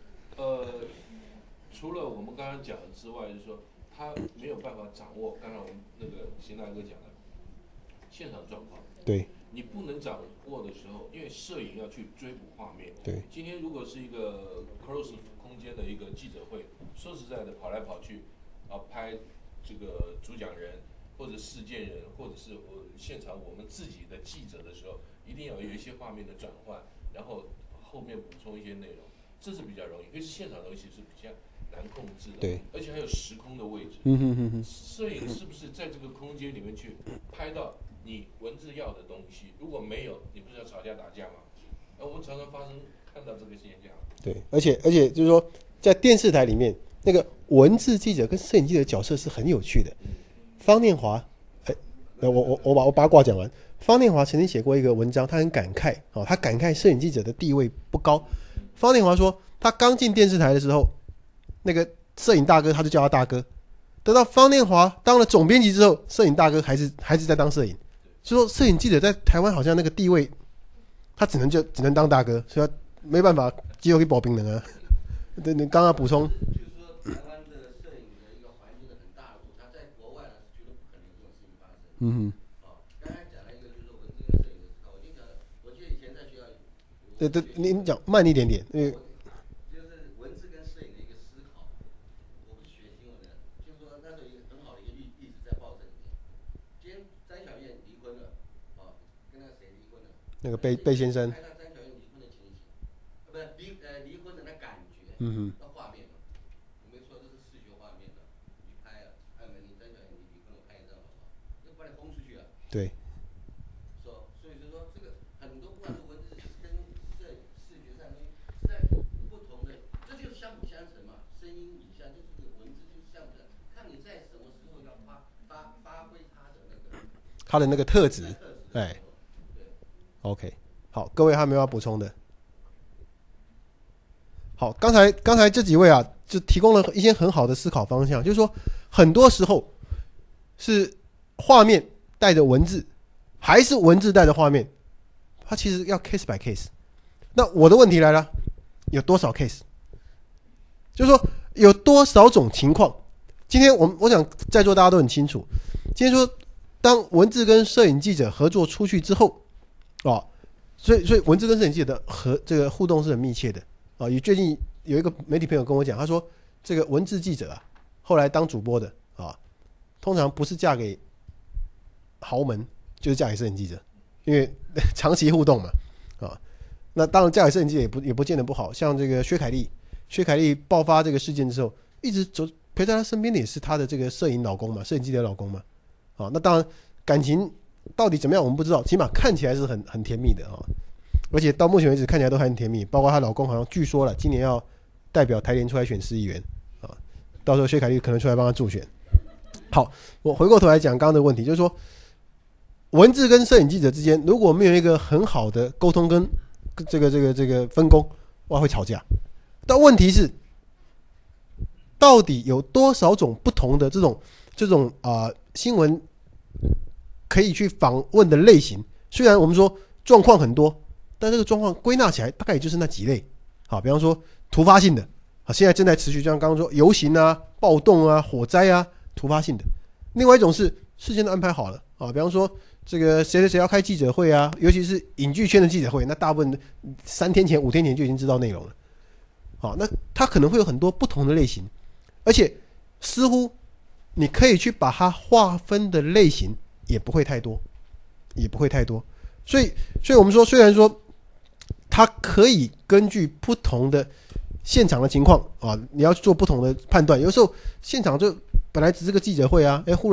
除了我们刚刚讲的之外，就是说他没有办法掌握刚才我们那个邢大哥讲的现场状况。 对。 你不能掌握的时候，因为摄影要去追捕画面。 对。 今天如果是一个 close 空间的一个记者会，说实在的，跑来跑去，拍这个主讲人或者事件人，或者是现场我们自己的记者的时候，一定要有一些画面的转换，然后后面补充一些内容，这是比较容易。可是现场的东西是比较难控制的， 对， 而且还有时空的位置。摄影是不是在这个空间里面去拍到你文字要的东西？如果没有，你不是要吵架打架吗？我们常常看到这个现象。 对，而且就是说，在电视台里面，那个文字记者跟摄影记者的角色是很有趣的。方念华，我八卦讲完。方念华曾经写过一个文章，他很感慨他感慨摄影记者的地位不高。方念华说，他刚进电视台的时候，那个摄影大哥他就叫他大哥。等到方念华当了总编辑之后，摄影大哥还是在当摄影。所以说，摄影记者在台湾好像那个地位，他只能当大哥，所以他没办法，只有去保兵人啊。对，你刚刚补充。 就是说，台湾的摄影的一个环境的很大的落差，在国外呢是绝对不可能有这种事情发生。刚才讲了一个就是文字跟摄影的思考，我已经讲了，我记得以前在学校。 对，您讲慢一点点，因为。 就是文字跟摄影的一个思考，我不是学新闻的，就是说那时候一个很好的一个例子在报纸里面。今天张小燕离婚了，跟那个谁离婚了？ 那个贝先生。 拍到张小燕离婚的情形，不是离婚的那感觉，那画面嘛，我没说这是视觉画面的，你拍了，你张小燕离婚了，拍一张好不好？就把你轰出去了。 对。 所以就说这个很多不管是文字跟视觉上面是在不同的，这就是相辅相成嘛，声音影像就是文字就是相辅相成，看你在什么时候要发挥它的那个特质，哎。OK， 好，各位还有没有要补充的？好，刚才这几位啊，就提供了一些很好的思考方向，就是说，很多时候是画面带着文字，还是文字带着画面，它其实要 case by case。那我的问题来了，有多少 case？ 就是说有多少种情况？今天我想在座大家都很清楚，今天说当文字跟摄影记者合作出去之后。所以文字跟摄影记者的这个互动是很密切的也最近有一个媒体朋友跟我讲，他说这个文字记者后来当主播的通常不是嫁给豪门，就是嫁给摄影记者，因为长期互动嘛那当然嫁给摄影记者也不见得不好，像这个薛凯丽爆发这个事件之后，一直陪在她身边的也是她的这个摄影老公嘛，摄影记者老公嘛那当然感情到底怎么样我们不知道，起码看起来是很甜蜜的而且到目前为止看起来都还很甜蜜，包括她老公好像据说了今年要代表台联出来选市议员到时候薛凯丽可能出来帮他助选。好，我回过头来讲刚刚的问题，就是说文字跟摄影记者之间如果没有一个很好的沟通跟这个分工，会吵架。但问题是到底有多少种不同的这种新闻可以去访问的类型？虽然我们说状况很多，但这个状况归纳起来大概也就是那几类。好，比方说突发性的，现在正在持续，就像刚刚说游行啊、暴动啊、火灾啊，突发性的。另外一种是事先都安排好了比方说这个谁要开记者会啊，尤其是影剧圈的记者会，那大部分3天前、5天前就已经知道内容了。好，那它可能会有很多不同的类型，而且似乎你可以去把它划分的类型也不会太多。所以我们说，虽然说它可以根据不同的现场的情况你要做不同的判断。有时候现场就本来只是个记者会忽然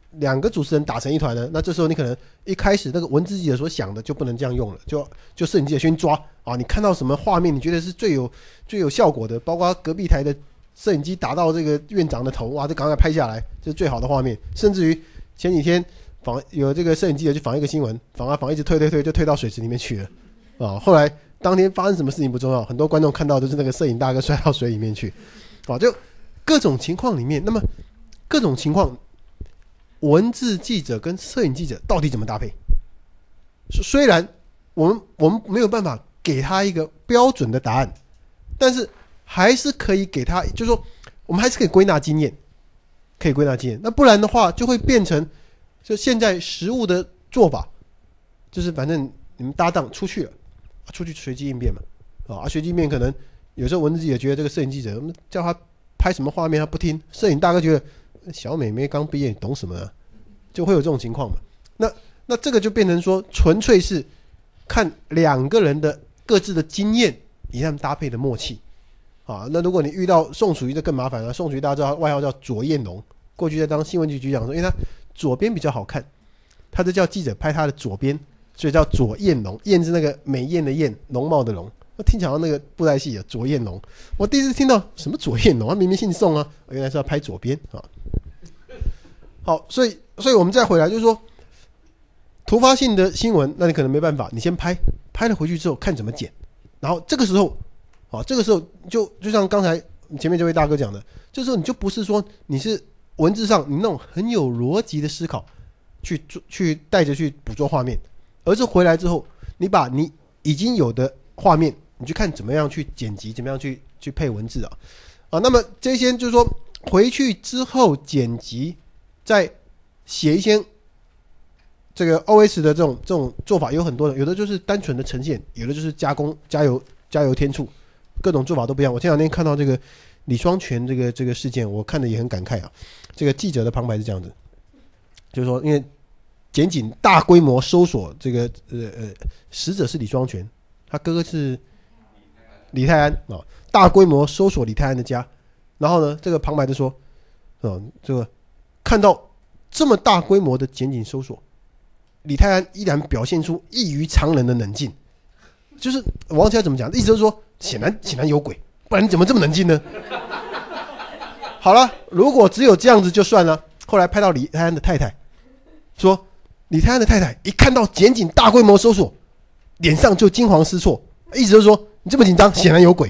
两个主持人打成一团呢，那这时候你可能一开始那个文字记者所想的就不能这样用了，就摄影记者先抓啊，你看到什么画面你觉得是最有效果的，包括隔壁台的摄影机打到这个院长的头，哇，这赶快拍下来，这是最好的画面。甚至于前几天有这个摄影记者去访一个新闻，访一直推就推到水池里面去了啊。后来当天发生什么事情不重要，很多观众看到都是那个摄影大哥摔到水里面去啊，就各种情况里面，那么各种情况。文字记者跟摄影记者到底怎么搭配？虽然我们没有办法给他一个标准的答案，但是还是可以给他，就是说我们还是可以归纳经验，那不然的话就会变成就现在实务的做法，就是反正你们搭档出去随机应变嘛，随机应变可能有时候文字记者觉得这个摄影记者我们叫他拍什么画面他不听，摄影大哥觉得小美眉刚毕业，你懂什么啊？就会有这种情况嘛。那这个就变成说，纯粹是看两个人的各自的经验以及他们搭配的默契啊。那如果你遇到宋楚瑜就更麻烦了。宋楚瑜大家知道外号叫左燕龙，过去在当新闻局局长的时候，因为他左边比较好看，他就叫记者拍他的左边，所以叫左燕龙。燕是那个美艳的艳，容貌的容。听起来那个布袋戏啊，左燕龙。我第一次听到什么左燕龙，他明明姓宋啊，原来是要拍左边啊。好，所以我们再回来就是说，突发性的新闻，那你可能没办法，你先拍了回去之后看怎么剪，然后这个时候就像刚才前面这位大哥讲的，这时候你就不是说你是文字上你那种很有逻辑的思考去带着去捕捉画面，而是回来之后，你把你已经有的画面，你去看怎么样去剪辑，怎么样去配文字啊。那么这些就是说回去之后剪辑。再写一些这个 OS 的这种做法有很多的，有的就是单纯的呈现，有的就是加工加油添醋，各种做法都不一样。我前两天看到这个李双全这个事件，我看的也很感慨啊。这个记者的旁白是这样子，就是说因为检警大规模搜索这个死者是李双全，他哥哥是李泰安啊，大规模搜索李泰安的家，然后呢，这个旁白就说，这个。看到这么大规模的检警搜索，李泰安依然表现出异于常人的冷静，就是我忘记他怎么讲，意思就是说显然有鬼，不然你怎么这么冷静呢？好了，如果只有这样子就算了。后来拍到李泰安的太太说，李泰安的太太一看到检警大规模搜索，脸上就惊惶失措，意思就是说你这么紧张，显然有鬼。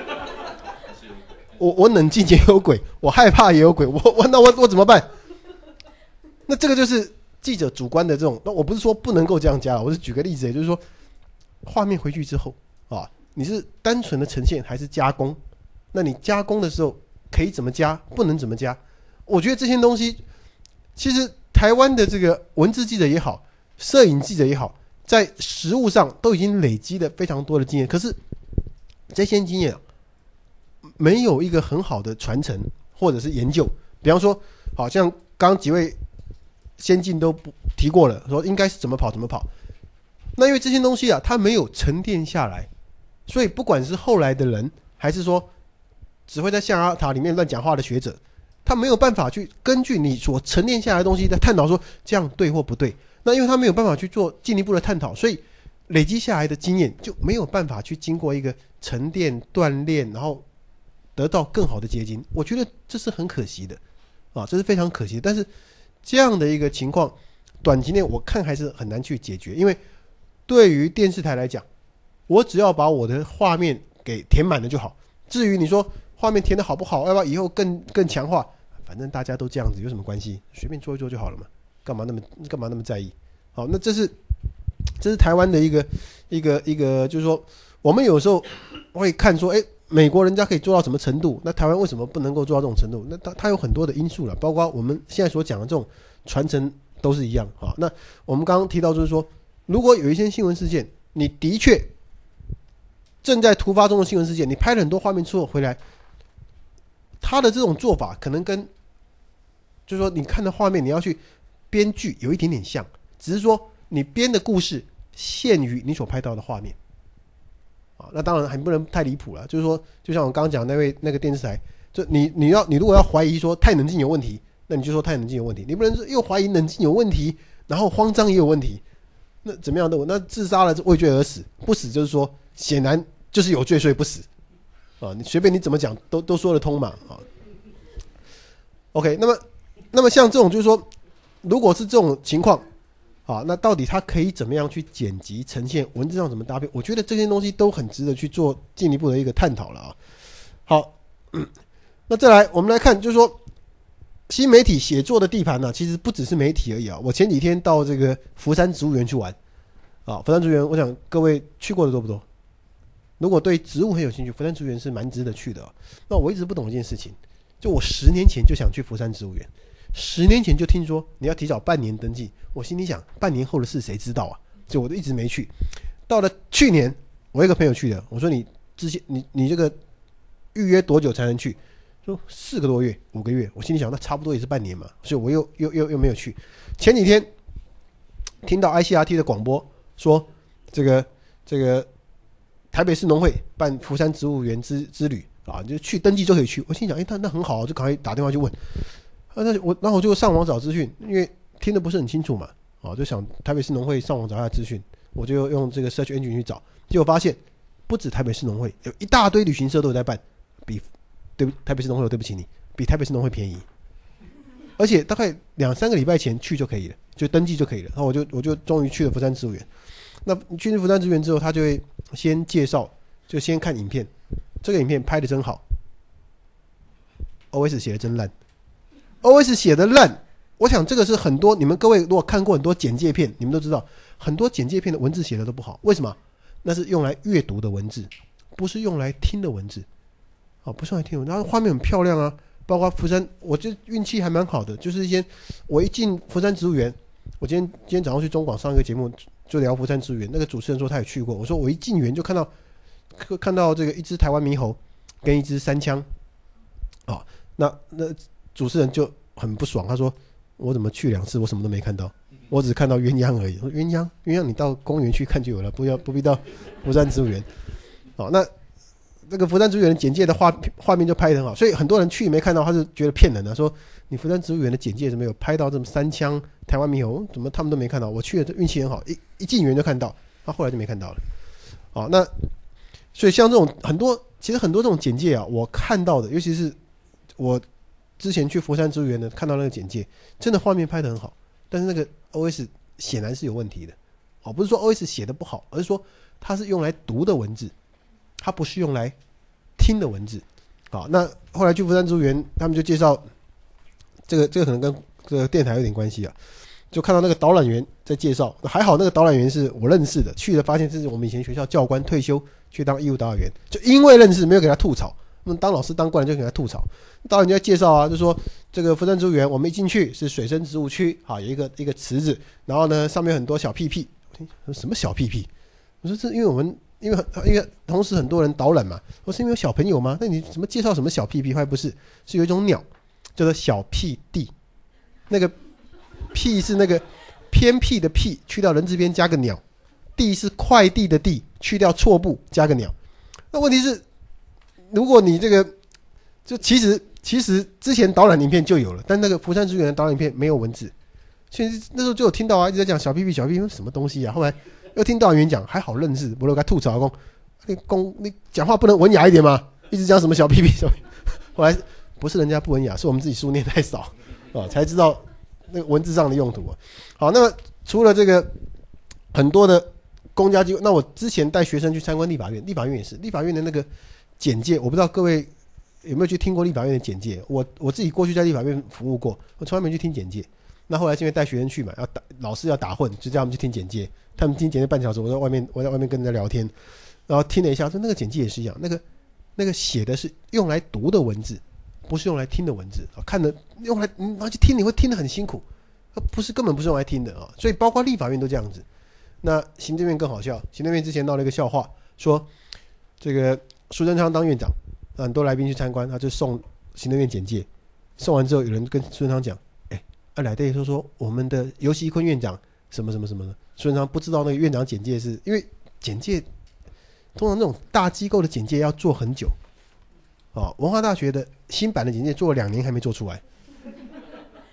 我冷静也有鬼，我害怕也有鬼，那我怎么办？那这个就是记者主观的这种，那我不是说不能够这样加，我是举个例子，也就是说，画面回去之后啊，你是单纯的呈现还是加工？那你加工的时候可以怎么加，不能怎么加？我觉得这些东西，其实台湾的这个文字记者也好，摄影记者也好，在实务上都已经累积了非常多的经验，可是这些经验没有一个很好的传承或者是研究。比方说，好像刚几位先进都提过了，说应该是怎么跑。那因为这些东西啊，它没有沉淀下来，所以不管是后来的人，还是说只会在象牙塔里面乱讲话的学者，他没有办法去根据你所沉淀下来的东西在探讨说这样对或不对。那因为他没有办法去做进一步的探讨，所以累积下来的经验就没有办法去经过一个沉淀锻炼，然后得到更好的结晶。我觉得这是很可惜的啊，这是非常可惜的。但是这样的一个情况，短期内我看还是很难去解决，因为对于电视台来讲，我只要把我的画面给填满了就好。至于你说画面填的好不好，要不要以后更强化，反正大家都这样子，有什么关系？随便做一做就好了嘛，干嘛那么在意？好，那这是台湾的一个，就是说我们有时候会看说，美国人家可以做到什么程度，那台湾为什么不能够做到这种程度？那它有很多的因素了，包括我们现在所讲的这种传承都是一样啊。那我们刚刚提到就是说，如果有一些新闻事件，你的确正在突发中的新闻事件，你拍了很多画面之后回来，他的这种做法可能跟就是说你看的画面你要去编剧有一点点像，只是说你编的故事限于你所拍到的画面。那当然还不能太离谱了，就是说，就像我刚刚讲那个电视台，就你如果要怀疑说太冷静有问题， 那你就说太冷静有问题，你不能说又怀疑冷静有问题，然后慌张也有问题，那怎么样的？那自杀了畏罪而死，不死就是说显然就是有罪所以不死啊，你随便你怎么讲都说得通嘛啊。OK， 那么像这种就是说，如果是这种情况啊，那到底它可以怎么样去剪辑呈现，文字上怎么搭配？我觉得这些东西都很值得去做进一步的一个探讨了啊。好，那再来我们来看，就是说新媒体写作的地盘呢，其实不只是媒体而已啊。我前几天到这个福山植物园去玩啊，福山植物园，我想各位去过的多不多？如果对植物很有兴趣，福山植物园是蛮值得去的啊。那我一直不懂一件事情，就我10年前就想去福山植物园，10年前就听说你要提早半年登记，我心里想半年后的事谁知道啊？就我都一直没去。到了去年，我一个朋友去的，我说你之前你这个预约多久才能去？说4个多月、5个月，我心里想那差不多也是半年嘛，所以我又没有去。前几天听到 ICRT 的广播说，这个台北市农会办福山植物园之旅啊，就去登记就可以去。我心想，那很好，就赶快打电话去问。然后我就上网找资讯，因为听得不是很清楚嘛，就想台北市农会上网找一下资讯，我就用这个 search engine 去找，结果发现不止台北市农会，有一大堆旅行社都有在办，比台北市农会，对不起你，比台北市农会便宜，而且大概2-3个礼拜前去就可以了，就登记就可以了。然后我就终于去了福山植物园。那去福山植物园之后，他就会先介绍，就先看影片，这个影片拍得真好 ，OS 写的真烂。OS 写的烂，我想这个是很多你们各位如果看过很多简介片，你们都知道很多简介片的文字写的都不好，为什么？那是用来阅读的文字，不是用来听的文字，不是用来听的文字。然后画面很漂亮啊，包括福山，我这运气还蛮好的，就是我一进福山植物园，我今天早上去中广上一个节目，就聊福山植物园，那个主持人说他也去过，我说我一进园就看到这个一只台湾猕猴跟一只山羌，那主持人就很不爽，他说我怎么去2次我什么都没看到，我只看到鸳鸯而已。鸳鸯你到公园去看就有了，不必到福山植物园。那这个福山植物园的简介的画面就拍得很好，所以很多人去没看到，他是觉得骗人的，说你福山植物园的简介怎么有拍到这么山羌、台湾猕猴，怎么他们都没看到？我去的运气很好，一进园就看到，后来就没看到了。那所以像这种其实很多这种简介啊，我看到的，尤其是我之前去福山植物园的看到那个简介，真的画面拍得很好，但是那个 OS 显然是有问题的。不是说 OS 写的不好，而是说它是用来读的文字，它不是用来听的文字。那后来去福山植物园，他们就介绍这个可能跟这个电台有点关系啊，就看到那个导览员在介绍，还好那个导览员是我认识的，去了发现这是我们以前学校教官退休去当义务导览员，就因为认识没有给他吐槽。当老师当惯了就给他吐槽，导演就在介绍啊，就说这个福山植物园我们一进去是水生植物区，有一个池子，然后呢上面有很多小屁屁，什么小屁屁？我说这因为同时很多人导览嘛，我是因为有小朋友吗？那你怎么介绍什么小屁屁？还不是有一种鸟叫做小屁地，那个屁是那个偏僻的僻，去掉人字边加个鸟，地是快递的地，去掉错部加个鸟。那问题是，如果你这个就其实之前导览影片就有了，但那个福山植物园的导览影片没有文字，所以那时候就有听到一直在讲小屁屁什么东西啊。后来又听导览员讲，还好认识，我都给他吐槽你讲话不能文雅一点吗？一直讲什么小屁屁小屁屁，后来不是人家不文雅，是我们自己书念太少才知道那个文字上的用途。好，那么除了这个很多的公家机构，那我之前带学生去参观立法院也是，立法院的那个简介，我不知道各位有没有去听过立法院的简介。我自己过去在立法院服务过，我从来没去听简介。那后来是因为带学生去嘛，老师要打混，就叫他们去听简介。他们听简介半小时，我在外面跟人家聊天，然后听了一下，说那个简介也是一样，那个写的是用来读的文字，不是用来听的文字。看的用来你拿去听，你会听得很辛苦，根本不是用来听的。所以包括立法院都这样子。那行政院更好笑，行政院之前闹了一个笑话，说这个苏贞昌当院长，很多来宾去参观，他就送行政院简介，送完之后有人跟苏贞昌讲，来对说我们的游锡堃院长什么什么什么的，苏贞昌不知道那个院长简介，是因为简介通常那种大机构的简介要做很久，文化大学的新版的简介做了2年还没做出来，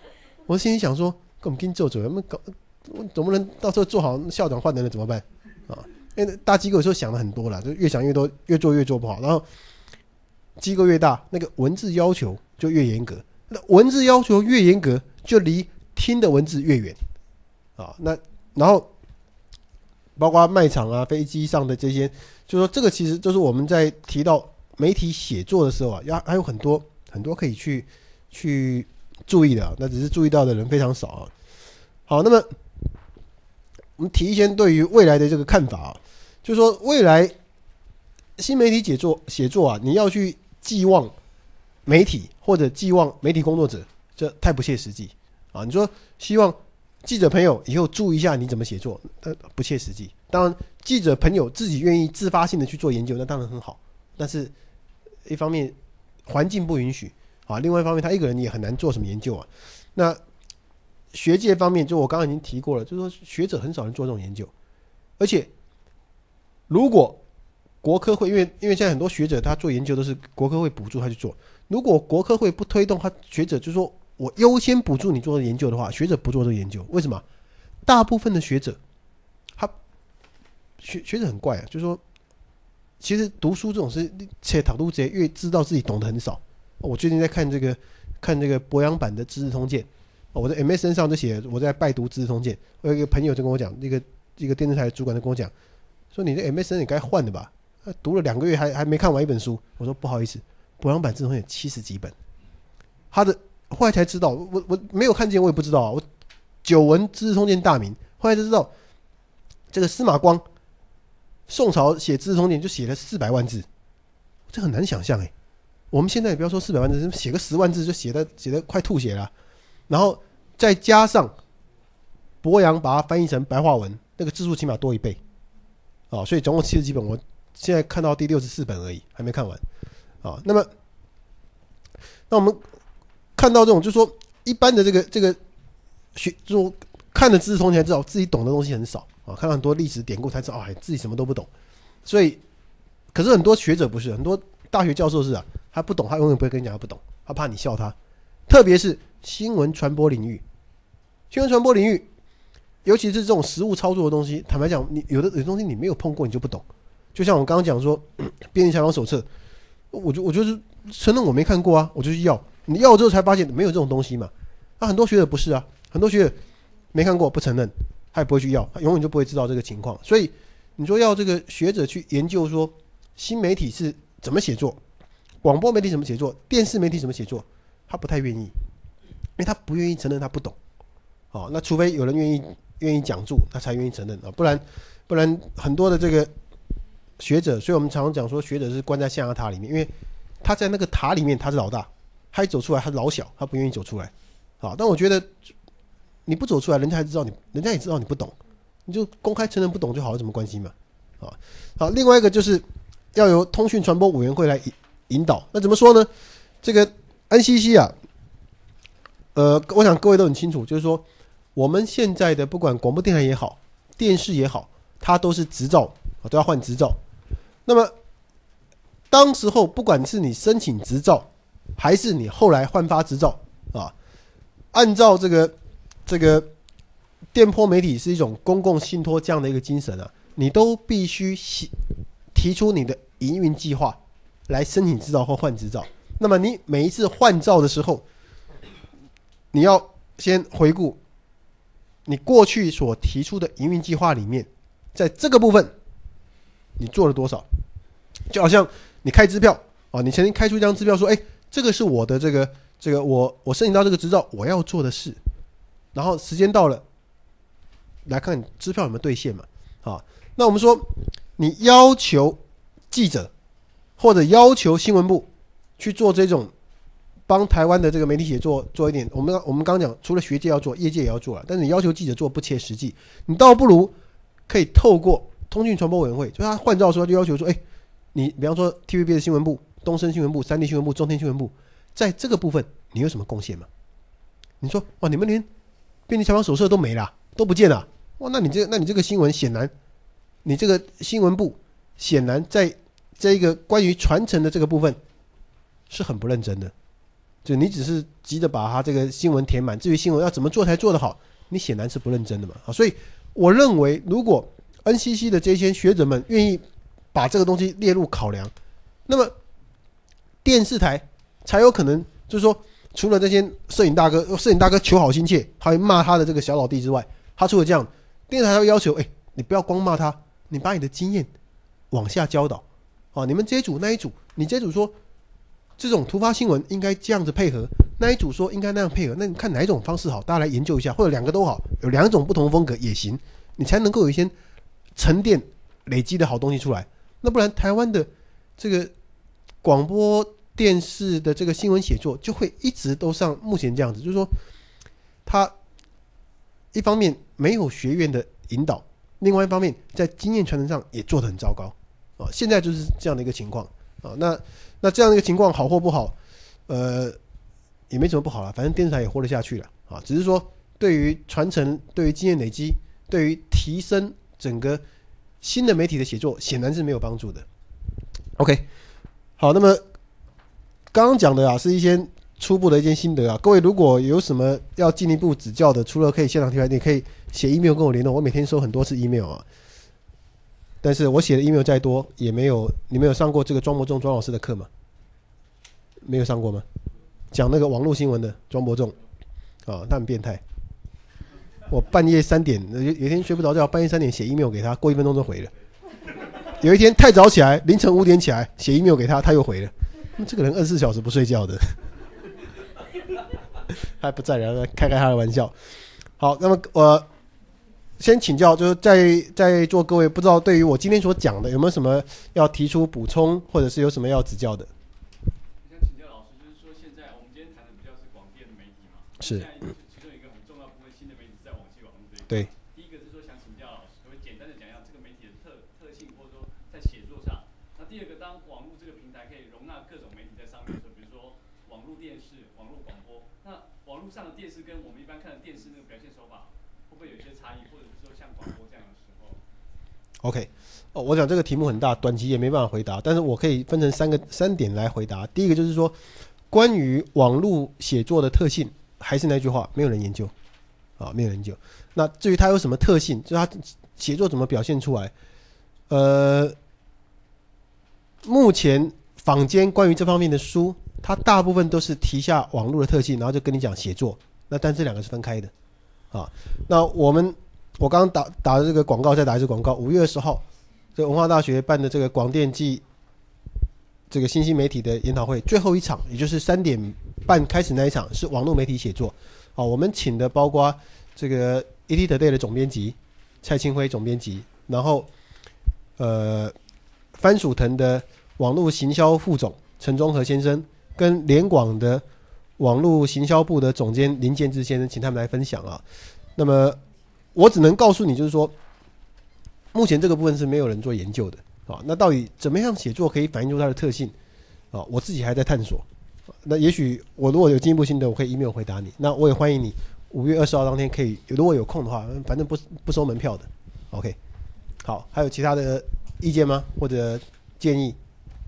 我心里想说，跟我们跟做我们搞，总不能到时候做好校长换人了怎么办啊？因为大机构有时候想的很多了，就越想越多，越做越做不好，然后机构越大，那个文字要求就越严格，那文字要求越严格，就离听的文字越远啊。那然后包括卖场啊、飞机上的这些，就是说这个其实就是我们在提到媒体写作的时候啊，还有很多很多可以去注意的啊，那只是注意到的人非常少啊。好，那么我们提一些对于未来的这个看法啊，就是说未来新媒体写作啊，你要去寄望媒体或者寄望媒体工作者，这太不切实际啊！你说希望记者朋友以后注意一下你怎么写作，不切实际。当然，记者朋友自己愿意自发性的去做研究，那当然很好。但是，一方面环境不允许啊，另外一方面他一个人也很难做什么研究啊。那学界方面，就我刚刚已经提过了，就是说学者很少人做这种研究，而且如果国科会，因为现在很多学者他做研究都是国科会补助他去做，如果国科会不推动他学者，就是说我优先补助你做研究的话，学者不做这个研究，为什么？大部分的学者，学者很怪啊，就是说，其实读书这种事，且讨读者越知道自己懂得很少。我最近在看这个博洋版的《资治通鉴》，我在 MSN 上就写我在拜读《资治通鉴》，我有一个朋友就跟我讲，一个电视台的主管就跟我讲，说你这 MSN 你该换的吧。读了2个月还没看完一本书，我说不好意思，博洋版《资治通鉴》70几本，他的后来才知道，我没有看见，我也不知道啊。我久闻《资治通鉴》大名，后来才知道，这个司马光宋朝写《资治通鉴》就写了400万字，这很难想象哎。我们现在也不要说400万字，写个10万字就写得快吐血了，然后再加上博洋把它翻译成白话文，那个字数起码多1倍，所以总共70几本，我现在看到第64本而已，还没看完啊。那我们看到这种，就是说一般的这个学，就看了《资治通鉴》才知道自己懂的东西很少啊，看到很多历史典故才知道，自己什么都不懂。所以，可是很多学者不是，很多大学教授是啊，他不懂，他永远不会跟你讲他不懂，他怕你笑他。特别是新闻传播领域，尤其是这种实务操作的东西，坦白讲，你有的东西你没有碰过，你就不懂。就像我刚刚讲说，编辑采访手册，我就是承认我没看过啊，我就去要，你要了之后才发现没有这种东西嘛。很多学者不是啊，很多学者没看过不承认，他也不会去要，他永远就不会知道这个情况。所以你说要这个学者去研究说新媒体是怎么写作，广播媒体怎么写作，电视媒体怎么写作，他不太愿意，因为他不愿意承认他不懂。那除非有人愿意讲述，他才愿意承认啊，不然很多的这个学者，所以我们常常讲说学者是关在象牙塔里面，因为他在那个塔里面他是老大，他一走出来他老小，他不愿意走出来。但我觉得你不走出来，人家也知道你不懂，你就公开承认不懂就好，有什么关系嘛？好，另外一个就是要由通讯传播委员会来引导。那怎么说呢？这个 NCC 啊，我想各位都很清楚，就是说我们现在的不管广播电台也好，电视也好，它都是执照都要换执照。那么当时候不管是你申请执照，还是你后来换发执照按照这个电波媒体是一种公共信托这样的一个精神你都必须提出你的营运计划来申请执照或换执照。那么你每一次换照的时候，你要先回顾你过去所提出的营运计划里面，在这个部分你做了多少。就好像你开支票你曾经开出一张支票说，这个是我的这个我申请到这个执照我要做的事，然后时间到了来看你支票有没有兑现嘛。那我们说你要求记者或者要求新闻部去做这种帮台湾的这个媒体写作做一点，我们刚刚讲除了学界要做，业界也要做了，但是你要求记者做不切实际，你倒不如可以透过通讯传播委员会，就他换照的时候就要求说，你比方说 TVB 的新闻部、东森新闻部、3立新闻部、中天新闻部，在这个部分你有什么贡献吗？你说哇，你们连编辑采访手册都没了，都不见了，哇，那你这个新闻显然，你这个新闻部显然在这一个关于传承的这个部分是很不认真的， 就你只是急着把它这个新闻填满，至于新闻要怎么做才做得好，你显然是不认真的嘛。所以我认为，如果 NCC 的这些学者们愿意把这个东西列入考量，那么电视台才有可能，就是说，除了这些摄影大哥求好心切，他会骂他的这个小老弟之外，他除了这样，电视台会要求，你不要光骂他，你把你的经验往下教导，你们这一组那一组，你这一组说这种突发新闻应该这样子配合，那一组说应该那样配合，那你看哪一种方式好，大家来研究一下，或者两个都好，有两种不同风格也行，你才能够有一些沉淀累积的好东西出来。那不然台湾的这个广播电视的这个新闻写作就会一直都像目前这样子，就是说它一方面没有学院的引导，另外一方面在经验传承上也做得很糟糕现在就是这样的一个情况那这样的一个情况好或不好也没什么不好了，反正电视台也活得下去了只是说对于传承、对于经验累积、对于提升整个新的媒体的写作显然是没有帮助的。 OK， 好，那么刚刚讲的是一些初步的一些心得各位如果有什么要进一步指教的，除了可以现场提问，你可以写 email 跟我联络，我每天收很多次 email 但是我写的 email 再多也没有，你们有上过这个庄伯仲庄老师的课吗？没有上过吗？讲那个网络新闻的庄伯仲他很变态，我半夜3点有一天睡不着觉，半夜3点写 email 给他，过1分钟就回了。有一天太早起来，凌晨5点起来写 email 给他，他又回了。这个人24小时不睡觉的，还不在，然后开他的玩笑。好，那么我先请教，就是在座各位，不知道对于我今天所讲的有没有什么要提出补充，或者是有什么要指教的？ 我想请教老师，就是说现在我们今天谈的比较是广电的媒体嘛， 是。 其中一个很重要部分，新的媒体在网际网络这一块。 对。 第一个是说想请教老师，可不可以简单的讲一下这个媒体的特性，或者说在写作上？那第二个，当网络这个平台可以容纳各种媒体在上面的时候，比如说网络电视、网络广播，那网络上的电视跟我们一般看的电视那个表现手法，会不会有一些差异，或者是说像广播这样的时候 ？OK， 我想这个题目很大，短期也没办法回答，但是我可以分成3点来回答。第一个就是说，关于网络写作的特性，还是那句话，没有人研究没有人研究。那至于它有什么特性，就是它写作怎么表现出来，目前坊间关于这方面的书，它大部分都是提下网络的特性，然后就跟你讲写作。但这两个是分开的那我刚刚打的这个广告，再打一次广告。5月20号，这个文化大学办的这个广电暨这个新兴媒体的研讨会，最后一场，也就是3点半开始那一场，是网络媒体写作我们请的包括这个 ETtoday 的总编辑蔡清辉总编辑，然后番薯藤的网络行销副总陈忠和先生，跟联广的网络行销部的总监林建志先生，请他们来分享那么我只能告诉你，就是说目前这个部分是没有人做研究的那到底怎么样写作可以反映出它的特性我自己还在探索。那也许我如果有进一步心得，我可以 email 回答你。那我也欢迎你5月20号当天可以，如果有空的话，反正不收门票的。OK， 好，还有其他的意见吗？或者建议？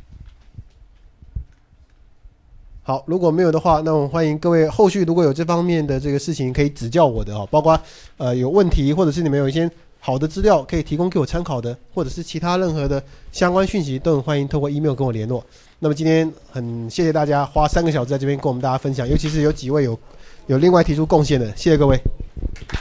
好，如果没有的话，那我欢迎各位后续如果有这方面的这个事情可以指教我的包括有问题，或者是你们有一些好的资料可以提供给我参考的，或者是其他任何的相关讯息，都很欢迎透过 email 跟我联络。那么今天很谢谢大家花3个小时在这边跟我们大家分享，尤其是有几位有另外提出贡献的，谢谢各位。